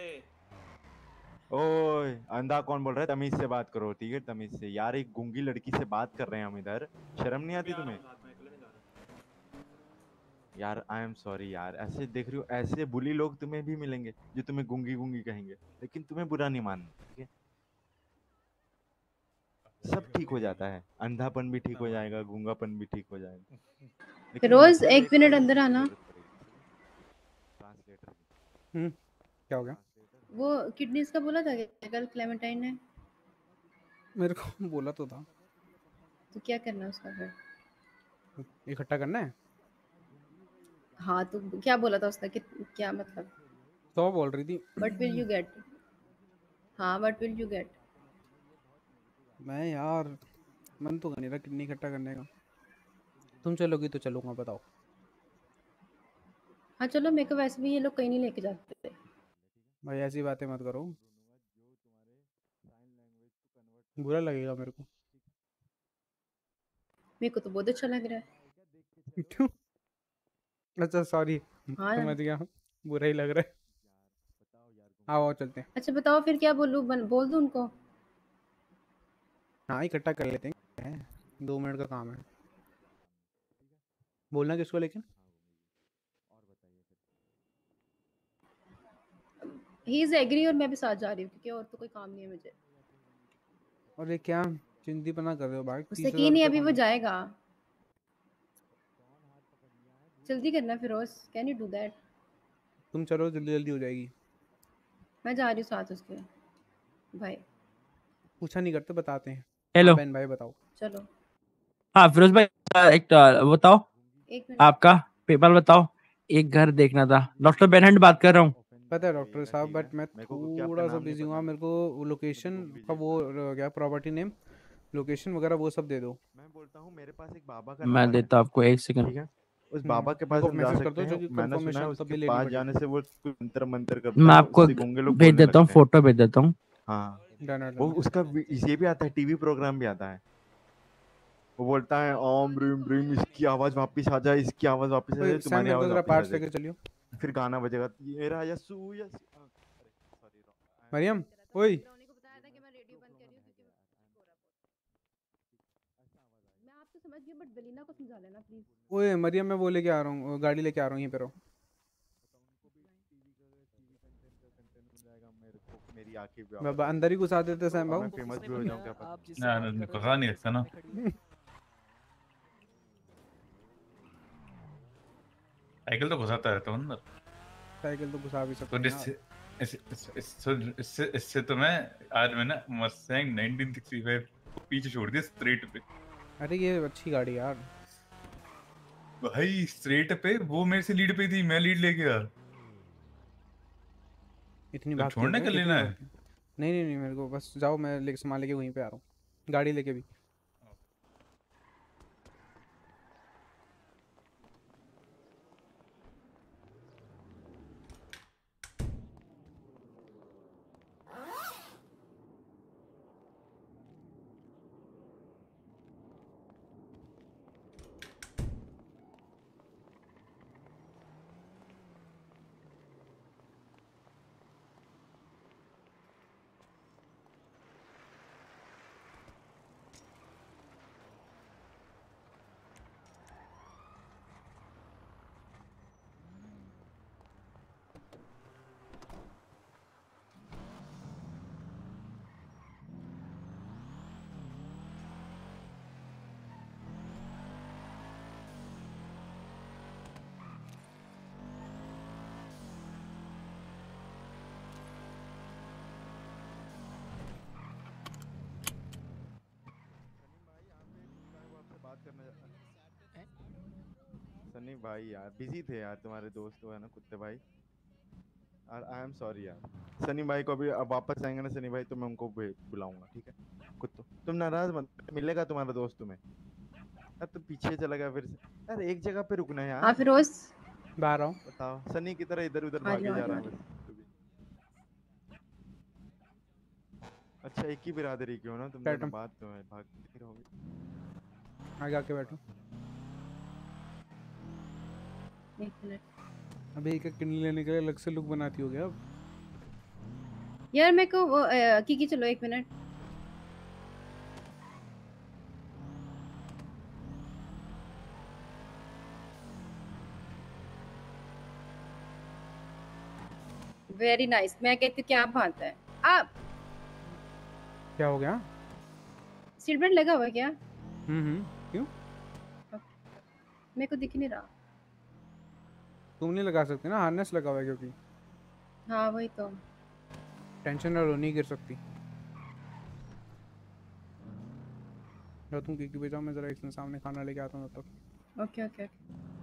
ओए अंधा कौन बोल रहा है, तमीज से बात करो, ठीक है तमीज से। यार एक गूंगी लड़की से बात कर रहे हैं हम इधर, शर्म नहीं आती तुम्हें यार। आई एम सॉरी यार, ऐसे देख रही हो, ऐसे बुली लोग तुम्हें भी मिलेंगे जो तुम्हें गूंगी गूंगी कहेंगे, लेकिन तुम्हें बुरा नहीं मानना, ठीक है। सब ठीक हो जाता है, अंधापन भी ठीक हो जाएगा, गूंगापन भी ठीक हो जाएगा, लेकिन रोज मतलब एक मिनट अंदर आना। ट्रांसलेटर। क्या हो गया? वो किडनीज का बोला था क्या कल क्लेमेंटाइन ने? मेरे को बोला तो था। तो क्या करना है उसका फिर? इकट्ठा करना है। हाँ तो क्या बोला था उसने कि क्या मतलब? तो बोल रही थी What will you get? हाँ what will you get? मैं यार मन तो कर नहीं रहा किडनी इकट्ठा करने का। तुम चलोगी तो चलूंगा, बताओ। हाँ चलो, मेरे को वैसे भी ये लोग कहीं नहीं लेके जाते। भाई ऐसी बातें मत करो, बुरा लगेगा मेरे को। मेरे को तो बहुत अच्छा लग रहा है। क्यों? अच्छा सॉरी, हाँ समझ गया, बुरा ही लग रहा है। आओ चलते हैं। अच्छा बताओ फिर क्या बोलूँ, बोल दूँ उनको? हाँ इकट्ठा कर लेते हैं, 2 मिनट का काम है। बोलना किसको लेकिन? ही इज एग्री और मैं भी साथ जा रही हूँ क्योंकि और तो कोई काम नहीं है मुझे। अरे क्या चिंतीपना कर रहे हो भाई? उससे की नहीं, अभी वो जाएगा। जल्दी करना Firoz, can you do that? तुम चलो, जल्दी जल्दी हो जाएगी। मैं जा रही हूँ साथ उसके भाई। पूछा नहीं करते, बताते हैं। हेलो बहन भाई बताओ। चलो हाँ फिरोज भाई, एक बताओ, एक मिनट। आपका पेपर बताओ। एक घर देखना था, डॉक्टर बेनहंड बात कर रहा हूँ। पता है डॉक्टर साहब, बट मैं थोड़ा सा बिजी हूँ। मेरे को लोकेशन का वो क्या प्रॉपर्टी नेम, लोकेशन वगैरह वो सब दे दो। मैं बोलता हूँ मेरे पास एक बाबा का मैं नंबर देता हूँ आपको, 1 है, सेकंड। ठीक है। उस बाबा के पास हम जा मैसेज कर सकते दो, हैं। जो मैंने सुना है कंफर्मेशन तब भी उसके लेनी पास पड़ेगी। जाने से वो मंत्र मंत्र करता मैं है, आपको उससे गूंगे लोग भेज बोलने देता हूँ, लगते हैं। फोटो भेज देता हूँ। हाँ डन वो उसका ये भी आता है, टीवी प्रोग्राम भी आता है। वो बोलता है ओम ब्रीम ब्रीम, इसकी आवाज वापस आ जाए, इसकी आवाज वापस आ जाए, तुम्हारी आवाज वापस आ पार्ट्स लेके जाएगी। चलियो। फिर गाना बजेगा, मेरा यसू यस। मरियम ओए, मैं आपको समझ गई बट बेलिना को समझा लेना प्लीज। ओए मरियम, मैं वो लेके आ रहा हूँ, गाड़ी लेके आ रहा हूँ, यहीं पे रहो। मेरी आंखें भी बाबा अंदर ही घुसा देते सैम मैं भाऊ। फेमस भी हो जाऊं क्या पता। यार घुसा नहीं सकता ना। साइकिल तो घुसाता रहता हूँ अंदर। साइकिल तो घुसा भी सकते तो हैं। इससे तो मैं आज मैंने मस्टैंग 1965 को पीछे छोड़ दिया स्ट्रेट पे। अरे ये अच्छी गाड़ी यार भाई, स्ट्रेट पे वो मेरे से लीड पे थी, मैं लीड ले गया। इतनी तो भागती छोड़ने है कर क्या? लेना है। नहीं नहीं नहीं, मेरे को बस जाओ, मैं लेके सामान लेके वहीं पे आ रहा हूँ, गाड़ी लेके भी। सनी भाई यार बिजी थे यार, तुम्हारे दोस्त है ना कुत्ते भाई। यार आई एम सॉरी यार। सनी भाई को अभी अब वापस आएंगे ना सनी भाई, तो मैं उनको बुलाऊंगा, ठीक है। कुत्तो तुम नाराज मत, मिलेगा तुम्हारा दोस्त तुम्हें। यार तुम पीछे चला गया फिर से। यार एक जगह पे रुकना है यार। हाँ फिरोज बाहर आओ। बताओ सनी की तरह इधर उधर आ भागे रही हूँ, जा आ रहा रही है हूँ। बस तू भी। अच्छा एक ही बिरादरी की हो ना तुम बैठो। दोनों, बात तो है, भागते रहोगे। आगे आके बैठो। एक मिनट। अबे एक किडनी लेने के लिए अलग से लुक बनाती हो गया अब। यार मेरे को वो की चलो 1 मिनट। Very nice. मैं कहती हूँ क्या बात है। आप क्या हो गया? सीट बेल्ट लगा हुआ है क्या? क्यों? मेरे को दिख नहीं रहा। तुम नहीं लगा सकते ना, हार्नेस लगा हुआ है क्योंकि। हाँ वही तो। टेंशन ना लो, नहीं गिर सकती। जब तुम की भेजाओ, मैं जरा इसके सामने खाना लेके आता हूँ तब तक। Okay okay okay.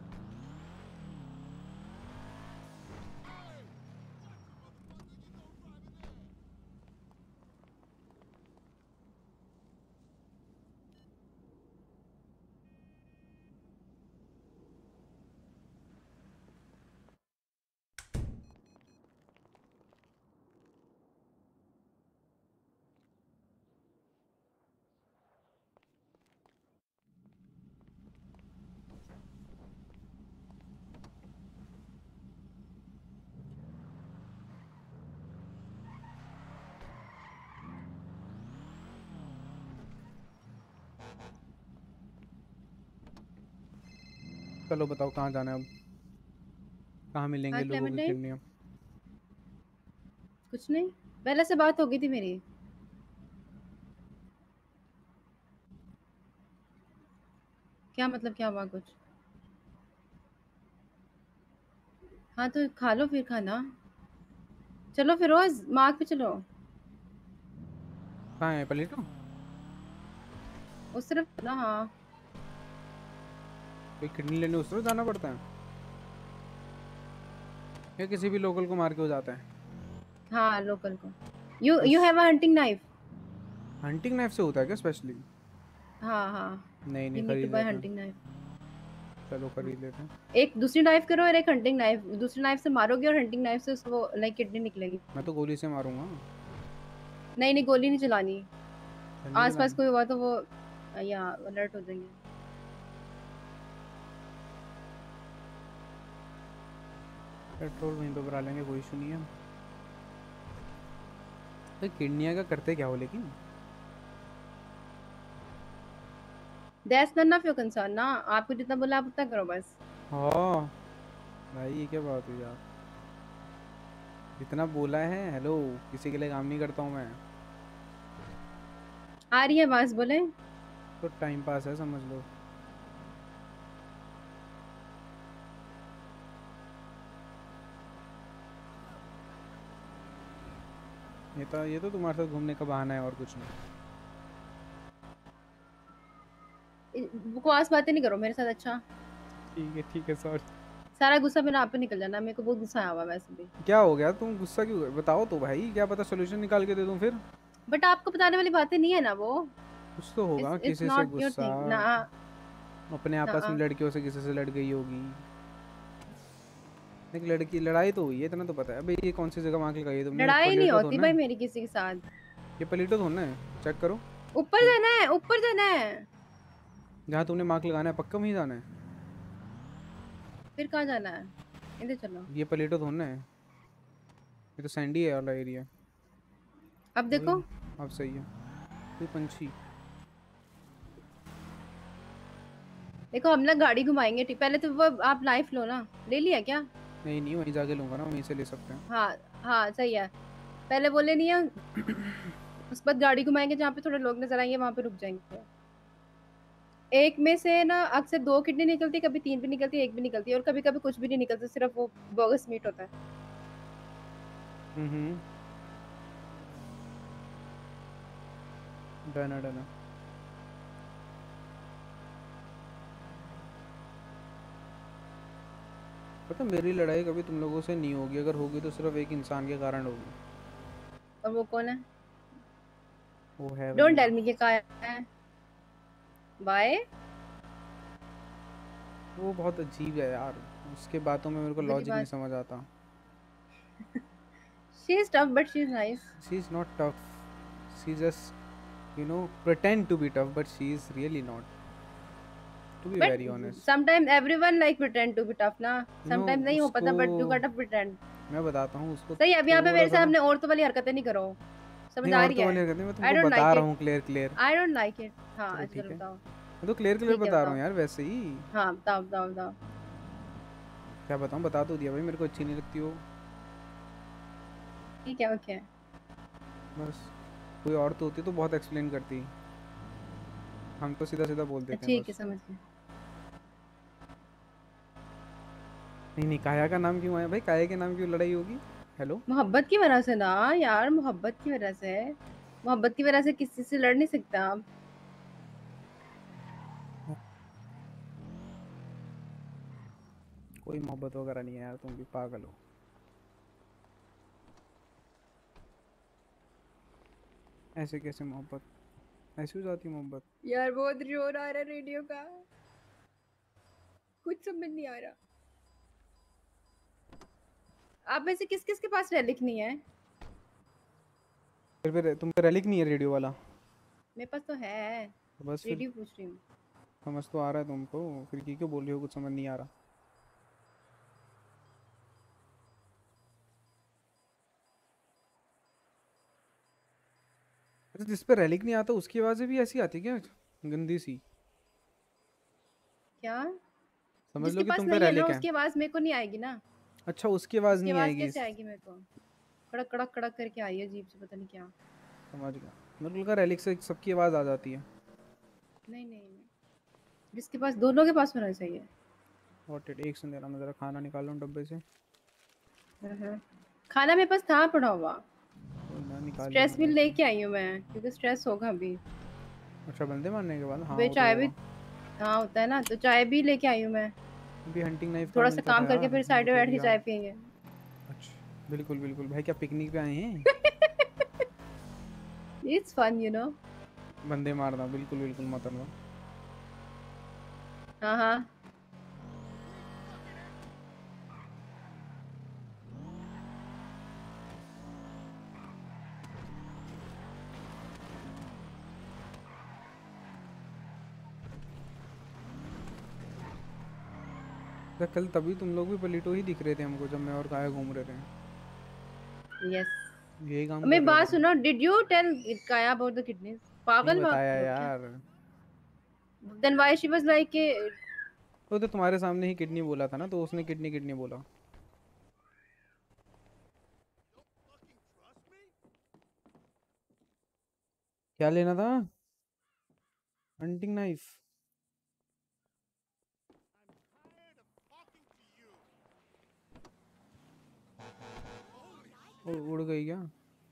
चलो बताओ कहाँ जाना है अब? कहाँ मिलेंगे हाँ, लोगों की क्लेमेंटाइन? किडनियाँ? कुछ नहीं, पहले से बात हो गई थी मेरी। क्या मतलब क्या हुआ कुछ? हाँ तो खा लो फिर खाना। चलो फिरोज मार्ग पे चलो। कहाँ है पलीटो? उस तरफ ना। हाँ कोई किडनी लेने उस तरफ जाना पड़ता है या किसी भी लोकल को मार के हो जाता है? हाँ लोकल को। You have a hunting knife? Hunting knife से होता है क्या स्पेशली? हाँ हाँ। नहीं यू नहीं, नीड टू खरीद बाय लेते हैं। Hunting knife. चलो खरीद लेते हैं। एक दूसरी नाइफ करो और एक हंटिंग नाइफ। दूसरी नाइफ से मारोगे और हंटिंग नाइफ से उसको लाइक किडनी निकलेगी। मैं तो गोली से मारूंगा। नहीं नहीं गोली नहीं चलानी। नहीं आसपास चलानी। कोई हुआ तो वो या अलर्ट हो जाएंगे। पेट्रोल वहीं पे भरा लेंगे, कोई इशू नहीं है। तो किडनियाँ का करते क्या हो लेकिन? That's none of your concern ना। आपको जितना बोला आप उतना करो बस। हाँ भाई ये क्या बात हुई यार? जितना बोला है, हेलो, किसी के लिए काम नहीं करता हूँ मैं। आ रही है आवाज, बोले। तो टाइम पास है समझ लो। ये तो तुम्हारे साथ घूमने का बहाना है और कुछ नहीं। बकवास बातें नहीं करो मेरे साथ। अच्छा ठीक है सॉरी। सारा गुस्सा मेरा आप पे निकल जाना। मेरे को बहुत गुस्सा आया हुआ वैसे भी। क्या हो गया? तुम गुस्सा क्यों? बताओ तो भाई, क्या पता सोल्यूशन निकाल के दे दूं फिर। बट आपको बताने वाली बातें नहीं है ना वो। कुछ तो होगा। It's किसी से not your गुस्सा thing, ना। अपने आपस में लड़कियों से किसी से लड़ गई होगी। एक लड़की लड़ाई तो हुई है, इतना तो पता है। अबे ये कौन सी जगह मार्क लगाई है तुमने? लड़ाई नहीं होती भाई मेरी किसी के साथ। ये पलीटो थोड़ा है, चेक करो। ऊपर जाना है, ऊपर जाना है। जहाँ तुमने मार्क लगाना है पक्का वहीं जाना है। फिर कहाँ जाना है? इधर चलो। ये पलीटो थोड़ा है, ये तो सैंडी है वाला एरिया। अब देखो। अब सही है। कोई पंछी देखो हम ना गाड़ी घुमाएंगे। पहले तो वो आप लाइफ लो ना। ले लिया क्या? नहीं वहीं जाके लूंगा ना, वहीं से ले सकते हैं। हाँ हाँ सही है। पहले बोले नहीं है। उसके बाद गाड़ी घुमाएंगे जहाँ पे थोड़े लोग नजर आएंगे, वहाँ पे रुक जाएंगे। एक में से ना अक्सर 2 किडनी निकलती, कभी 3 भी निकलती है, 1 भी निकलती है, और कभी कभी कुछ भी नहीं निकलता, सिर्फ वो बोगस मीट होता है। डना पता मेरी लड़ाई कभी तुम लोगों से नहीं होगी, अगर होगी तो सिर्फ एक इंसान के कारण होगी। और वो कौन है? वो है डोंट टेल मी कि कहाँ है। बाय। वो बहुत अजीब है यार, उसके बातों में मेरे को मेरी लॉजिक नहीं बात- समझ आता। She is tough but she is nice. She is not tough. She just, pretend to be tough, but she is really not. To be But very honest. sometimes everyone like pretend to be tough ना। Sometimes नहीं हो पाता but you gotta pretend. मैं बताता हूँ उसको। सही अब यहाँ पे मेरे थोड़ा सा सामने औरतों वाली हरकतें नहीं करो। समझ नहीं, आ औरतों रही वाली है? हरकतें मैं I तुमको don't बता like रहा it. हूँ clear. I don't like it. हाँ चलो अच्छा ठीक है। बताओ। मैं तो क्लियर ठीक है, बता रहा हूँ बताओ। यार, वैसे ही। हाँ बताओ। क्या बताऊँ, बता तो दिया भाई, मेरे को अच्छी नहीं लगती वो। ठीक है ओके। बस कोई और तो होती तो बहुत एक्सप्लेन करती, हम तो सीधा सीधा बोल देते हैं ठीक बस। है समझ गए। नहीं काया का नाम क्यों आया भाई, काया के नाम क्यों लड़ाई होगी? हेलो, मोहब्बत की वजह से ना यार, मोहब्बत की वजह से किसी से लड़ नहीं सकता आप। कोई मोहब्बत वगैरह नहीं है यार, तुम भी पागल हो। ऐसे कैसे मोहब्बत, ऐसे हो जाती मोहब्बत? यार बहुत जोर आ रहा है रेडियो का, कुछ समझ नहीं आ रहा। आप में से किस किस के पास रेलिक नहीं है? फिर तुम पे रेलिक नहीं है रेडियो वाला? मेरे पास तो है, तो बस फिर रेडियो पूछ रही हूँ। समझ तो आ रहा है तुमको, फिर क्यों बोल रही हो कुछ समझ नहीं आ रहा? अरे जिस पे रेलिक नहीं आता उसकी आवाज़ें भी ऐसी आती क्या, गंदी सी? क्या? समझ जिसके लो कि पास तुम पे नहीं है ना रेलिक है। उसकी आवाज मेरे को नहीं आएगी ना। अच्छा, उसकी आवाज़ उसकी नहीं आवाज आएगी। कैसे आएगी मेरे को? कड़क कड़क कड़क करके आई है अजीब से, पता नहीं क्या। समझ गया, मेरे को लगा रेलिक से सबकी आवाज़ आ जाती है। नहीं जिसके पास, दोनों के पास होना चाहिए। व्हाट इट, एक सुन, मैं जरा खाना निकाल लूं डब्बे से। खाना मेरे पास था पड़ा हुआ, ना निकाल स्ट्रेस भी लूंगा। लेके आई हूँ मैं, क्योंकि स्ट्रेस होगा अभी। अच्छा, बंदे मारने के बाद? हाँ वे वो चाय तो भी, हाँ होता है ना, तो चाय भी लेके आई हूँ मैं। भी हंटिंग नाइफ थोड़ा सा काम करके फिर साइड में बैठ के चाय पियेंगे। अच्छा बिल्कुल बिल्कुल भाई, क्या पिकनिक पे आए हैं? It's fun you know. बंदे मारना, बिल्कुल बिल्कुल मतलब। हाँ तो कल तभी तुम लोग भी पलीटो ही दिख रहे थे हमको, जब मैं और काया घूम रहे थे। यस। यही काम मैं कर बात रहे थे। सुनो, did you tell Kaya about the kidneys? पागल नहीं मत बताया लोग क्या? यार। Then why she was like के, वो तो तुम्हारे सामने ही किडनी बोला था ना, तो उसने किडनी किडनी बोला। क्या लेना था? Hunting knife. उड़ गई क्या?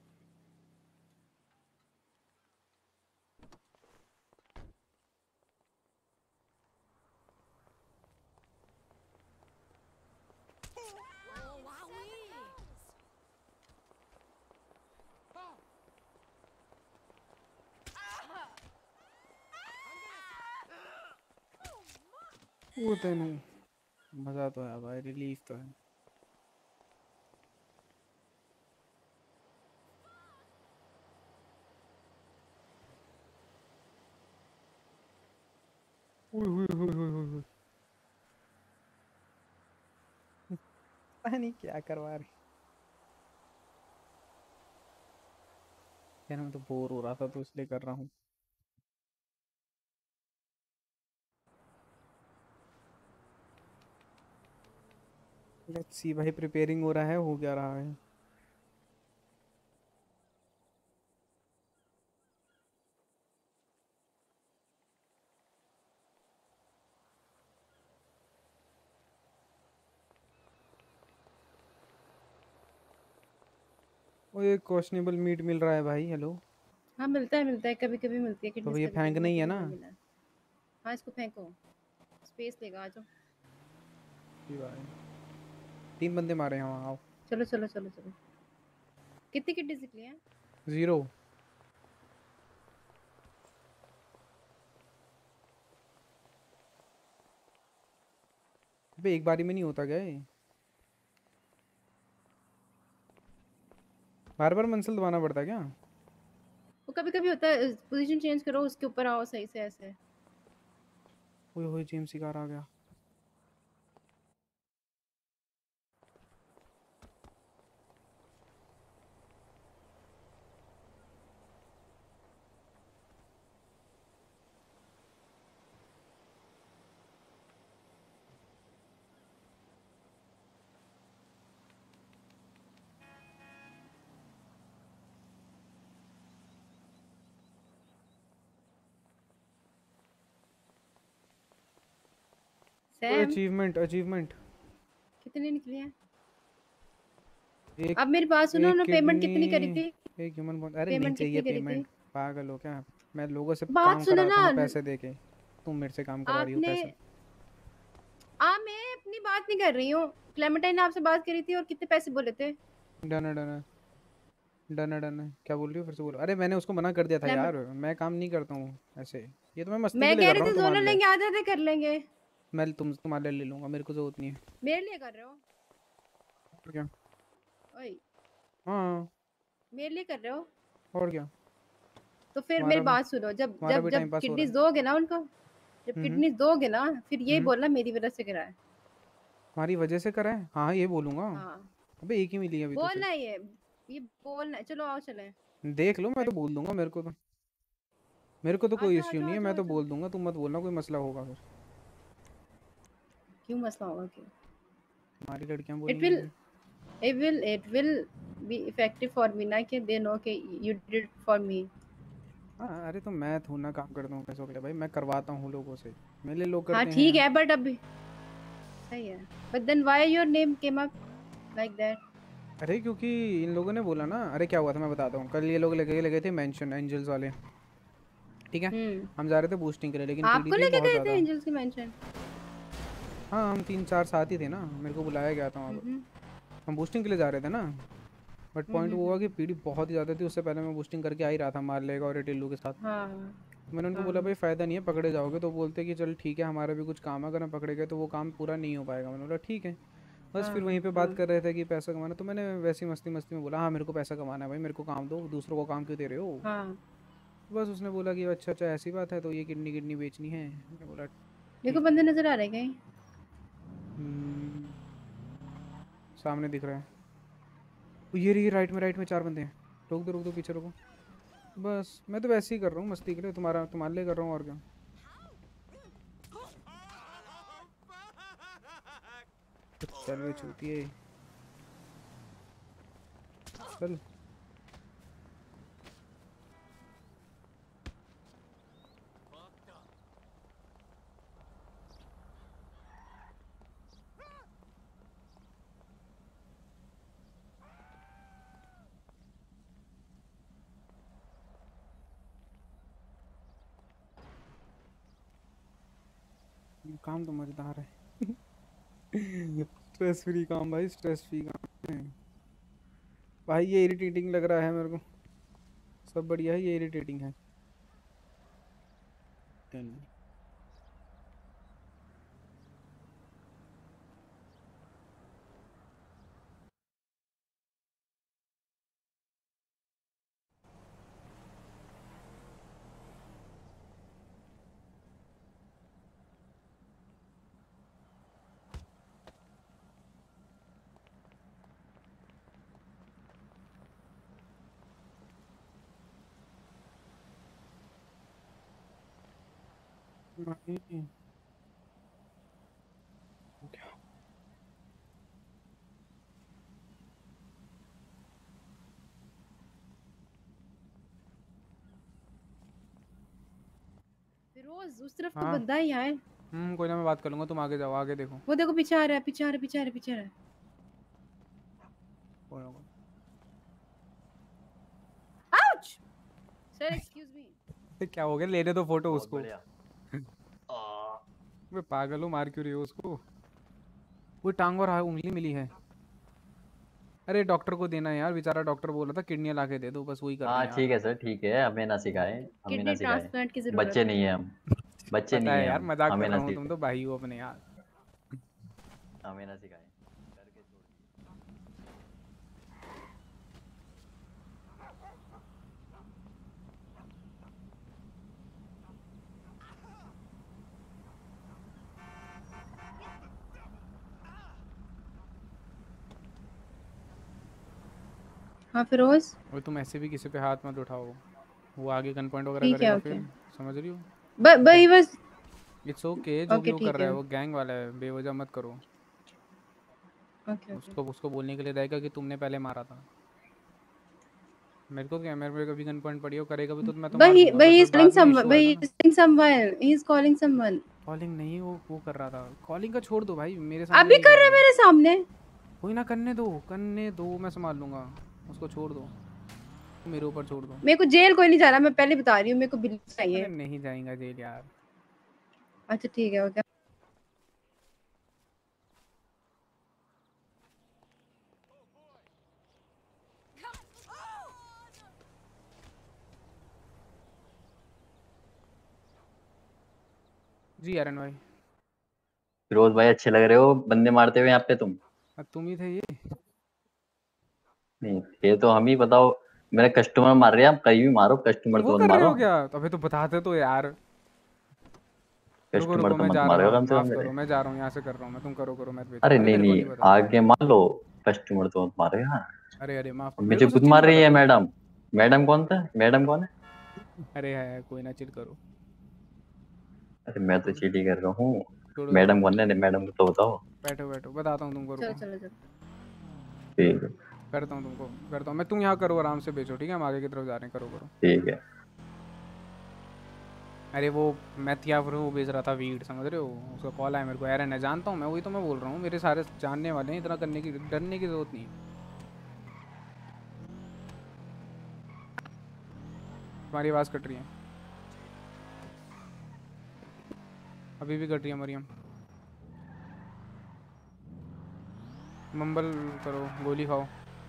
वो तेनू मजा तो है भाई, रिलीफ तो है। पता नहीं क्या करवा रही यार, मैं तो बोर हो रहा था तो इसलिए कर रहा हूँ। लेट्स सी भाई, प्रिपेयरिंग हो रहा है, हो क्या रहा है। वो ये क्वेश्चनेबल मीट मिल रहा है भाई। हेलो, हाँ मिलता है, कभी कभी मिलती है तो किडनीज। ये फेंक नहीं है ना? हाँ इसको फेंको, स्पेस लेगा, आ जाओ। भाई 3 बंदे मारे हैं वहाँ। आओ चलो चलो चलो चलो। कितनी किड्स निकली हैं? 0। अबे एक बारी में नहीं होता क्या ये? बार बार मंजिल दबाना पड़ता है क्या? वो कभी कभी होता है, पोजीशन चेंज करो, उसके ऊपर आओ सही से ऐसे। ओए ओए जेम्स कार आ गया। सैम अचीवमेंट अचीवमेंट कितनी निकली हैं? एक अब मेरी बात सुनो ना, पेमेंट कितनी करी थी? एक ह्यूमन बॉन्ड। अरे नहीं पेमेंट चाहिए कितनी करी पेमेंट, थी? पागल हो क्या? मैं लोगों से बात काम सुनो कराता हूँ ना। पैसे देके, तुम मेरे से काम करा रही हो आपने पैसे। मैं अपनी बात नहीं कर रही हूँ, क्लेमेंटाइन आपसे बात करी थी और कितने पैसे बोले थे? डन है डन है डन है डन है। क्या बोल रही हो फिर से बोलो। अरे मैंने उसको मना कर दिया था यार, मैं काम नहीं करता हूँ ऐसे। ये तो मैं मस्ती मैं के लिए कह कर रही रहा थी हूँ दोनों तुम्हारे लिए। लेंगे, आधे आधे कर लेंगे। मैं तुम्हारे लिए ले लूंगा, मेरे को जरूरत नहीं है। मेरे लिए कर रहे हो? और क्या? ओए हाँ मेरे लिए कर रहे हो? और क्या? तो फिर तुम्हारा मेरी भी बात सुनो, जब तुम्हारा जब भी जब टाइम पास हो रहा किडनीज है। दोगे ना उनको, जब हम्म किडनीज दोगे ना, फिर ये हम्म। बोलना मेरी वजह से गिरा है। तुम्हारी वजह से करा है? हाँ ये बोलूंगा। हाँ अबे एक ही मिली है अभी तो बोलना है ये बोलना है। चलो आओ चले। सिर्फ। देख लो मैं तो बोल दूंगा, मेरे को तो कोई आजा इश्यू आजा नहीं है, आजा मैं तो आजा। बोल दूंगा, तुम मत बोलना कोई मसला होगा फिर। क्यों मसला होगा? क्यों? हमारी लड़कियां it बोलेंगी will फिर। it will be effective for me ना, कि they know कि you did it for me। हाँ अरे तो मैं थोड़ा ना काम करता हूँ पैसों के लिए भाई, मैं करवाता हूँ लोगों से, मेरे लिए लोग हाँ करते ठीक हैं। है, बट अभी सही है, but then why your name came up like that? अरे क्योंकि इन लोगों ने बोला ना। अरे क्या हुआ था मैं बताता हूँ। कल ये लोग लगे थे मेंशन एंजल्स वाले, ठीक है। हम जा रहे थे बूस्टिंग के लिए, लेकिन आपको पीडी थी लेके बहुत गए थे ज़्यादा। एंजल्स की मेंशन? हाँ हम 3-4 साथ ही थे ना, मेरे को बुलाया गया था वहाँ पर। हम बूस्टिंग के लिए जा रहे थे ना, बट पॉइंट वो हुआ कि पीडी बहुत ही ज़्यादा थी। उससे पहले मैं बूस्टिंग करके आ ही रहा था मारलेगा और टिल्लू के साथ। हाँ मैंने उनको बोला भाई फ़ायदा नहीं है, पकड़े जाओगे। तो बोलते कि चल ठीक है, हमारा भी कुछ काम है, अगर हम पकड़े गए तो वो काम पूरा नहीं हो पाएगा। मैंने बोला ठीक है। बस फिर वहीं पे बात कर रहे थे कि पैसा कमाना, तो मैंने वैसी मस्ती में बोला हाँ मेरे को पैसा कमाना है भाई, मेरे को काम दो, दूसरों को काम क्यों दे रहे हो। बस उसने बोला कि अच्छा अच्छा ऐसी बात है, तो ये किडनी बेचनी है। मैंने बोला देखो बंदे नजर आ रहे हैं कहीं? सामने दिख रहा है ये रही, राइट में 4 बंदे हैं। रोक दो पीछे रोको। बस मैं तो वैसे ही कर रहा हूँ मस्ती के लिए, तुम्हारे लिए कर रहा हूँ और क्या। चल वे छूती है, चल। काम तो मजेदार है स्ट्रेस फ्री काम भाई, स्ट्रेस फ्री काम है भाई। ये इरिटेटिंग लग रहा है मेरे को, सब बढ़िया है, ये इरिटेटिंग है। फिरोज उस तरफ तो हाँ। बंदा ही है। कोई ना, मैं बात कर लूंगा, तुम आगे जाओ, आगे देखो। वो देखो पीछे आ रहा है। आउच! Sir excuse me. क्या हो गया, लेने दो फोटो उसको। वे पागल हो, मार क्यों रही हो उसको। वो टांग और उंगली मिली है। अरे डॉक्टर को देना है यार, बेचारा डॉक्टर बोल रहा था किडनी ला के दे दो, बस वही कर रहे हाँ हैं यार। ठीक है सर, ठीक है, हमें ना सिखाए, हमें ना किडनी सिखाए। ट्रांसप्लांट की जरूरत बच्चे है। नहीं है हम, बच्चे पता नहीं है है यार, हम, मजाक हमें कर ना रहा हूँ, तुम सिखाए, तो भाई हो अपने यार। हमें ना सिखाए। हाँ फिरोज, और तुम ऐसे भी किसी पे हाथ मत उठाओ, वो आगे गन पॉइंट वगैरह ठीक है करेगा ओके। फिर, समझ रही हो? भाई बस इट्स ओके, जो भी ओके वो कर ठीक रहा है। है वो गैंग वाला है, बेवजह मत करो। Okay okay. उसको बोलने के लिए रहेगा कि तुमने पहले मारा था। मेरे को क्या, मेरे पे कभी गन पॉइंट पड़ी हो, करेगा भी तो मैं तो मार दूंगा, भाई बट he फिर is calling बाद में someone, इशू भाई आएगा he ना। is calling someone, he is calling someone। Calling नहीं, वो कर रहा था, कॉलिंग का छोड़ दो भाई, मेरे सामने अभी नहीं कर कर रहा है रहा है। मेरे सामने। कोई ना, करने दो, मैं संभाल लूंगा, उसको छोड़ दो, मेरे ऊपर छोड़ दो। मेरे को जेल कोई नहीं जा रहा, मैं पहले बता रही हूँ, मेरे को बिल अरे चाहिए। नहीं जाएगा जेल यार। अच्छा ठीक है ओके। जी आरन भाई। फिरोज भाई अच्छे लग रहे हो बंदे मारते हुए यहाँ पे तुम। तुम ही थे ये? नहीं ये तो हम ही, बताओ, मेरे कस्टमर मार रहे हैं, आप कहीं भी मारो, कस्टमर तुम वो तो मत कर रहे मारो, हो क्या? तो अबे तो बताते तो यार। रुको कस्टमर रुको, तो मैं मत जा मारो रहा हूँ, कम से कम माफ मेरे। करो, मैं जा रहा हूँ, यहाँ से कर रहा हूँ मैं, तुम करो करो, मैं बेच अरे अरे नहीं मेरे को नहीं, नहीं पता। आगे मान लो, कस्टमर तो मत मारो यार। अरे माफ करो, मेरे मुझे को खुद सच्ची मार नहीं रही पता है था। मैडम। मैडम कौन था, मैडम कौन है? अरे है कोई ना, चिल करो। अरे मैं तो चीटिंग कर रहा हूँ, छोड़ो मैडम छोड़ो, कौन है, मैडम को तो बताओ। बैठो बैठो, बताता हूँ तुमको, चलो रुको। चलो चलो। ठीक है करता हूँ तुमको, करता हूँ मैं, तुम यहाँ करो आराम से बेचो, ठीक है, हम आगे की तरफ जा रहे हैं, करो करो। ठीक है। अरे वो मैथ या फिर वो बेच रहा था वीड, समझ रहे हो, उसका कॉल आया मेरे को, एरन है, जानता हूँ मैं, वही तो मैं बोल रहा हूँ, मेरे सारे जानने वाले हैं, इतना करने की, डरने की जरूरत नहीं। तुम्हारी आवाज़ कट रही है, अभी भी कट रही है मरियम। मंबल करो, गोली खाओ।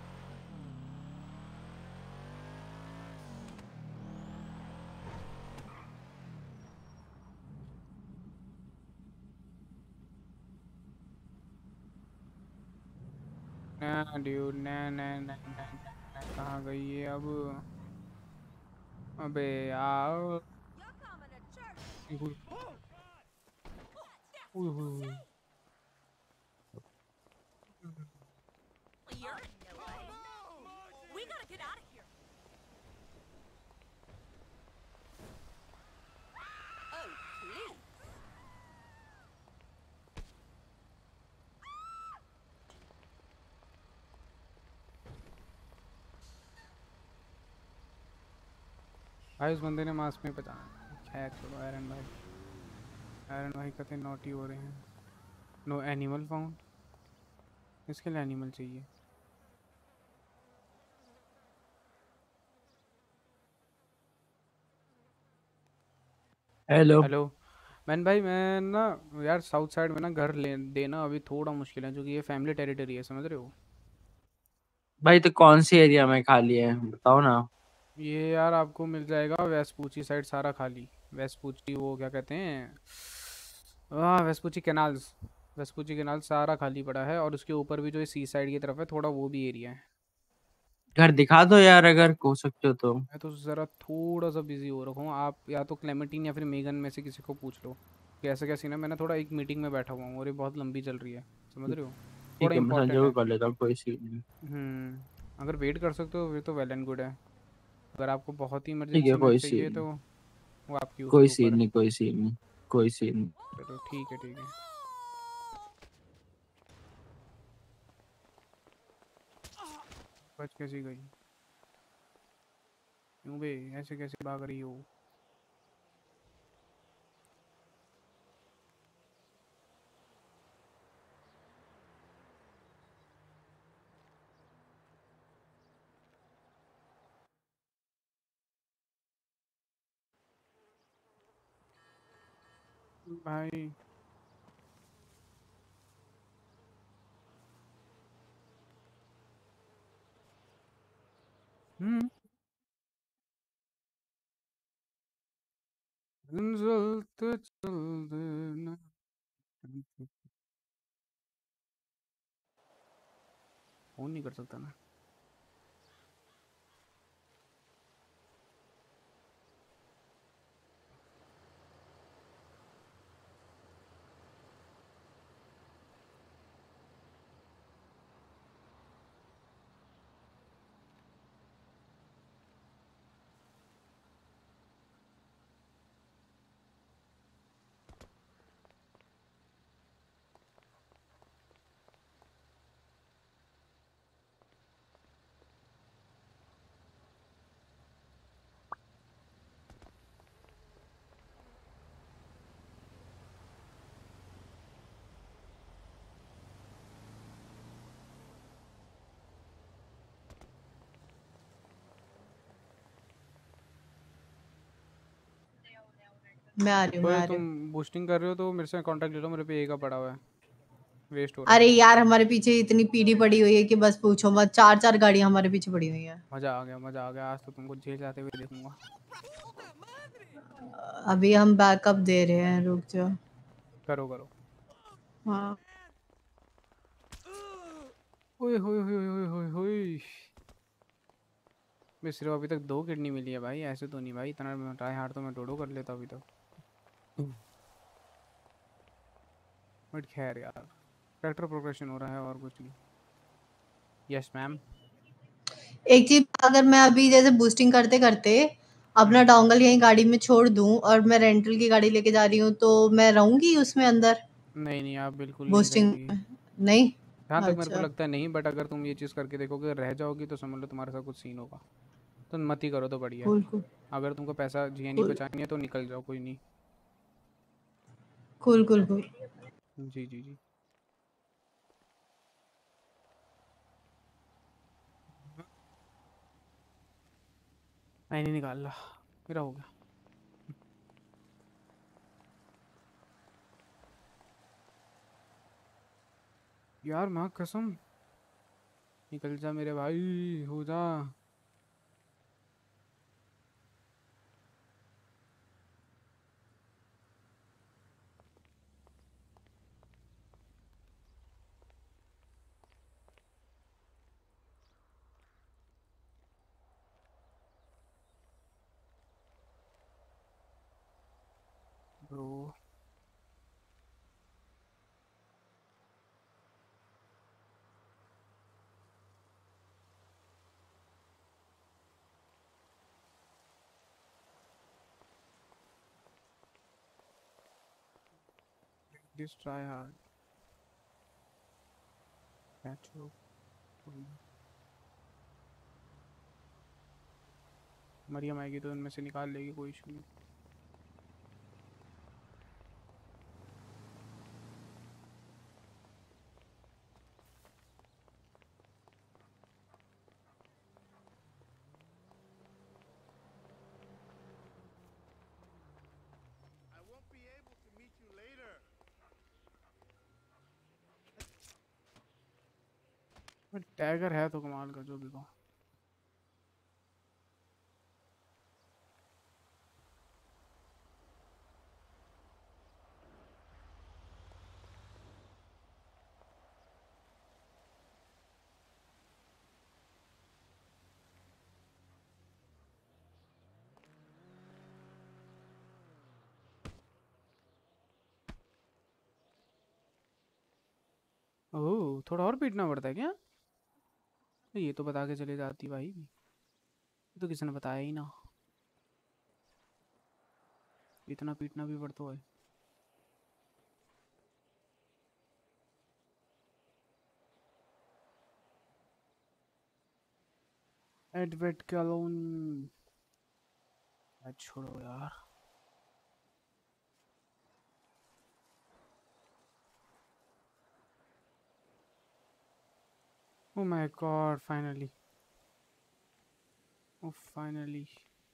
ना ड्यूड, ना ना ना ना ना, कहाँ गई है अब? अबे यार, We gotta get out of here. Oh, please. भाई उस बंदे ने मास्क में पहचाना। खैर चलो, आयरन भाई कहते नोटी हो रहे हैं। नो एनिमल फाउंड, इसके लिए एनिमल चाहिए। हेलो। मैन भाई, मैं ना यार साउथ साइड में ना घर ले देना अभी थोड़ा मुश्किल है, क्योंकि ये फैमिली टेरिटरी है, समझ रहे हो। भाई तो कौन सी एरिया में खाली है बताओ ना। ये यार आपको मिल जाएगा वेस्पूची साइड सारा खाली, वेस्पूची वो क्या कहते हैं, हाँ वेस्पूची कैनाल्स, वेस्पूची कैनाल सारा खाली पड़ा है, और उसके ऊपर भी जो सी साइड की तरफ है थोड़ा, वो भी एरिया है। घर दिखा दो यार अगर हो सकते हो तो। मैं तो ज़रा थोड़ा सा बिजी हो रखा हूँ, आप या तो क्लेमेंटीन या फिर मेगन में से किसी को पूछ लो कि ऐसा क्या सीन है। मैंने थोड़ा एक मीटिंग में बैठा हुआ हूँ और ये बहुत लंबी चल रही है, समझ रहे हो, ठीक थोड़ा है, मैं इम्पोर्टेंट जरूर है। कर लेता हूँ, कोई सीन नहीं। अगर वेट कर सकते हो फिर तो वेल एंड गुड है, अगर आपको बहुत ही ठीक है, इमरजेंसी में कोई चाहिए सीन तो नहीं, वो आपकी कोई उसके ऊपर सीन है। नहीं, कोई सीन नहीं, कोई सीन नहीं। चलो ठीक है ठीक है। बच कैसी गई? क्यों बे, ऐसे कैसे भाग रही हो? भाई चलते चलते ना फोन नहीं कर सकता मैं। मैं आ रही हूँ, मैं आ रही तुम हूँ। बूस्टिंग कर रहे हो तो मेरे से कांटेक्ट ले लो, मेरे पे ए का पड़ा हुआ है, वेस्ट हो रहा अरे है। यार हमारे पीछे इतनी पीढ़ी पड़ी हुई है कि बस पूछो मत, 4-4 गाड़ियां हमारे पीछे पड़ी हुई हैं। मजा आ गया, मजा आ गया। आज तो तुमको जेल जाते हुए देखूंगा। अभी हम बैकअप दे रहे हैं, रुक जाओ। करो करो। हाँ ओए होए होए होए होए होए। मैं सिर्फ अभी तक 2 किडनी मिली है भाई, ऐसे तो नहीं भाई, इतना ट्राई हार्ड तो मैं डोडो कर लेता अभी तक। बट खैर यार, कैरेक्टर प्रोग्रेशन हो रहा है और कुछ नहीं। Yes ma'am. एक चीज, अगर मैं अभी जैसे बूस्टिंग करते करते अपना डोंगल यहीं गाड़ी में छोड़ दूं और मैं रेंटल की गाड़ी लेके जा रही हूँ, तो मैं रहूंगी उसमें अंदर नहीं नहीं, आप बिल्कुल नहीं बूस्टिंग रहेंगी। नहीं? जहाँ तक मेरे को अच्छा लगता है नहीं, बट अगर तुम ये चीज़ करके देखोगे रह जाओगी तो समझ लो तुम्हारे साथ कुछ सीन होगा। तो मत ही करो तो बढ़िया है। कूल कूल अगर तुमको पैसा जीएनई कूल बचानी है तो निकल जाओ, कोई नहीं। Cool cool cool. जी जी जी। मैं नहीं निकाल रहा, मेरा हो गया। यार माँ कसम, निकल जा मेरे भाई, हो जा। Bro this try hard. Mariam आएगी तो इनमें से निकाल लेगी, कोई इशू नहीं। टैगर है तो कमाल का, जो भी कहो। ओह, थोड़ा और पीटना पड़ता है क्या? ये तो बता के चले जाती भाई, ये तो किसी ने बताया ही ना। इतना पीटना भी पड़ता है। एडवेट कैलोन, छोड़ो यार। Oh my god, finally. Oh, finally.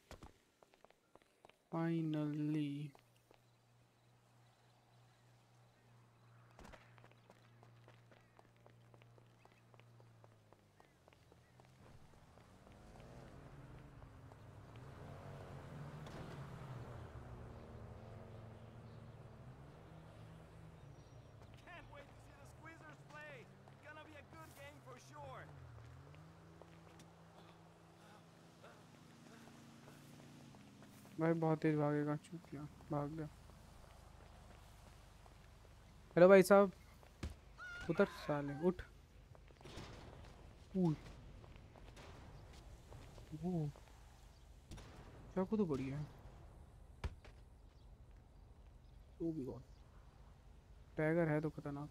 Finally. भाई बहुत तेज भागेगा, चुप गया, भाग गया। हेलो भाई साहब, उतर साले, उठ। वो चाकू तो बढ़िया है। ओ भी गॉड, टाइगर है तो खतरनाक।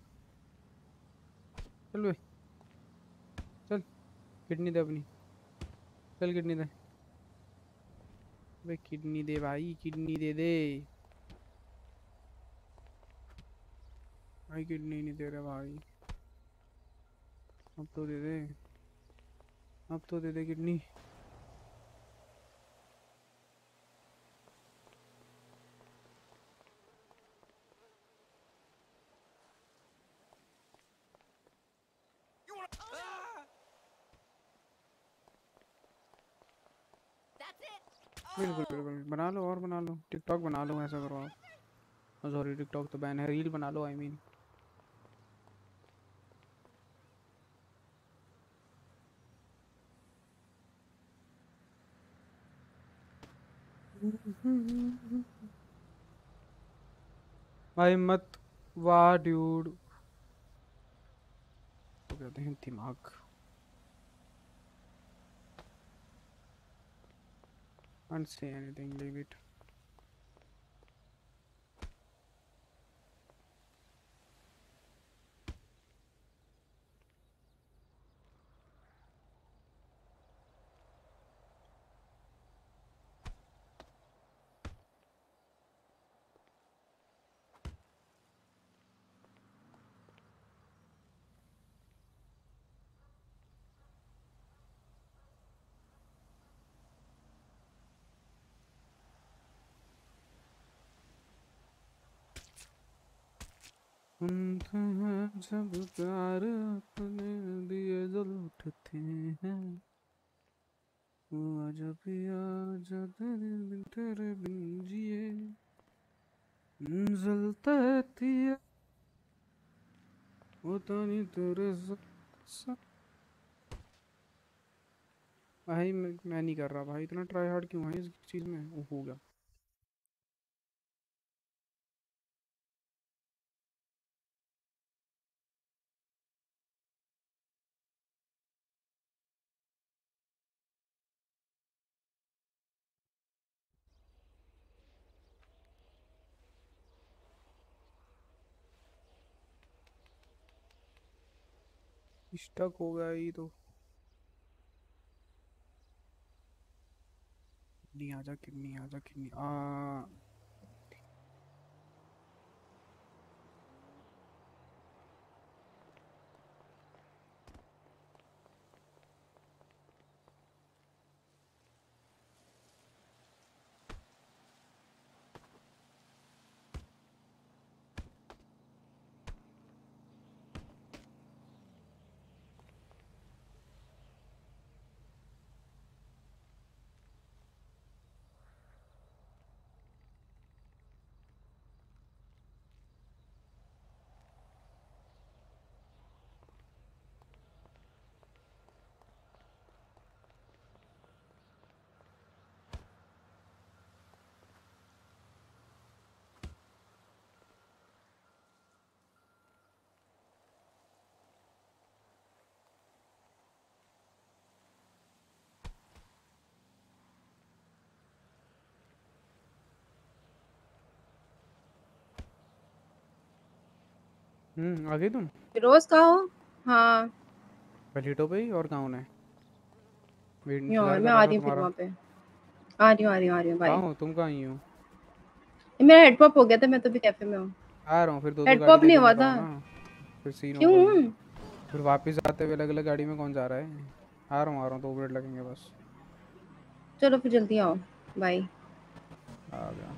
चल भाई चल, किडनी दे अपनी, चल किडनी दे भाई, किडनी दे भाई, किडनी दे दे भाई, किडनी नहीं दे रहा भाई, अब तो दे दे, अब तो दे दे किडनी। बिल्कुल बिल्कुल, बना लो और बना लो, टिकटॉक बना लो, ऐसा करो आप। सॉरी टिकटॉक तो बैन है, रील बना लो, आई मीन। भाई मत वाह ड्यूड, तो कहते हैं दिमाग। Can't say anything, leave it. जब प्यार अपने दिए जल उठते हैं, हुआ जब पिया तेरे बिन, तेरे बिन जिए जलता है, होता नहीं तेरे भाई। मैं नहीं कर रहा भाई, इतना ट्राई हार्ड क्यों है इस चीज़ में। हो गया। स्टक हो गया ये तो। किडनी आजा, किडनी आजा, किडनी आ। आ गई तुम? फिरोज कहाँ हो? हाँ पलीटो पे ही, और कहाँ है? यार मैं आ रही हूँ फिर वहाँ पे। आ रही हूँ भाई। कहाँ हो तुम? कहाँ ही हो? मेरा हेड पॉप हो गया था, मैं तो भी कैफे में हूँ। आ रहा हूँ फिर, दो हेड गाड़ी पॉप नहीं लेके हुआ मत आओ था। ना, फिर सीन क्यों? होगा। फिर वापस आते हुए अलग अलग गाड़ी में कौन जा रहा है? आ रहा हूँ 2 मिनट लगेंगे बस। चलो फिर जल्दी आओ, बाय। आ गया।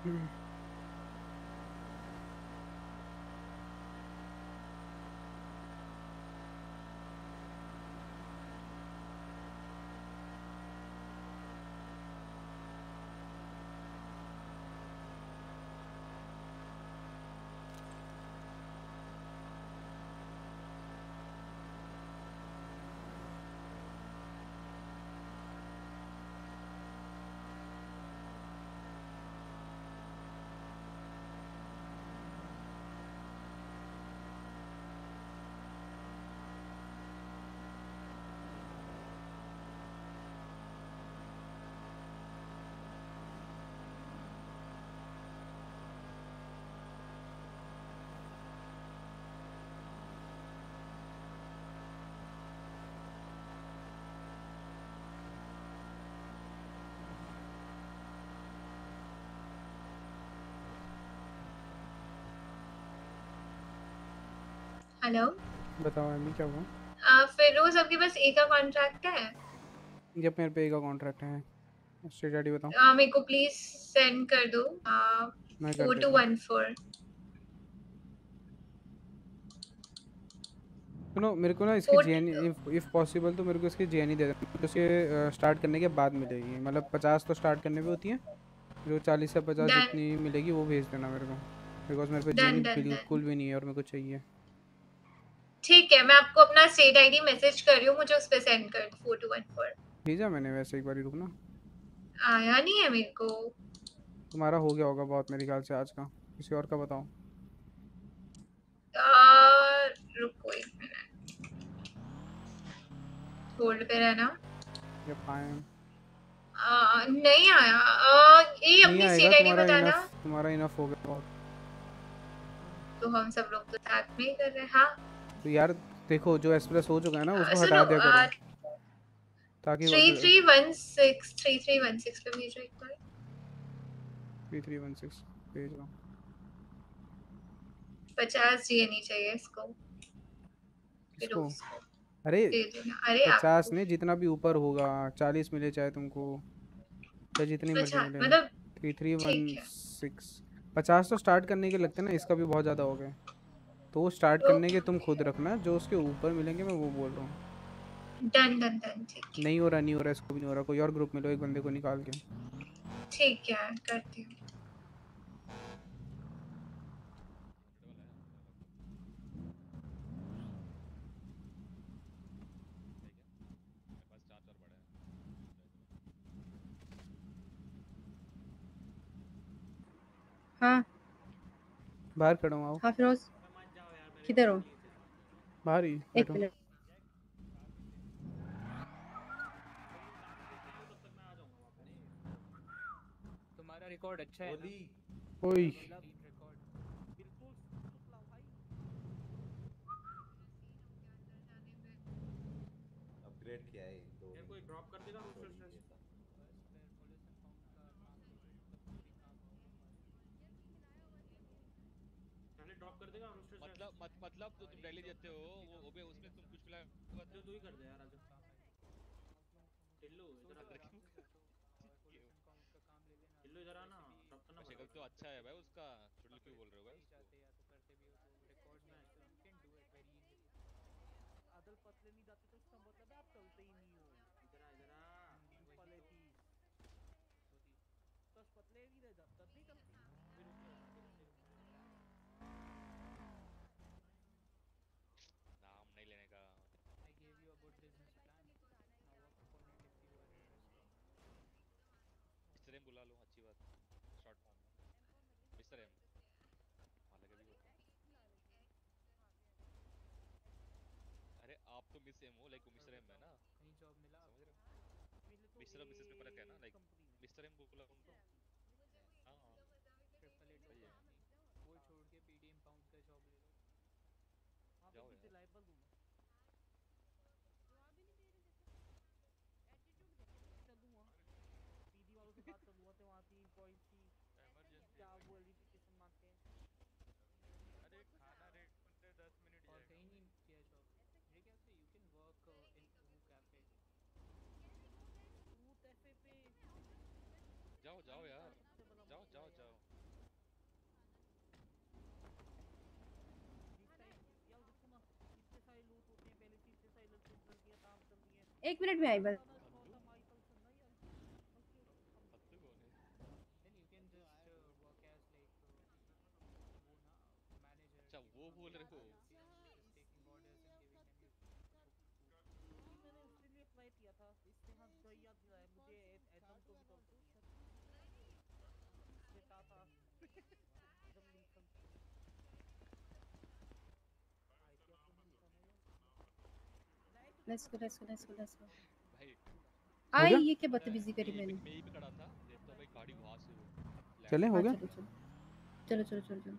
हेलो। बताओ अम्मी क्या हुआ? फिरोज आपके पास ए का कॉन्ट्रैक्ट है? जब मेरे पे ए का कॉन्ट्रैक्ट है। स्ट्रेट आईडी बताओ। मेरे को प्लीज सेंड कर दो। मैं कर देता हूँ। 4214। सुनो मेरे को ना इसकी जीएनई इफ पॉसिबल तो मेरे को इसकी जीएनई दे देना, तो इसके स्टार्ट करने के बाद मिलेगी। मतलब 50 तो स्टार्ट करने पे होती है, जो 40 से 50 जितनी मिलेगी वो भेज देना मेरे को, बिकॉज मेरे पे जीएनई बिल्कुल भी नहीं है और मेरे को चाहिए। ठीक है, मैं आपको अपना स्टेट आईडी मैसेज कर रही हूँ, मुझे उस पे सेंड कर दो। 4214 भेजा मैंने वैसे, एक बार रुकना। आया नहीं है मेरे को। तुम्हारा हो गया होगा बहुत मेरे ख्याल से आज का। किसी और का बताओ। रुको एक मिनट, होल्ड पे रहना। ये फाइन नहीं आया। ये अपनी स्टेट आईडी बताना। तुम्हारा इनफ हो गया बहुत। तो हम सब लोग तो साथ में ही कर रहे हैं। हाँ तो यार देखो, जो एक्सप्रेस हो चुका है ना उसको हटा दिया करो, ताकि 3316 पे भेजो एक बार। 3316 भेज रहा हूँ। 50 जीएनई चाहिए इसको। किसको? अरे 50 नहीं, जितना भी ऊपर होगा 40 मिले चाहे तुमको, या जितनी मर्जी मिले। मतलब 3316 50 तो स्टार्ट करने के लगते हैं ना, इसका भी बहुत ज़्यादा हो गया। तो वो स्टार्ट करने के तुम खुद रखना, जो उसके ऊपर मिलेंगे मैं वो बोल रहा हूँ। Done done done. ठीक है। नहीं हो रहा इसको भी नहीं हो रहा। कोई और ग्रुप में लो एक बंदे को निकाल के। ठीक है करती हूँ। हाँ बाहर खड़ा हूँ। आओ। हाँ फिरोज किधर हो? बाहर ही। एक मिनट। तुम्हारा रिकॉर्ड अच्छा है ना? ओए अपग्रेड किया है तो कोई ड्रॉप कर देगा रोस्टर स्ट्रेस। पहले ड्रॉप कर देगा रोस्टर स्ट्रेस। मतलब तो तुम डेली देते हो वो उसमें तुम कुछ मिला तो तू ही कर दे यार आजा। टिल्लू इधर आ। टिल्लू इधर आना, ड्रॉप करना पड़ेगा। शक्ल तो अच्छा है भाई उसका, चुड़ैल क्यों बोल रहे हो भाई उसको? अदल पतले नहीं जाते तो इसका मतलब है आप चलते ही नहीं हो। इधर आ पले थी बस पतले नहीं रह जाता, नहीं चलती फिर नाम नहीं लेने का। I gave you a good business plan. Now work upon it if you are interested. Mister M बुला लो, अच्छी बात। शॉर्ट फॉर्म में मिस्टर एम हालांकि भी होता है। अरे आप तो मिस एम हो, लाइक मिस्टर एम है ना, कहीं जॉब मिला? समझ रहे हो? मिस्टर और मिसेस में फर्क है ना, लाइक मिस्टर एम बुला उनको। हाँ सही है। वो छोड़ के पीडीएम पाउंड का जॉब ले लो। वहाँ पे भी रिलायबल हूँ मैं। चलूँगा दीदी वालों से बात करूँगा तो वहाँ 3 पॉइंट थी। क्या वो वेरिफिकेशन मांगते हैं? अरे खाना रेट में 10 मिनट और कहीं नहीं किया जॉब मेरे ख्याल से। यू कैन वर्क इन वो कैफे, फ्रूट कैफे पे। जाओ यार, जाओ। 1 मिनट में आई बस। अच्छा वो बोल रहे हो। मैंने इसलिए अप्लाई किया था इससे हाँ जो याद दिलाया मुझे एडम को भी कॉल करनी है बेटा था Adam Lincoln let's go let's go let's go let's go. भाई आई ये क्या बदतमीजी करी मैंने। मैं यहीं पे खड़ा था देखता भाई गाड़ी वहां से वो चले हो हाँ, गया। चलो चलो चलो चलो चलो चलो।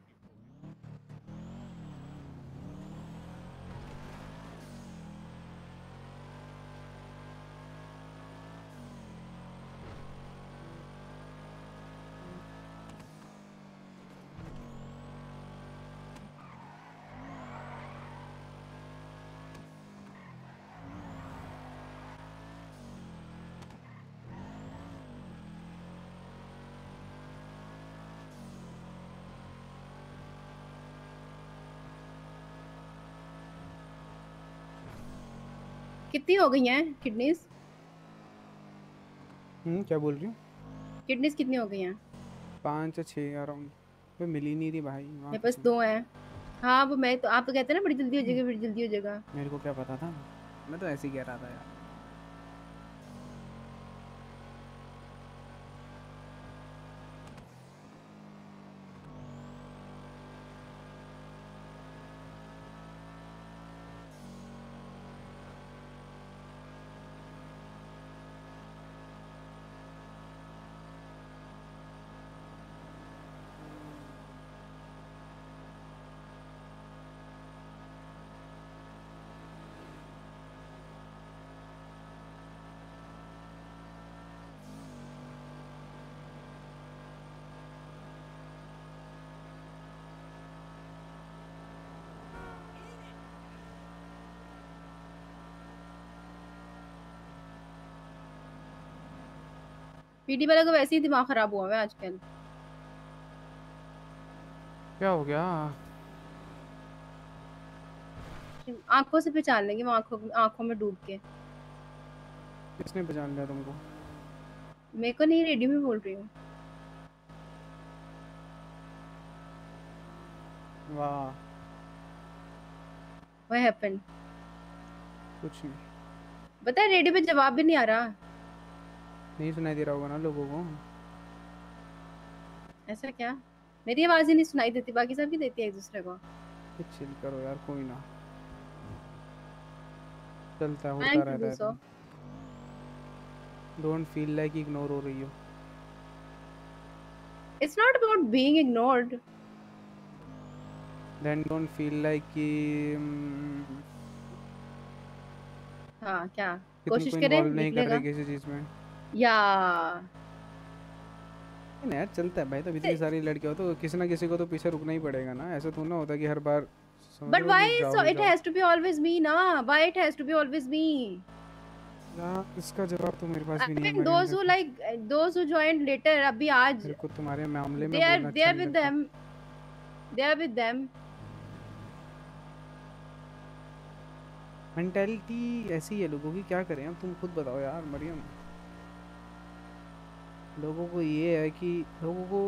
कितनी हो गई हैं किडनीज? क्या बोल रही हूँ? किडनीज कितनी हो गई हैं? 5 या 6 अराउंड। वो मिली नहीं थी भाई। मेरे पास 2 हैं। हाँ वो मैं तो आप तो कहते हैं ना बड़ी जल्दी हो जाएगा बड़ी जल्दी हो जाएगा। मेरे को क्या पता था, मैं तो ऐसे ही कह रहा था यार। पीडी वाला को वैसे ही दिमाग खराब हुआ है आजकल। क्या हो गया? आंखों से पहचान लेंगे वो आंखों में डूब के। किसने पहचान लिया तुमको? मेरे को नहीं, रेडियो में बोल रही हूँ। वाह। What happened? कुछ नहीं। पता है रेडियो पे जवाब भी नहीं आ रहा। नहीं सुनाई दे रहा होगा ना लोगों को। ऐसा क्या? मेरी आवाज ही नहीं सुनाई देती, बाकी सबकी देती है एक दूसरे को। चिल करो यार, कोई ना, चलता होता Thank you, रहता है। Buso. Don't feel like ignore हो रही हो। It's not about being ignored. Then don't feel like कि हाँ क्या कि कोशिश तुमको करें involve नहीं कर निकलेगा रहे किसी चीज में। या नहीं यार चलता है भाई, तो इतनी सारी लड़कियां हो तो किसी ना किसी को तो पीछे रुकना ही पड़ेगा ना। ऐसा तो ना होता कि हर बार But why so it has to be always me ना? Why it has to be always me? इसका जवाब तो मेरे पास भी नहीं है। Those who like those who joined later अभी आज मेरे को तुम्हारे मामले में they बोलना are with them. They are with them. Mentality ऐसी है लोगों की, क्या करें अब तुम खुद बताओ यार मरियम। लोगों को ये है कि लोगों को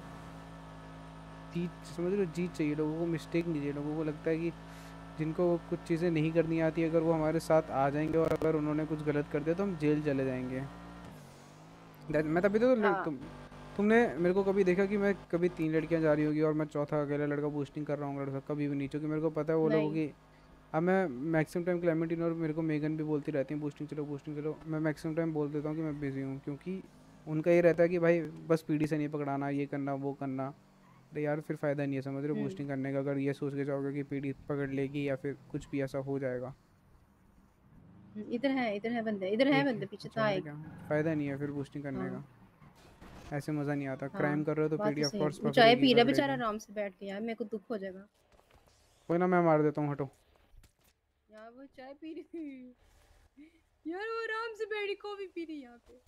जीत, समझ लो जीत चाहिए, लोगों को मिस्टेक नहीं चाहिए। लोगों को लगता है कि जिनको कुछ चीज़ें नहीं करनी आती, अगर वो हमारे साथ आ जाएंगे और अगर उन्होंने कुछ गलत कर दिया तो हम जेल चले जाएंगे। मैं तभी तो तुमने मेरे को कभी देखा कि मैं कभी 3 लड़कियां जा रही होगी और मैं चौथा अकेला लड़का बूस्टिंग कर रहा हूँ लड़का, कभी भी नहीं। क्योंकि मेरे को पता है वो लोगों की, अब मैं मैक्सिमम टाइम क्लेमेंटिन और मेरे को मेगन भी बोलती रहती हैं बूस्टिंग चलो। मैं मैक्सिमम टाइम बोल देता हूँ कि मैं बिज़ी हूँ, क्योंकि उनका ये रहता है कि भाई बस पीडी से नहीं पकड़ाना, ये करना वो करना। अरे यार फिर फ़ायदा नहीं है, समझ रहे हो बूस्टिंग करने का, अगर ये सोच के जाओगे कि पीडी पकड़ लेगी या फिर कुछ भी ऐसा हो जाएगा। इधर है बंदे पीछे था एक। फ़ायदा नहीं है फिर बूस्टिंग करने का, ऐसे मज़ा नहीं आता। क्राइम कर रहे हो तो पीडी ऑफ कोर्स पकड़ेगी। चाय पी रहा बेचारा आराम से बैठ के, यार मेरे को दुख हो जाएगा। कोई ना, मैं मार देता हूँ, हटो। यार वो चाय पी रही यार, वो आराम से बैठी कॉफी पी रही यहाँ पे।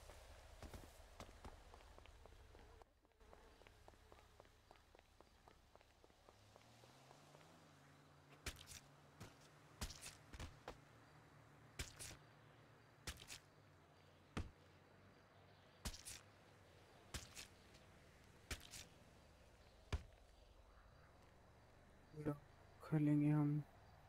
खेलेंगे हम।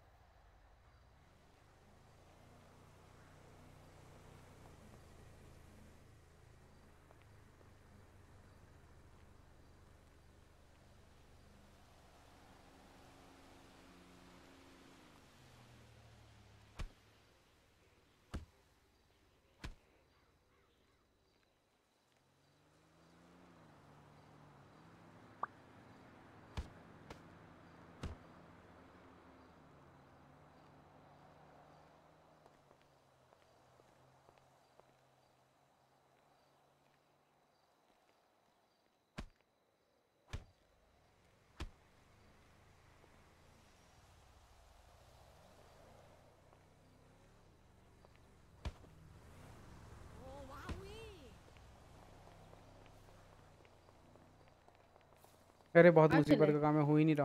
अरे बहुत मुसीबत का काम है, हो ही नहीं रहा।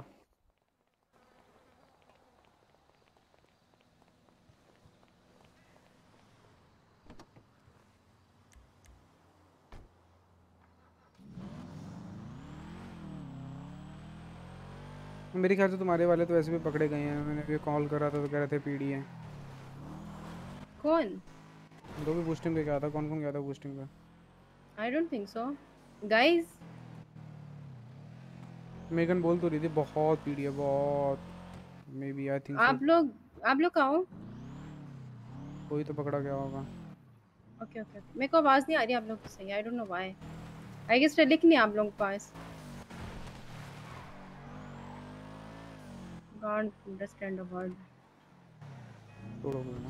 मेरे ख्याल से तुम्हारे वाले तो वैसे भी पकड़े गए हैं। मैंने भी कॉल करा था तो कह रहे थे पीडी है। कौन? जो भी बूस्टिंग पे गया था, कौन कौन गया था बूस्टिंग पे? I don't think so. Guys, Megan बोल तो रही थी बहुत पीडी है, बहुत। मे बी आई थिंक आप लोग कहाँ हो? कोई तो पकड़ा गया होगा। ओके ओके, मेरे को आवाज नहीं आ रही आप लोग की सही। I don't know why. I guess टेलिक नहीं आप लोगों के पास। Can't understand a word. छोड़ो बोलना।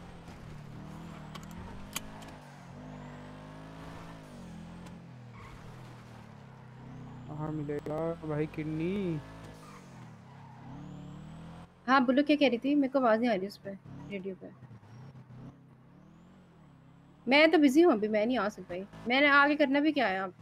कहाँ मिलेगा भाई किडनी? हाँ बोलो, क्या कह रही थी? मेरे को आवाज नहीं आ रही उस पे रेडियो पे। मैं तो बिजी हूँ अभी, मैं नहीं आ सकती। मैंने आगे करना भी क्या है आप?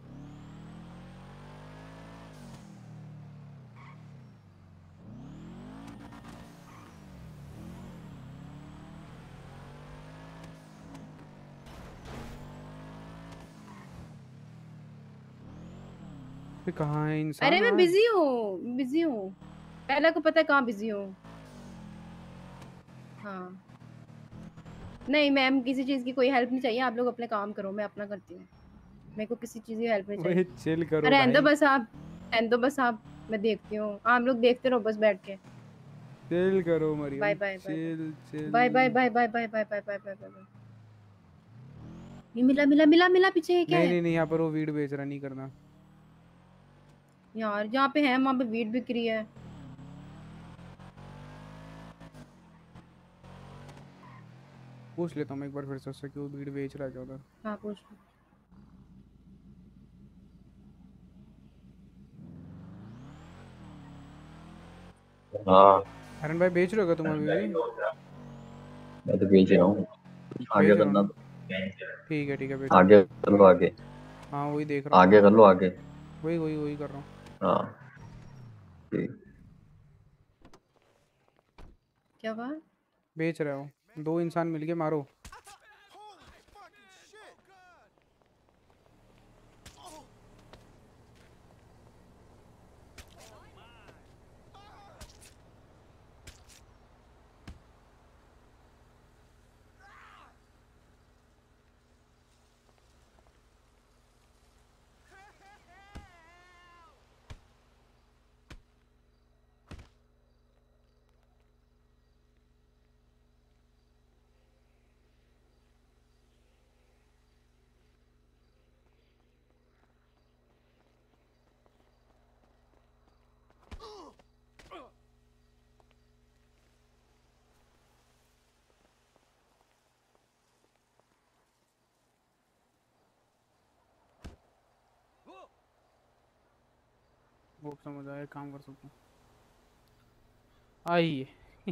कहाँ है इंसान? अरे मैं बिजी हूँ। पहले को पता है कहाँ बिजी हूँ। हाँ नहीं मैम, किसी चीज की कोई हेल्प नहीं चाहिए। आप लोग अपने काम करो, मैं अपना करती हूँ। मेरे को किसी चीज की हेल्प नहीं चाहिए। चिल करो अरे भाई। रहने दो बस आप। मैं देखती हूँ, आप लोग देखते रहो बस बैठ के। चिल करो Mariam. Bye bye chill chill. Bye bye bye bye bye bye bye bye bye bye. ये मिला पीछे क्या है? नहीं यहाँ पर वो वीड बेच रहा, नहीं करना यार। जहाँ पे है वहाँ पे वीड बिक रही है। पूछ लेता हूँ मैं एक बार फिर से उससे कि वो वीड बेच रहा है क्या उधर। हाँ पूछ। हाँ अरन भाई बेच रहे हो क्या तुम अभी भी? मैं तो बेच रहा हूँ। आगे बेच रहा करना हूँ। तो ठीक है बेच आगे कर लो आगे। हाँ वही देख रहा हूँ। आगे कर लो आगे। वही कर रहा हूँ। हाँ ठीक। क्या बात? बेच रहे हो? 2 इंसान मिलके मारो। वो समझ आया, काम कर सकता हूँ। आइए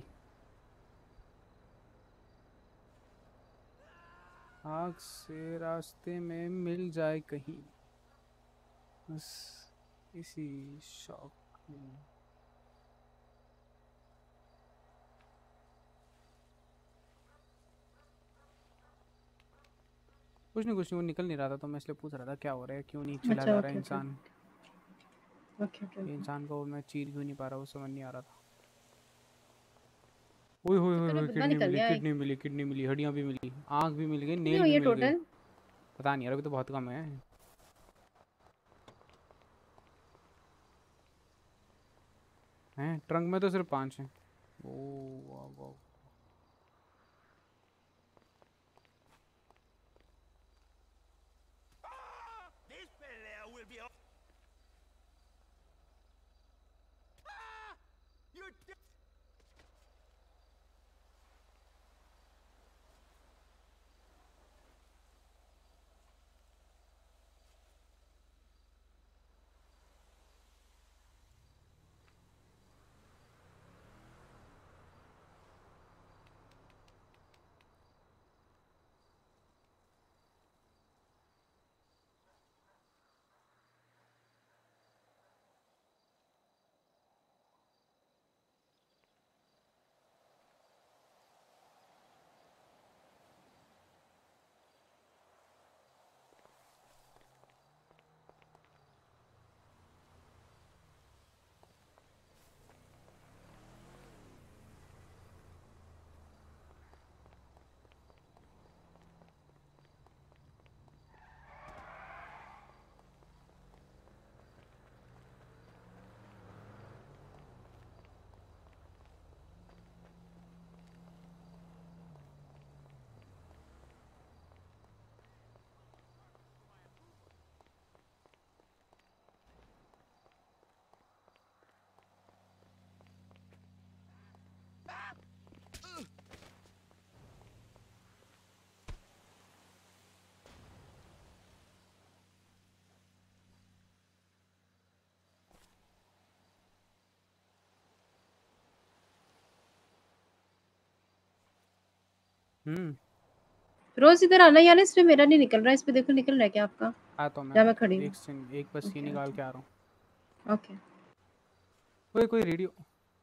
आग से रास्ते में मिल जाए कहीं, बस इसी शौक में। कुछ नहीं वो निकल नहीं रहा था तो मैं इसलिए पूछ रहा था क्या हो रहा है, क्यों नहीं चला जा रहा है इंसान। ओके ओके ये इंसान को मैं चीर क्यों नहीं पा रहा, वो समझ नहीं आ रहा था। ओए होए होए होए, कितना निकल गया है? किडनी मिली, हड्डियां भी मिली, आंख भी मिल गई, कितनी नेल हुई भी है मिल गई। टोटल? पता नहीं यार, अभी तो बहुत कम है। हैं ट्रंक में तो सिर्फ 5 हैं। ओ वाह वाह। रोज इधर आना यार, इस पे मेरा नहीं निकल रहा, इस पे देखो निकल रहा है क्या आपका? आता हूँ जहाँ मैं खड़ी हूँ। एक बस ये निकाल के आ रहा हूँ। ओके। कोई रेडियो।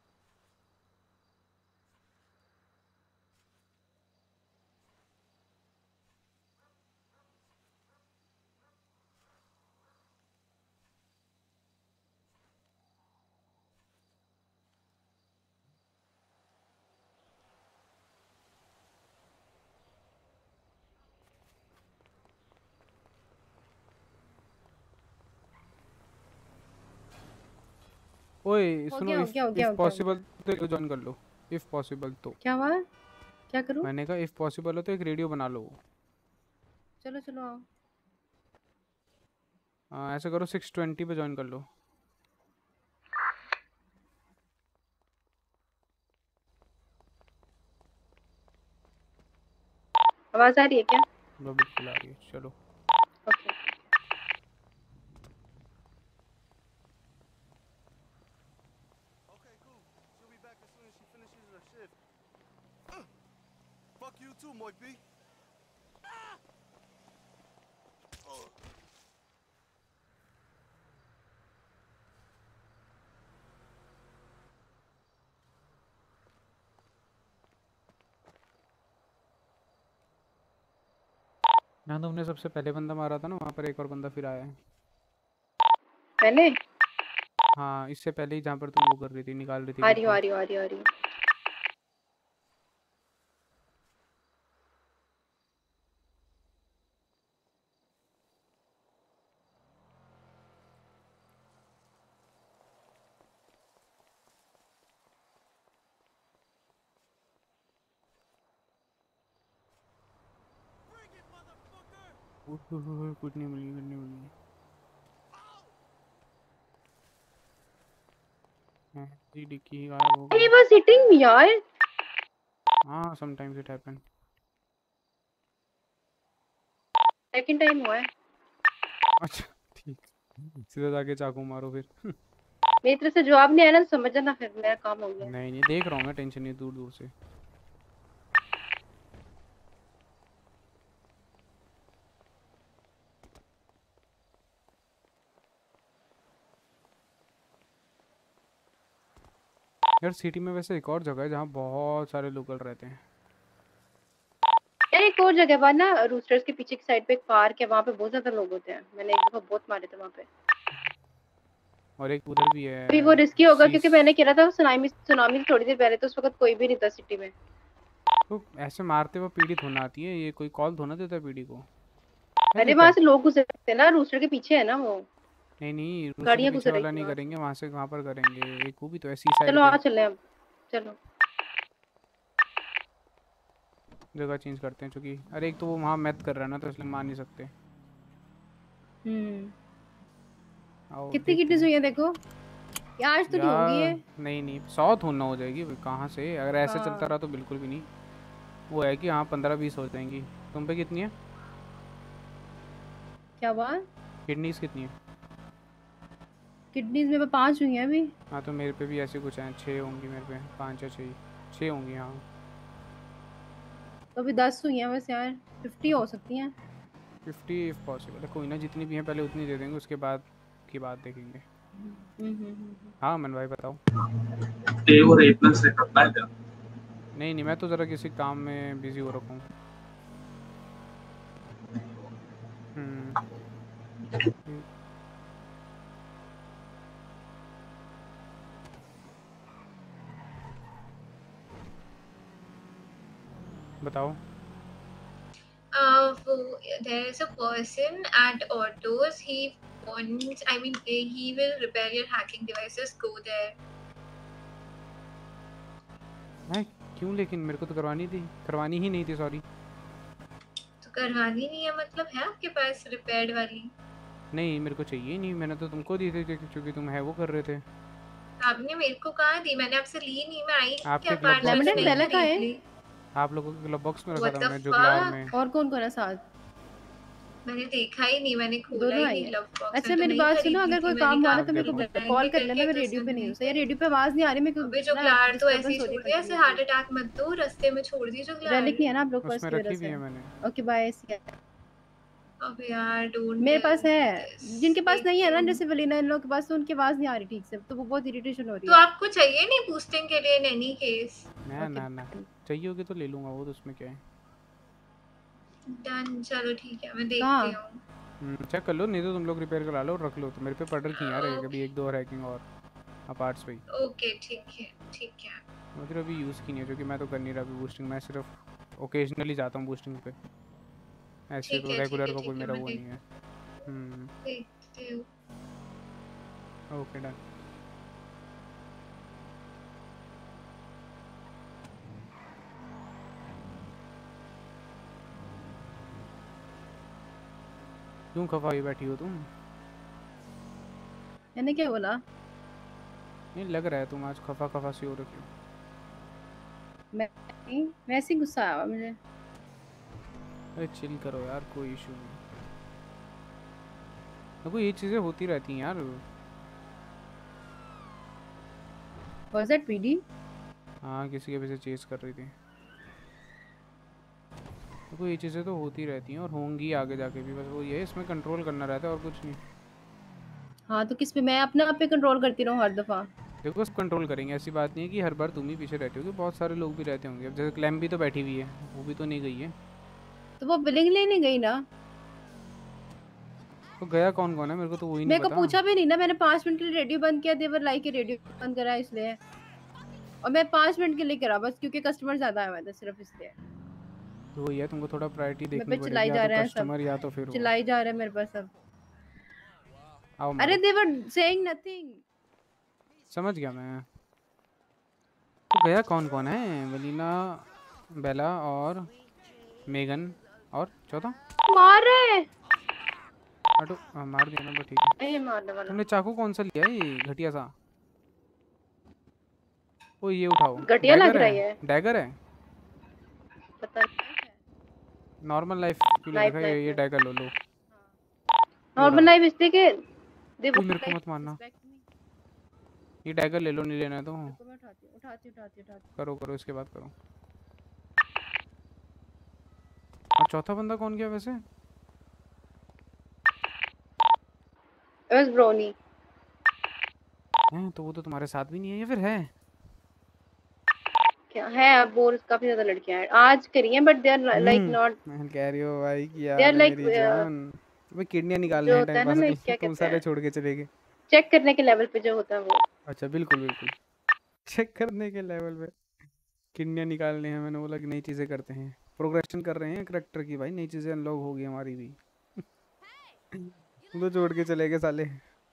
ओए सुनो, इफ पॉसिबल तो ज्वाइन कर लो, इफ पॉसिबल तो। क्या हुआ? क्या करूं? मैंने कहा इफ पॉसिबल हो तो एक रेडियो बना लो। चलो चलो आओ। ऐसा करो 620 पे ज्वाइन कर लो। आवाज आ रही है क्या? बिल्कुल आ रही है, चलो। Okay. Fuck you too, Moipy. जहाँ तुमने सबसे पहले बंदा मारा था ना, वहाँ पर एक और बंदा फिर आया है। पहले? हाँ, इससे पहले ही, जहाँ पर तुम वो कर रही थी, निकाल रही थी। आ रही हूँ। कुछ नहीं मिली। जी डिक्की गायब हो He was hitting me यार। हाँ, sometimes it happen। Second time हुआ है। अच्छा ठीक, सीधा जाके चाकू मारो फिर। मेरी तरफ से जवाब नहीं आया ना, समझ जाना फिर मेरा काम हो गया। नहीं देख रहा हूँ मैं, टेंशन नहीं, दूर से। यार सिटी में वैसे एक और जगह है जहाँ बहुत सारे लोकल रहते हैं। यार एक और जगह पर ना, रूस्टर्स के पीछे की साइड पे एक पार्क है, वहाँ पे बहुत ज्यादा लोग होते हैं। मैंने एक दफा बहुत मारे थे वहाँ पे। और एक उधर भी है। अभी वो रिस्की होगा सी- क्योंकि मैंने किया था सुनामी से थोड़ी देर पहले, तो उस वक्त कोई भी नहीं था सिटी में। तो ऐसे मारते हुए पीढ़ी थोड़ा आती है, ये कोई कॉल थोड़ा देता है पीढ़ी को। अरे वहाँ से लोग गुजर सकते हैं ना, रूस्टर के पीछे है ना वो। नहीं रूस के गाड़ियाँ पीछे गुजर वाला रही नहीं हैं। करेंगे, वहाँ से वहाँ पर करेंगे। एक वो भी तो है सी साइड चलो पे। हाँ चले अब, चलो जगह चेंज करते हैं क्योंकि अरे एक तो वो वहाँ मैथ कर रहा है ना, तो इसलिए मान नहीं सकते। आओ कितनी किडनीज हुई है देखो, ये आज तो नहीं होगी ये। नहीं नहीं 100 थोड़ा हो जाएगी कहाँ से, अगर ऐसे हाँ। चलता रहा तो बिल्कुल भी नहीं। वो है कि हाँ 15-20 हो जाएंगी। तुम पे कितनी है क्या बात? किडनीज कितनी है? किडनीज में 5 हुई हैं अभी। हाँ तो मेरे पे भी ऐसे कुछ हैं, 6 होंगी मेरे पे, 5 या 6 होंगी। हाँ तो अभी 10 हुई हैं बस यार, 50 हो सकती हैं। 50 इफ पॉसिबल है। कोई ना, जितनी भी हैं पहले उतनी दे देंगे, उसके बाद की बात देखेंगे। हाँ मन भाई बताओ। और A+ से करना है क्या? नहीं मैं तो ज़रा किसी काम में बिजी हो रखा हूँ। बताओ। There is a person at Autos. He wants, I mean, he will repair your hacking devices. Go there. मैं क्यों? लेकिन मेरे को तो करवानी ही नहीं थी। सॉरी। तो करवानी नहीं है मतलब है आपके पास रिपेयर्ड वाली? नहीं मेरे को चाहिए नहीं, मैंने तो तुमको दी थी क्योंकि तुम है वो कर रहे थे। आपने मेरे को कहाँ दी? मैंने आपसे ली नहीं, मैं आई आपके क्या क्लब पार्ट बॉक्स बेला का है? में। आप लोगों के क्लब बॉक्स में रखा What था the मैंने जुगलार fuck? में। और कौन है साथ? मैंने देखा ही नहीं, मैंने खोला दोनों ही आई नहीं है। Glove box. अच्छा मेरी बात सुनो, अगर कोई काम हुआ ना तो मेरे को कॉल कर लेना, मैं रेडियो पे नहीं हूँ। सही रेडियो पे आवाज नहीं आ रही, मैं क्यों अबे जुगलार तो ऐसे ही छोड़ दिया, ऐसे हार्ट अटैक मत दो, रास्ते में छोड़ दी जुगलार। रेलिक नहीं है ना आप लोग पास उसमें की रखी वजह भी से। है मैंने। Okay bye. अब यार डोंट। मेरे पास है, जिनके पास नहीं है ना, जैसे वलीना इन लोगों के पास, तो उनकी आवाज नहीं आ रही ठीक से, तो वो बहुत इरिटेशन हो रही तो है। आपको चाहिए नहीं बूस्टिंग के लिए? इन एनी केस ना चाहिए होगी तो ले लूंगा वो, तो उसमें क्या है। डन, चलो ठीक है, मैं देखती हूँ। चेक कर लो, नहीं तो तुम लोग रिपेयर करा लो और रख लो। तो मेरे पे पड़ रखी है यार कभी 1-2 और हैकिंग और अपार्ट्स पे। ओके ठीक है। मुझे अभी यूज़ की नहीं है क्योंकि मैं तो कर नहीं रहा अभी बूस्टिंग। मैं सिर्फ ओकेजनली जाता हूँ बूस्टिंग पे, ऐसे तो रेगुलर का कोई मेरा वो नहीं है। देखती हूँ। Okay done. क्यों खफा हुई बैठी हो तुम? मैंने क्या बोला? नहीं लग रहा है तुम आज खफा सी हो रखी हो। मैं ऐसे गुस्सा आया मुझे। अरे चिल करो यार, कोई इशू नहीं। देखो ये चीजें होती रहती हैं यार। Was that PD? हाँ किसी के पीछे चेस कर रही थी। देखो ये चीज़ें तो होती रहती हैं और होंगी आगे जाके भी, बस वो ये इसमें कंट्रोल करना रहता है और कुछ नहीं। हाँ तो किस पे? मैं अपने आप पे कंट्रोल करती रहूँ हर दफ़ा? देखो सब कंट्रोल करेंगे, ऐसी बात नहीं है कि हर बार तुम ही पीछे रहते हो, बहुत सारे लोग भी रहते होंगे। अब जैसे क्लैम भी तो बैठी हुई है, वो भी तो नहीं गई है। तो वो विलिंगली नहीं गई ना। तो गया कौन कौन है मेरे को तो वही नहीं मेरे पता। को पूछा भी नहीं ना, मैंने 5 मिनट के लिए रेडियो बंद किया, देवर लाइक के रेडियो बंद करा इसलिए। और मैं 5 मिनट के लिए करा बस, क्योंकि कस्टमर ज्यादा आए हुए थे सिर्फ इसलिए। तो वही है, तुमको थोड़ा प्रायोरिटी देखनी पड़ेगी, चिल्लाई जा रहे हैं कस्टमर या तो फिर वो। चिल्लाई जा रहे हैं मेरे पास सब। आओ अरे दे वर सेइंग नथिंग। समझ गया मैं। तो गया कौन कौन है? वलीना, बेला और मेगन और चौथा मार रहे हैं। हटो, मार दिया ना, ठीक है। ए मारने वाला। तुमने चाकू कौन सा लिया है ये घटिया सा? ओ ये उठाओ। घटिया लग रही है। डैगर है? पता नहीं। नॉर्मल लाइफ क्यों लिखा है? ये डैगर लो। नॉर्मल लाइफ इसलिए के देखो मेरे को मत मारना। ये डैगर ले लो, नहीं लेना है तो उठाती। करो इसके बाद करो। और चौथा बंदा कौन गया वैसे? बस ब्रोनी हैं, तो वो तो तुम्हारे साथ भी नहीं है या फिर है? क्या है? अब और काफी ज्यादा लड़कियां हैं आज करी हैं, but they are like not. मैं कह रही हूं भाई कि यार They are like, मेरी जान, वो किडनियां निकालने हैं टाइम पास के, तुम सारे छोड़ के चले गए। चेक करने के लेवल पे जो होता है वो। अच्छा बिल्कुल बिल्कुल चेक करने के लेवल पे किडनियाँ निकालने हैं। मैंने बोला कि नई चीज़ें करते हैं, प्रोग्रेशन कर रहे हैं करेक्टर की भाई, नई चीज़ें अनलॉक होगी हमारी भी। तो छोड़ के चले गए साले।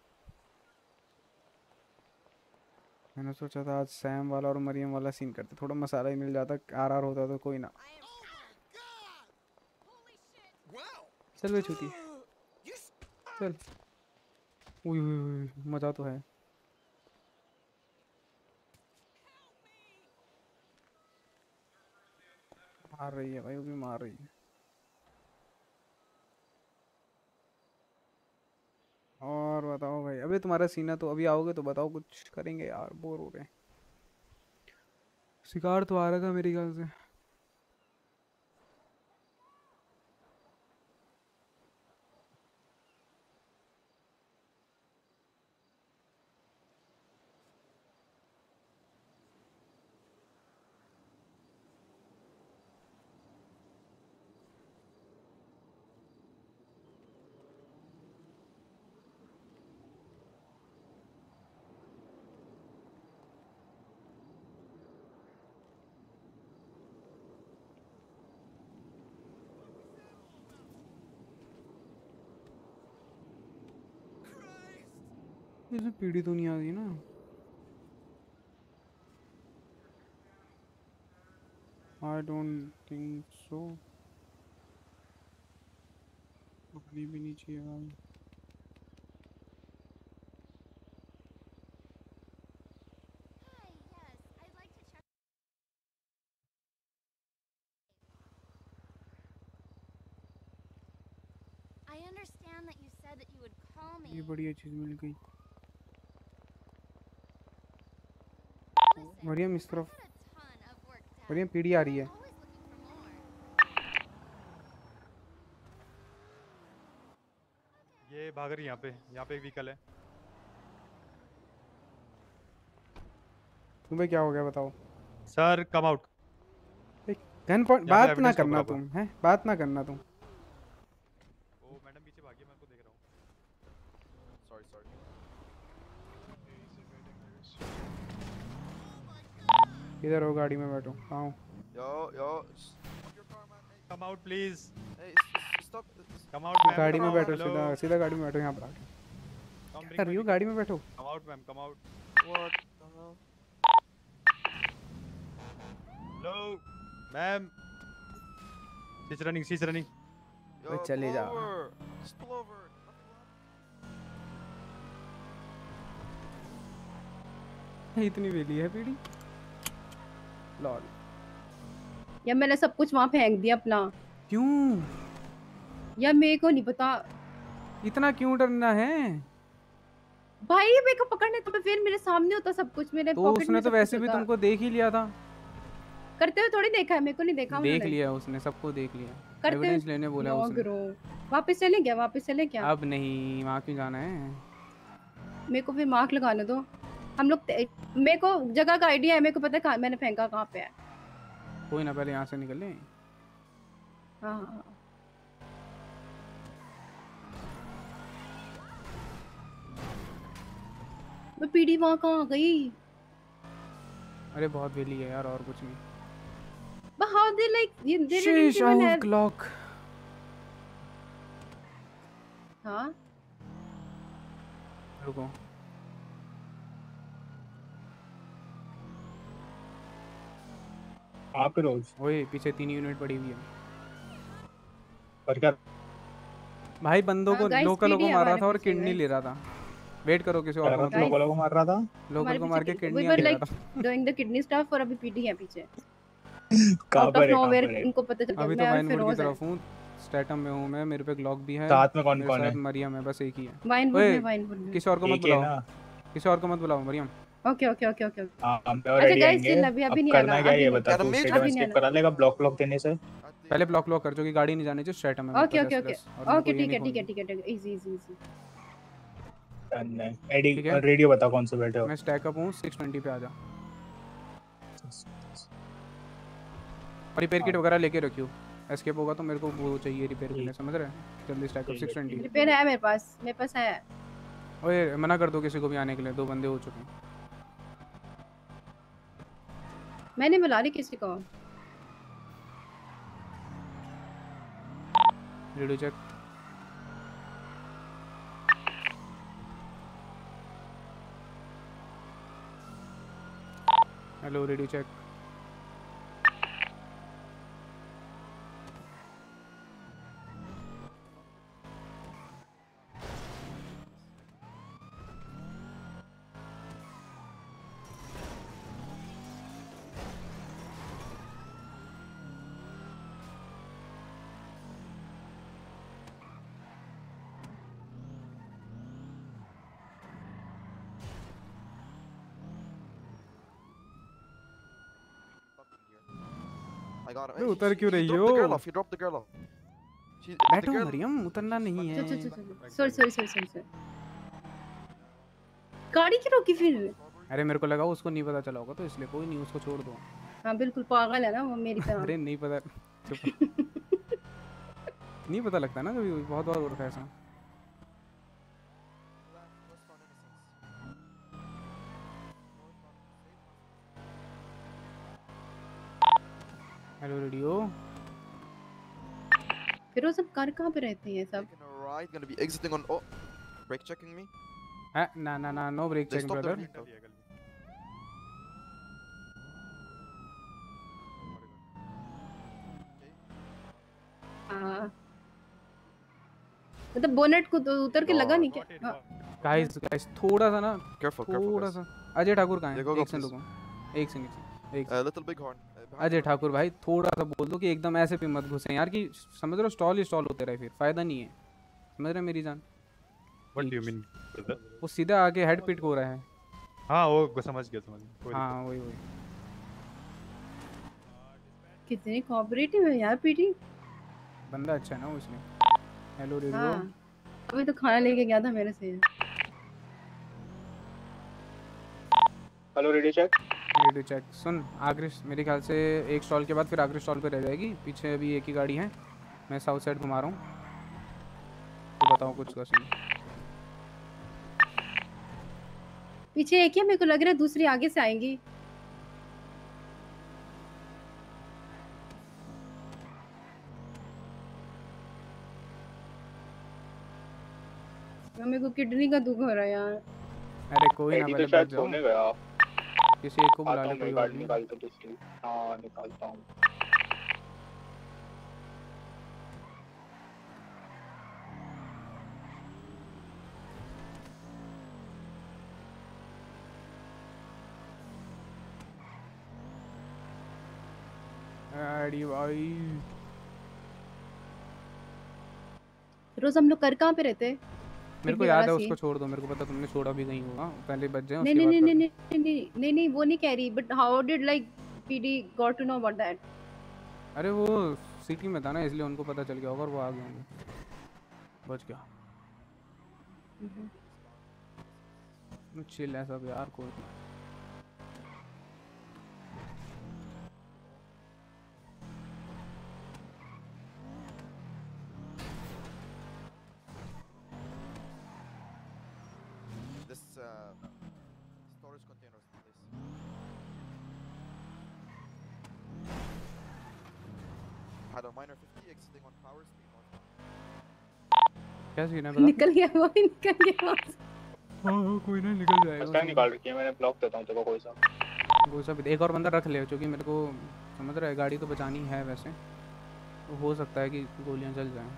मैंने सोचा था आज सैम वाला और मरियम वाला सीन करते, थोड़ा मसाला ही मिल जाता, आर होता तो कोई ना। चल वे छूती चल। उई उई उई मजा तो है। मार रही है भाई, वो भी मार रही है। और बताओ भाई, अबे तुम्हारा सीना तो अभी आओगे तो बताओ, कुछ करेंगे यार, बोर हो रहे हैं। शिकार तो आ रहा था मेरे ख्याल से। इसमें पीढ़ी तो नहीं आ गई ना। आई डोंट थिंक सो, भी नहीं चाहिए भाई। I understand that you said that you would call me. ये बढ़िया चीज मिल गई। मरियम इस तरफ, मरियम पीढ़ी आ रही है। ये भाग रही है यहाँ पे एक व्हीकल है। तुम्हें क्या हो गया बताओ sir, come out. Gun point, बात ना करना तुम, हैं बात ना करना तुम। ओ मैडम पीछे भागी, मैं उनको देख रहा हूँ। Sorry sorry. इधर हो, गाड़ी में बैठो। आओ yo come out please. Stop, come out. गाड़ी में बैठो, सीधा सीधा गाड़ी में बैठो। यहाँ पर आके कर रही हो, गाड़ी में बैठो। Come out ma'am, come out. What the hell? Hello ma'am. She's running, she's running. भाई चले जा। इतनी वेली है पीढ़ी। लॉल यार मैंने सब कुछ वहाँ फेंक दिया अपना। क्यों यार मेरे को नहीं पता, इतना क्यों डरना है भाई। मेरे को पकड़ने तो फिर मेरे सामने होता सब कुछ, मेरे तो पॉकेट उसने में तो सब वैसे कुछ भी होता। तुमको देख ही लिया था। करते हुए थोड़ी देखा है, मेरे को नहीं देखा। देख लिया उसने, सबको देख लिया। एविडेंस लेने बोला उसने। वापस चले क्या, वापस चले क्या? अब नहीं, वहाँ क्यों जाना है? मेरे को फिर मार्क लगाने दो। हम लोग, मेरे को जगह का आइडिया है, मेरे को पता है मैंने फेंका कहाँ पे है। कोई ना, पहले यहाँ से निकल ले। हाँ मैं पीढ़ी वहाँ कहाँ गई? अरे बहुत वेली है यार, और कुछ नहीं। But how they like they didn't Sheesh, even out have clock. हाँ रुको, आप रोज ओए पीछे 3 यूनिट पड़ी हुई है। पर क्या भाई बंदों को, guys, लोकलों को PD मार रहा हमारे था और पीछे किडनी guys। ले रहा था। वेट करो, किसी और को लोकलों को मार रहा था, लोकल को मार के किडनी we were ले like रहा था। doing the kidney stuff और अभी पीढ़ी है पीछे। कहां Out पर of है, कहां nowhere पर है? इनको पता चल गया अभी तो मैं वाइनवुड की फिरोज तरफ हूँ, स्टेटम में हूँ मैं, मेरे पे ग्लॉक भी है। साथ में कौन मेरे कौन साथ है? मरियम है, बस एक ही है। वाइनवुड ओए, में, वाइनवुड में। किसी और को मत एक ही है बुलाओ, ना? किसी और को मत बुलाओ Mariam. Okay okay okay okay. हाँ हम पे और अच्छा रेडी guys, आएंगे। चिल, अभी अब नहीं करना आना, क्या है अभी ये नहीं। बता, तू स्टेटम अभी नहीं स्किप करा लेगा ब्लॉक देने से? पहले ब्लॉक कर, जो कि गाड़ी नहीं जानी चाहिए स्टेटम में। ओके ओके ओके ओके, ठीक है ठीक है ठीक है, easy easy easy. Eddie radio बता कौन से बैठे हो? मैं स्टैक अप हूँ, 620 पे आ जा। और रिपेयर किट वगैरह लेके रखियो, एस्केप होगा तो मेरे को वो चाहिए रिपेयर के लिए, समझ रहे हैं? जल्दी स्टैक अप 620। रिपेयर है मेरे पास है। ओए मना कर दो किसी को भी आने के लिए, 2 बंदे हो चुके हैं। मैं नहीं बुला रही किसी को। Radio check. Hello radio check. I got अबे him. उतर क्यों रही He dropped the girl हो? off. He dropped the girl off. बैठो मरियम, उतरना नहीं है। सॉरी। गाड़ी क्यों रोकी फिर? अरे मेरे को लगा उसको नहीं पता चला होगा तो इसलिए, कोई नहीं, उसको छोड़ दो। हाँ बिल्कुल पागल है ना वो मेरी तरह। अरे नहीं पता, चुप। नहीं पता लगता ना कभी, बहुत बार हो रखा है ऐसा। Hello radio. फिर वो सब कार कहाँ पे रहते हैं सब? Right, gonna be exiting on. Oh, brake checking me. ना, no brake They check stopped the brother. vehicle. हाँ मतलब बोनेट को तो उतर के लगा नहीं क्या? गाइस थोड़ा सा ना, Careful, थोड़ा guys. सा। अजय ठाकुर कहाँ Yeah, है? go, एक सेकंड please. रुको, एक second. Little big horn. Ajay Thakur भाई थोड़ा सा बोल दो कि एकदम ऐसे पे मत घुसे यार, कि समझ रहे हो, स्टॉल ही स्टॉल होते रहे, फिर फायदा नहीं है। समझ रहे मेरी जान? What do you mean, brother? वो सीधा आके हेड पिट को रहा है। हाँ वो समझ गया कोई हाँ वही। कितनी कोऑपरेटिव है यार पीटी। बंदा अच्छा है ना वो, इसलिए। Hello radio. हाँ अभी तो खाना लेके गया था मेरे से। Hello radio check. Radio check. सुन आखिरी, मेरे ख्याल से एक स्टॉल के बाद फिर आखिरी स्टॉल पे रह जाएगी। पीछे अभी एक ही गाड़ी है, मैं साउथ साइड घुमा रहा हूँ, तो बताओ कुछ का सीन। पीछे एक ही है, मेरे को लग रहा है दूसरी आगे से आएंगी। मेरे को किडनी का दुख हो रहा है यार। अरे कोई ना, तो पहले शायद बैठ जाओ। सोने गया। किसी एक को बुला आता ले, हूँ कोई मैं, बात गाड़ी नहीं। निकाल तो दूसरी। हाँ निकालता हूँ। अरे भाई रोज हम लोग कर कहाँ पे रहते? मेरे को याद है, उसको छोड़ दो, मेरे को पता तुमने छोड़ा भी कहीं होगा, पहले बच जाए नहीं उसके नहीं बाद नहीं कर। नहीं नहीं वो नहीं कह रही, but how did like PD got to know about that? अरे वो सिटी में था ना, इसलिए उनको पता चल गया होगा और वो आ गए होंगे। बच गया। चिल है सब यार, कोई नहीं। This storage containers, please. Had a minor 50 exiting on power speed north. क्या सीन है बता? निकल गया वो भी, निकल गया वहाँ से। हाँ कोई ना, निकल जाएगा। मस्टैंग निकाल रखी है मैंने, ब्लॉक देता हूँ तेरे को कोई सा। वो सब एक और बंदा रख ले, क्योंकि मेरे को समझ रहा है गाड़ी तो बचानी है वैसे, तो हो सकता है कि गोलियां चल जाएं।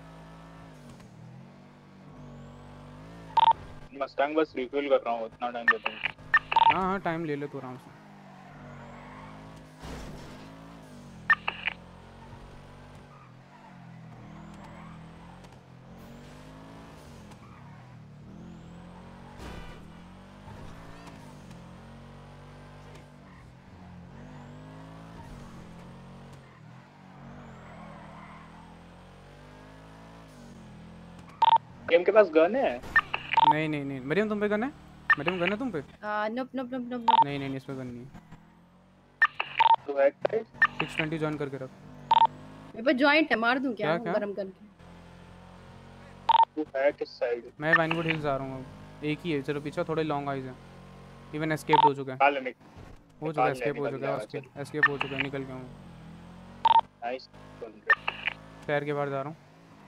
मस्टैंग बस रिफ्यूल कर रहा हूँ, इतना टाइम देता हूँ। हाँ टाइम ले ले तो आराम से। गेम के पास गन है? नहीं नहीं नहीं, मरियम तुम पे गन है? मरियम गन है तुम पे? नोप नोप नोप नोप। नहीं नहीं, इस पे गन नहीं है। तो है 620 जॉइन करके रख। मेरे पे जॉइंट है, मार दूं क्या क्या? गरम करके? तू है किस साइड? मैं वाइनवुड हिल्स आ रहा हूँ अब। एक ही है, चलो पीछे थोड़े लॉन्ग आइज है। इवन एस्केप हो चुका है, हो चुका है, एस्केप हो चुका है, एस्केप हो चुका है, निकल गया हूँ। नाइस। शहर के बाहर जा रहा हूँ।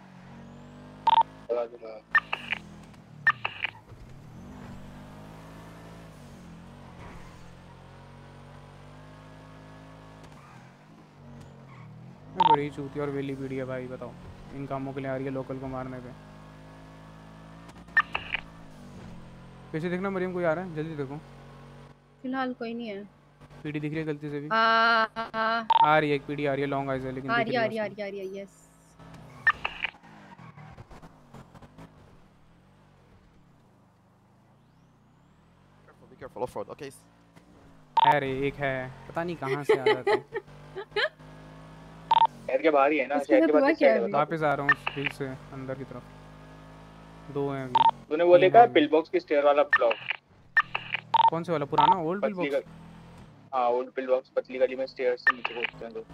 बड़ी चूती और वेली पीढ़ी है भाई, बताओ इन कामों के लिए आ रही है लोकल को मारने पे। पीछे देखना मरियम, कोई आ रहा है, जल्दी देखो। फिलहाल कोई नहीं है। पीढ़ी दिख रही है गलती से भी। आ रही है, एक पीढ़ी आ रही है, लॉन्ग आइज है लेकिन आ दिख रही रही आ है रही आ रही आ रही yes. Be careful off road, okay? अरे एक है, पता नहीं कहाँ से आ रहा था। शहर के बाहर ही है ना, शहर के बाहर से वापस आ रहा हूँ हिल से अंदर की तरफ। 2 हैं अभी। तूने वो देखा पिल बॉक्स की स्टेयर वाला ब्लॉक? कौन से वाला, पुराना ओल्ड पिल बॉक्स? हाँ ओल्ड पिल बॉक्स, पतली गली में स्टेयर से नीचे कूदते हैं तो।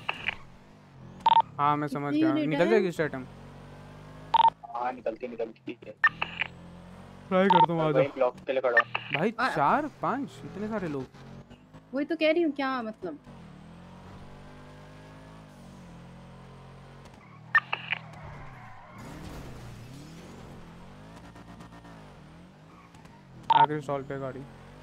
हाँ मैं समझ गया, निकल जाएगी इस टाइम। हाँ निकलती है। ट्राई करता हूँ, आ जा। ब्लॉक के लिए खड़ा हूँ भाई 4 5 इतने सारे लोग। वही तो कह रही हूँ, क्या मतलब। आगे स्टॉल पे गाड़ी।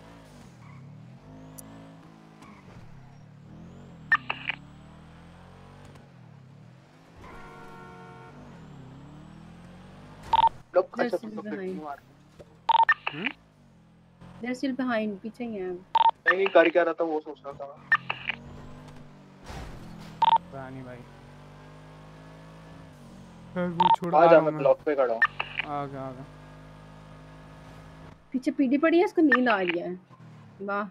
They're still behind, पीछे ही हैं। नहीं कर क्या रहा था वो सोच रहा था। नहीं भाई वो छोड़ आ जा, मैं ब्लॉक पे खड़ा हूँ। आ गया पीछे पीढ़ी पड़ी है, इसको नींद आ रही है। वाह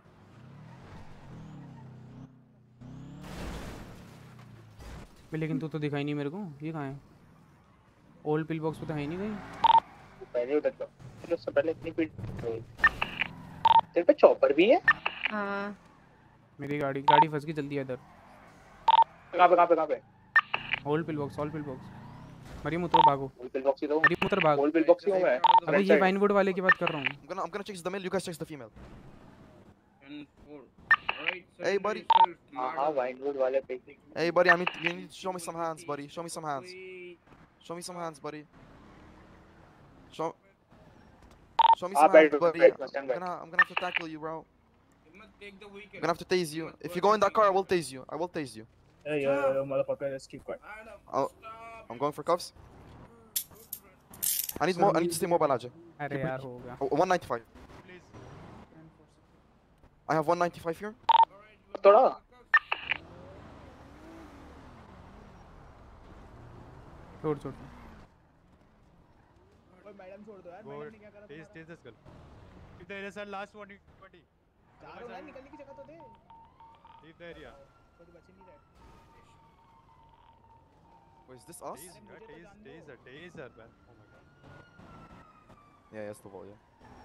लेकिन तू तो दिखाई नहीं मेरे को, ये कहाँ है? ओल्ड पिल बॉक्स पे तो है ही नहीं कहीं। पहले उधर था, फिर उससे पहले इतनी पीढ़ी तेरे पे चॉपर भी है? हाँ मेरी गाड़ी फंस गई, जल्दी इधर। कहाँ पे? ओल्ड पिल बॉक्स मरियम उतर, भागो। ओल्ड पिल बॉक्स ही तो। मरियम उतर, भाग। ओल्ड पिल बॉक्स ही हूँ मैं। अबे ये वाइनवुड वाले की बात कर रहा हूँ। I'm gonna chase the male, you guys chase the female. Hey buddy. हाँ वाइनवुड वाले पे। Hey buddy, you need to show me some hands, buddy. Show me some hands. Show me some hands, buddy. Show me some hands, buddy. I'm gonna have to tackle you, bro. I'm gonna have to tase you. If you go in that car, I will tase you. Hey, motherfucker, let's keep quiet. I'm going for cuffs. I need more. I need to stay mobile, Ajay. अरे यार हो गया। 195. I have 195 here. थोड़ा। छोड़। ओए madam छोड़ दो यार, मैडम ने क्या करा? तेज this girl. Keep the area side last 120. जा रहा हूँ, निकलने की जगह तो दे। Leave the area. कोई बच नहीं रहा। Wait, is this us? Taser, man. Oh my god. Yeah, yes, the wall, yeah.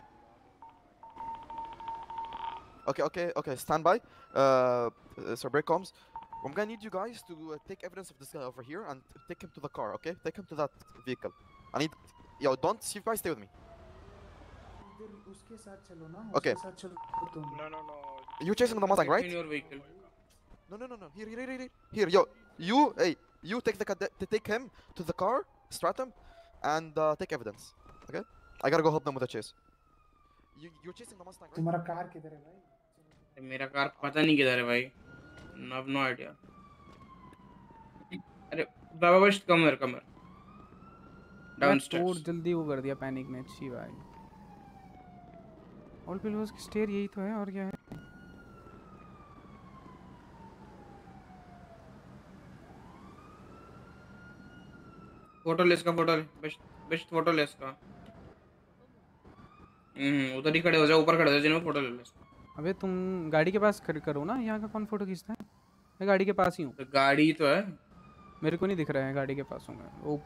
Okay, stand by. So break comms. I'm gonna need you guys to take evidence of this guy over here and take him to the car, okay? Take him to that vehicle. I need... Yo, don't... You guys stay with me. उसके साथ चलो ना, Okay. उसके साथ चलो तुम। No. You're chasing the Mustang, right? In your vehicle. No. Here, yo. You take take him to the car, strat him, and take evidence. Okay? I gotta go help them with the chase. You're chasing the Mustang, right? तुम्हारा car किधर है भाई? मेरा car पता नहीं किधर है भाई। No idea. अरे बाबा बस कम है। डाउनस्टेयर्स। जल्दी वो कर दिया पैनिक में, अच्छी भाई। ऑल पिल बॉक्स की स्टेयर यही तो है, और क्या है? फोटो ले इसका, बेस्ट फोटो ले इसका। उधर ही खड़े हो जाओ, ऊपर खड़े हो जाओ, जिन्होंने फोटो ले ले। अबे तुम गाड़ी के पास करो ना, यहाँ का कौन फोटो खींचता है? मैं गाड़ी के पास ही हूँ। तो गाड़ी तो है, मेरे को नहीं दिख रहा है, गाड़ी के पास हूँ मैं। ओ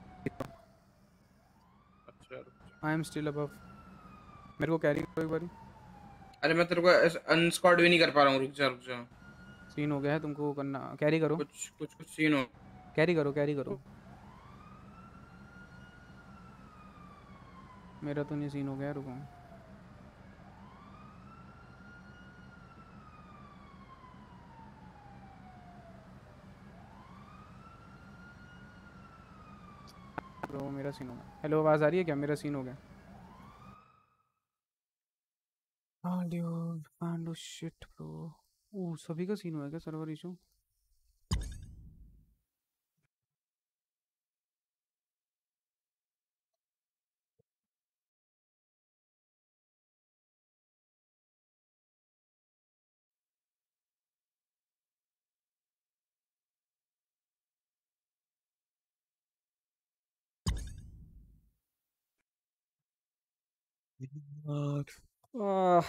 अच्छा, आई एम स्टिल अबव। मेरे को कैरी करो एक बारी। अरे मैं तेरे को अनस्क्वाड भी नहीं कर पा रहा हूँ, रुक जा। सीन हो गया है, तुमको करना, कैरी करो। कुछ सीन हो। कैरी करो। मेरा तो नहीं सीन हो गया, रुको। ब्रो मेरा सीन हो गया। हेलो आवाज आ रही है क्या? मेरा सीन हो गया। Pando shit bro. ओ सभी का सीन हुआ है क्या? Server issue. आह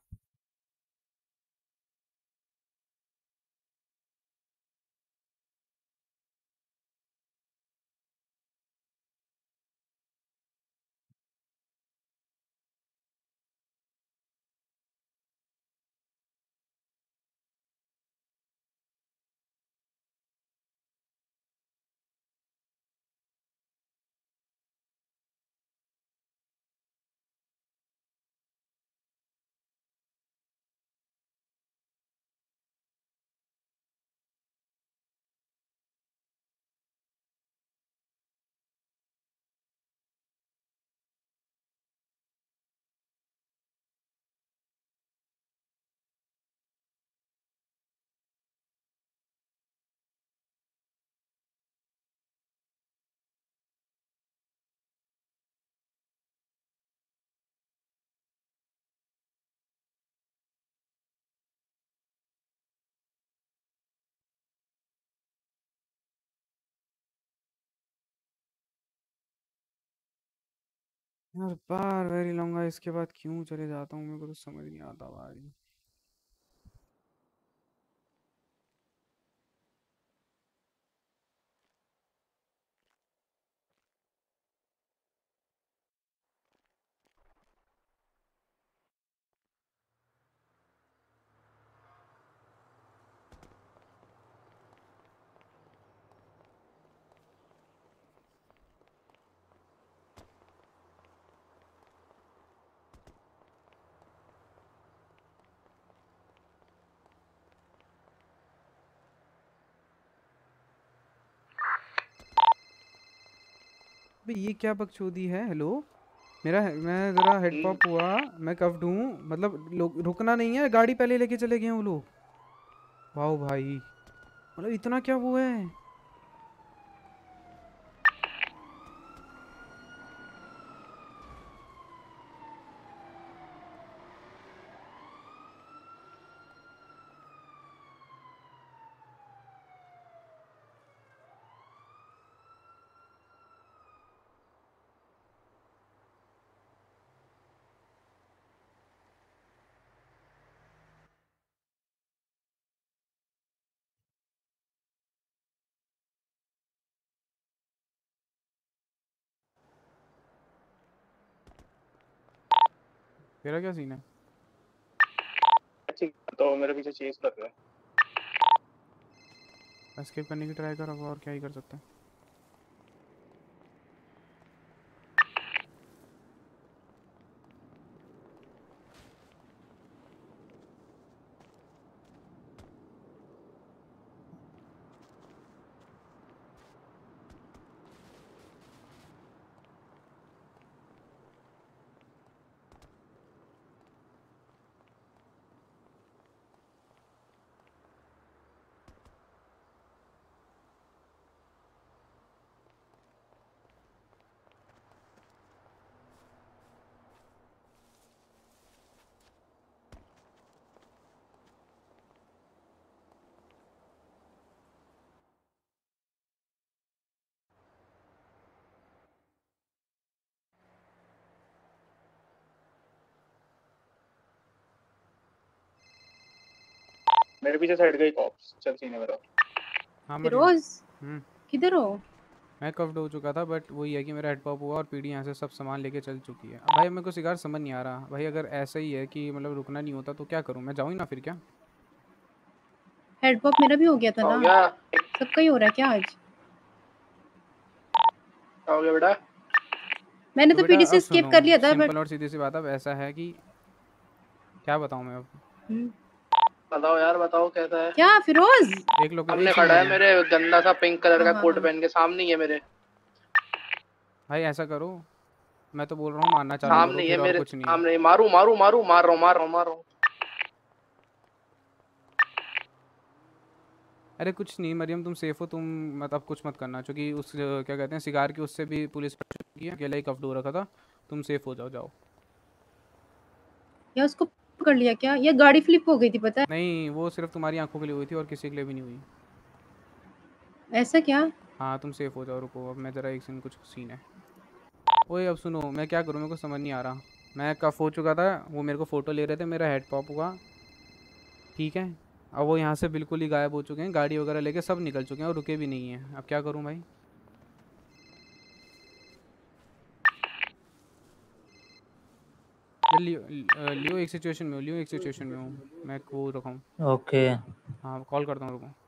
यार बार वेरी लॉन्ग है, इसके बाद क्यों चले जाता हूँ मेरे को तो समझ नहीं आता भाई। भाई ये क्या बकचोदी है? हेलो मैं ज़रा हेड पॉप हुआ, मैं कफ्ड हूँ, मतलब लोग रुकना नहीं है, गाड़ी पहले लेके चले गए हैं वो लोग। वाह भाई, मतलब इतना क्या वो है। तेरा क्या सीन है? तो मेरे पीछे चेज कर रहा है। एस्केप करने की ट्राई कर, अब और क्या ही कर सकते हैं। मेरे पीछे साइड गई कॉप्स, चल सीने मेरा। हाँ फिरोज किधर हो? मैं कफ्ड हो चुका था, बट वही है कि मेरा हेड पॉप हुआ और पीडी यहाँ से सब सामान लेके चल चुकी है। अब भाई मेरे को सिगार समझ नहीं आ रहा भाई, अगर ऐसा ही है कि मतलब रुकना नहीं होता तो क्या करूँ मैं? जाऊँ ही ना फिर क्या? हेड पॉप मेरा भी हो गया था हो ना, गया। सबका ही हो रहा है क्या आज? क्या हो गया बेटा? मैंने तो बेटा पीडी से अब स्किप सुनो, कर लिया था सिंपल बट और सीधी सी बात, अब ऐसा है कि क्या बताऊँ मैं अब? बताओ यार, बताओ कैसा है? क्या फिरोज? एक लोग हमने खड़ा है मेरे गंदा सा पिंक कलर का कोट पहन के, सामने ही है मेरे। भाई ऐसा करो, मैं तो बोल रहा हूँ मारना चालू करो, सामने ही है फिर और मेरे कुछ नहीं है। सामने, मारू मारू मारू, मार रहा हूँ मार रहा हूँ मार रहा हूँ। अरे कुछ नहीं मरियम, तुम सेफ हो, तुम मतलब कुछ मत करना, क्योंकि उस क्या कहते हैं सिगार की, उससे भी पुलिस पकड़ चुकी है, अकेला ही कफ्ड हो रखा था। तुम सेफ हो जाओ, जाओ। या उसको पकड़ लिया क्या? या गाड़ी फ्लिप हो गई थी पता है? नहीं, वो सिर्फ तुम्हारी आंखों के लिए हुई थी और किसी के लिए भी नहीं हुई। ऐसा क्या? हाँ तुम सेफ हो जाओ, रुको अब मैं ज़रा एक सीन, कुछ सीन है। ओए अब सुनो, मैं क्या करूँ, मेरे को समझ नहीं आ रहा। मैं कफ हो चुका था, वो मेरे को फ़ोटो ले रहे थे, मेरा हेड पॉप हुआ, ठीक है। अब वो यहाँ से बिल्कुल ही गायब हो चुके हैं, गाड़ी वगैरह लेके सब निकल चुके हैं और रुके भी नहीं हैं। अब क्या करूँ भाई? लियो एक सिचुएशन में हूँ, लियो एक सिचुएशन में हूँ, मैं वो रखाऊँ। ओके। हाँ कॉल करता हूँ, रुको।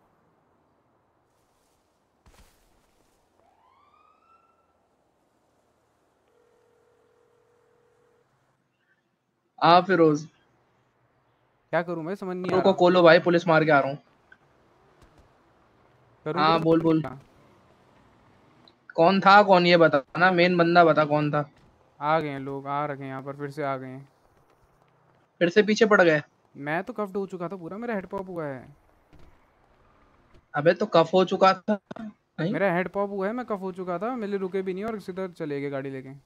हाँ फिरोज, क्या करूँ भाई, समझ नहीं आ रुको रहा। खोलो भाई, पुलिस मार के आ रहा हूँ। करूँ हाँ तो बोल बोल, क्या? कौन था, कौन ये बताना, मेन बंदा बता कौन था। आ गए हैं लोग, आ रखे हैं यहाँ पर, फिर से आ गए हैं। फिर से पीछे पड़ गए? मैं तो कफ्ड हो चुका था पूरा, मेरा हेड पॉप हुआ है। अबे तो कफ हो चुका था नहीं? मेरा हेड पॉप हुआ है, मैं कफ हो चुका था, मेरे लिए रुके भी नहीं और सीधा चले गए गाड़ी लेके।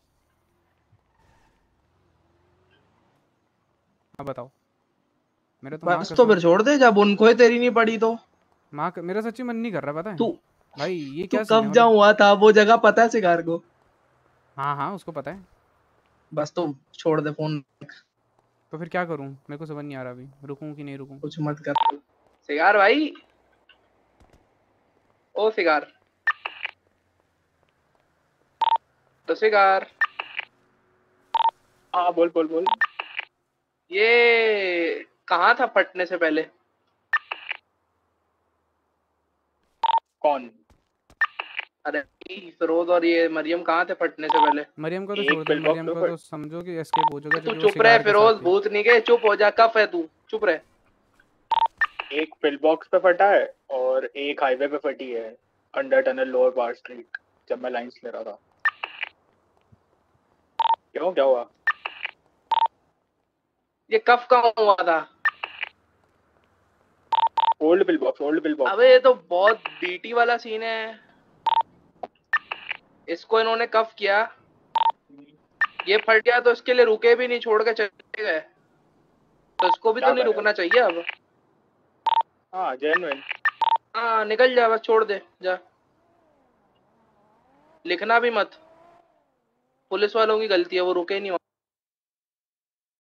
अब बताओ, मेरा तो माँ बस तो फिर कसम, छोड़ दे, जब उनको ही तेरी नहीं पड़ी तो। माँ मेरा सच्ची मन नहीं कर रहा, पता है तू भाई ये तू क्या सीन है कब मतलब। जा हुआ था वो जगह पता है सिगार को? हाँ हाँ उसको पता है। बस तो छोड़ दे फोन। तो फिर क्या करूँ, मेरे को समझ नहीं आ रहा अभी, रुकूँ कि नहीं रुकूँ। कुछ मत कर। सिगार भाई, ओ सिगार, तो सिगार। हाँ बोल बोल बोल। ये कहाँ था फटने से पहले? कौन? अरे फिरोज और ये मरियम कहाँ थे फटने से पहले? मरियम को तो छोड़ दो, मरियम को तो समझो कि एस्केप हो चुका, तू क्योंकि वो चुप रहे सिगार के फिरोज, साथ थी। भूत नहीं गए, चुप हो जा, कफ है तू, चुप रहे। एक पिल बॉक्स पे फटा है और एक हाईवे पे फटी है, under tunnel lower bar street, जब मैं लाइंस ले रहा था। क्यों, क्या हुआ? ये कफ कहाँ हुआ था? Old pill box, old pill box. अबे ये तो बहुत बीटी वाला सीन है। इसको इन्होंने कफ किया, ये फट गया तो इसके लिए रुके भी नहीं, छोड़ के चले गए, तो इसको भी तो नहीं रुकना चाहिए अब। हाँ जेन्युइन। हाँ निकल जा, बस छोड़ दे जा, लिखना भी मत, पुलिस वालों की गलती है, वो रुके नहीं।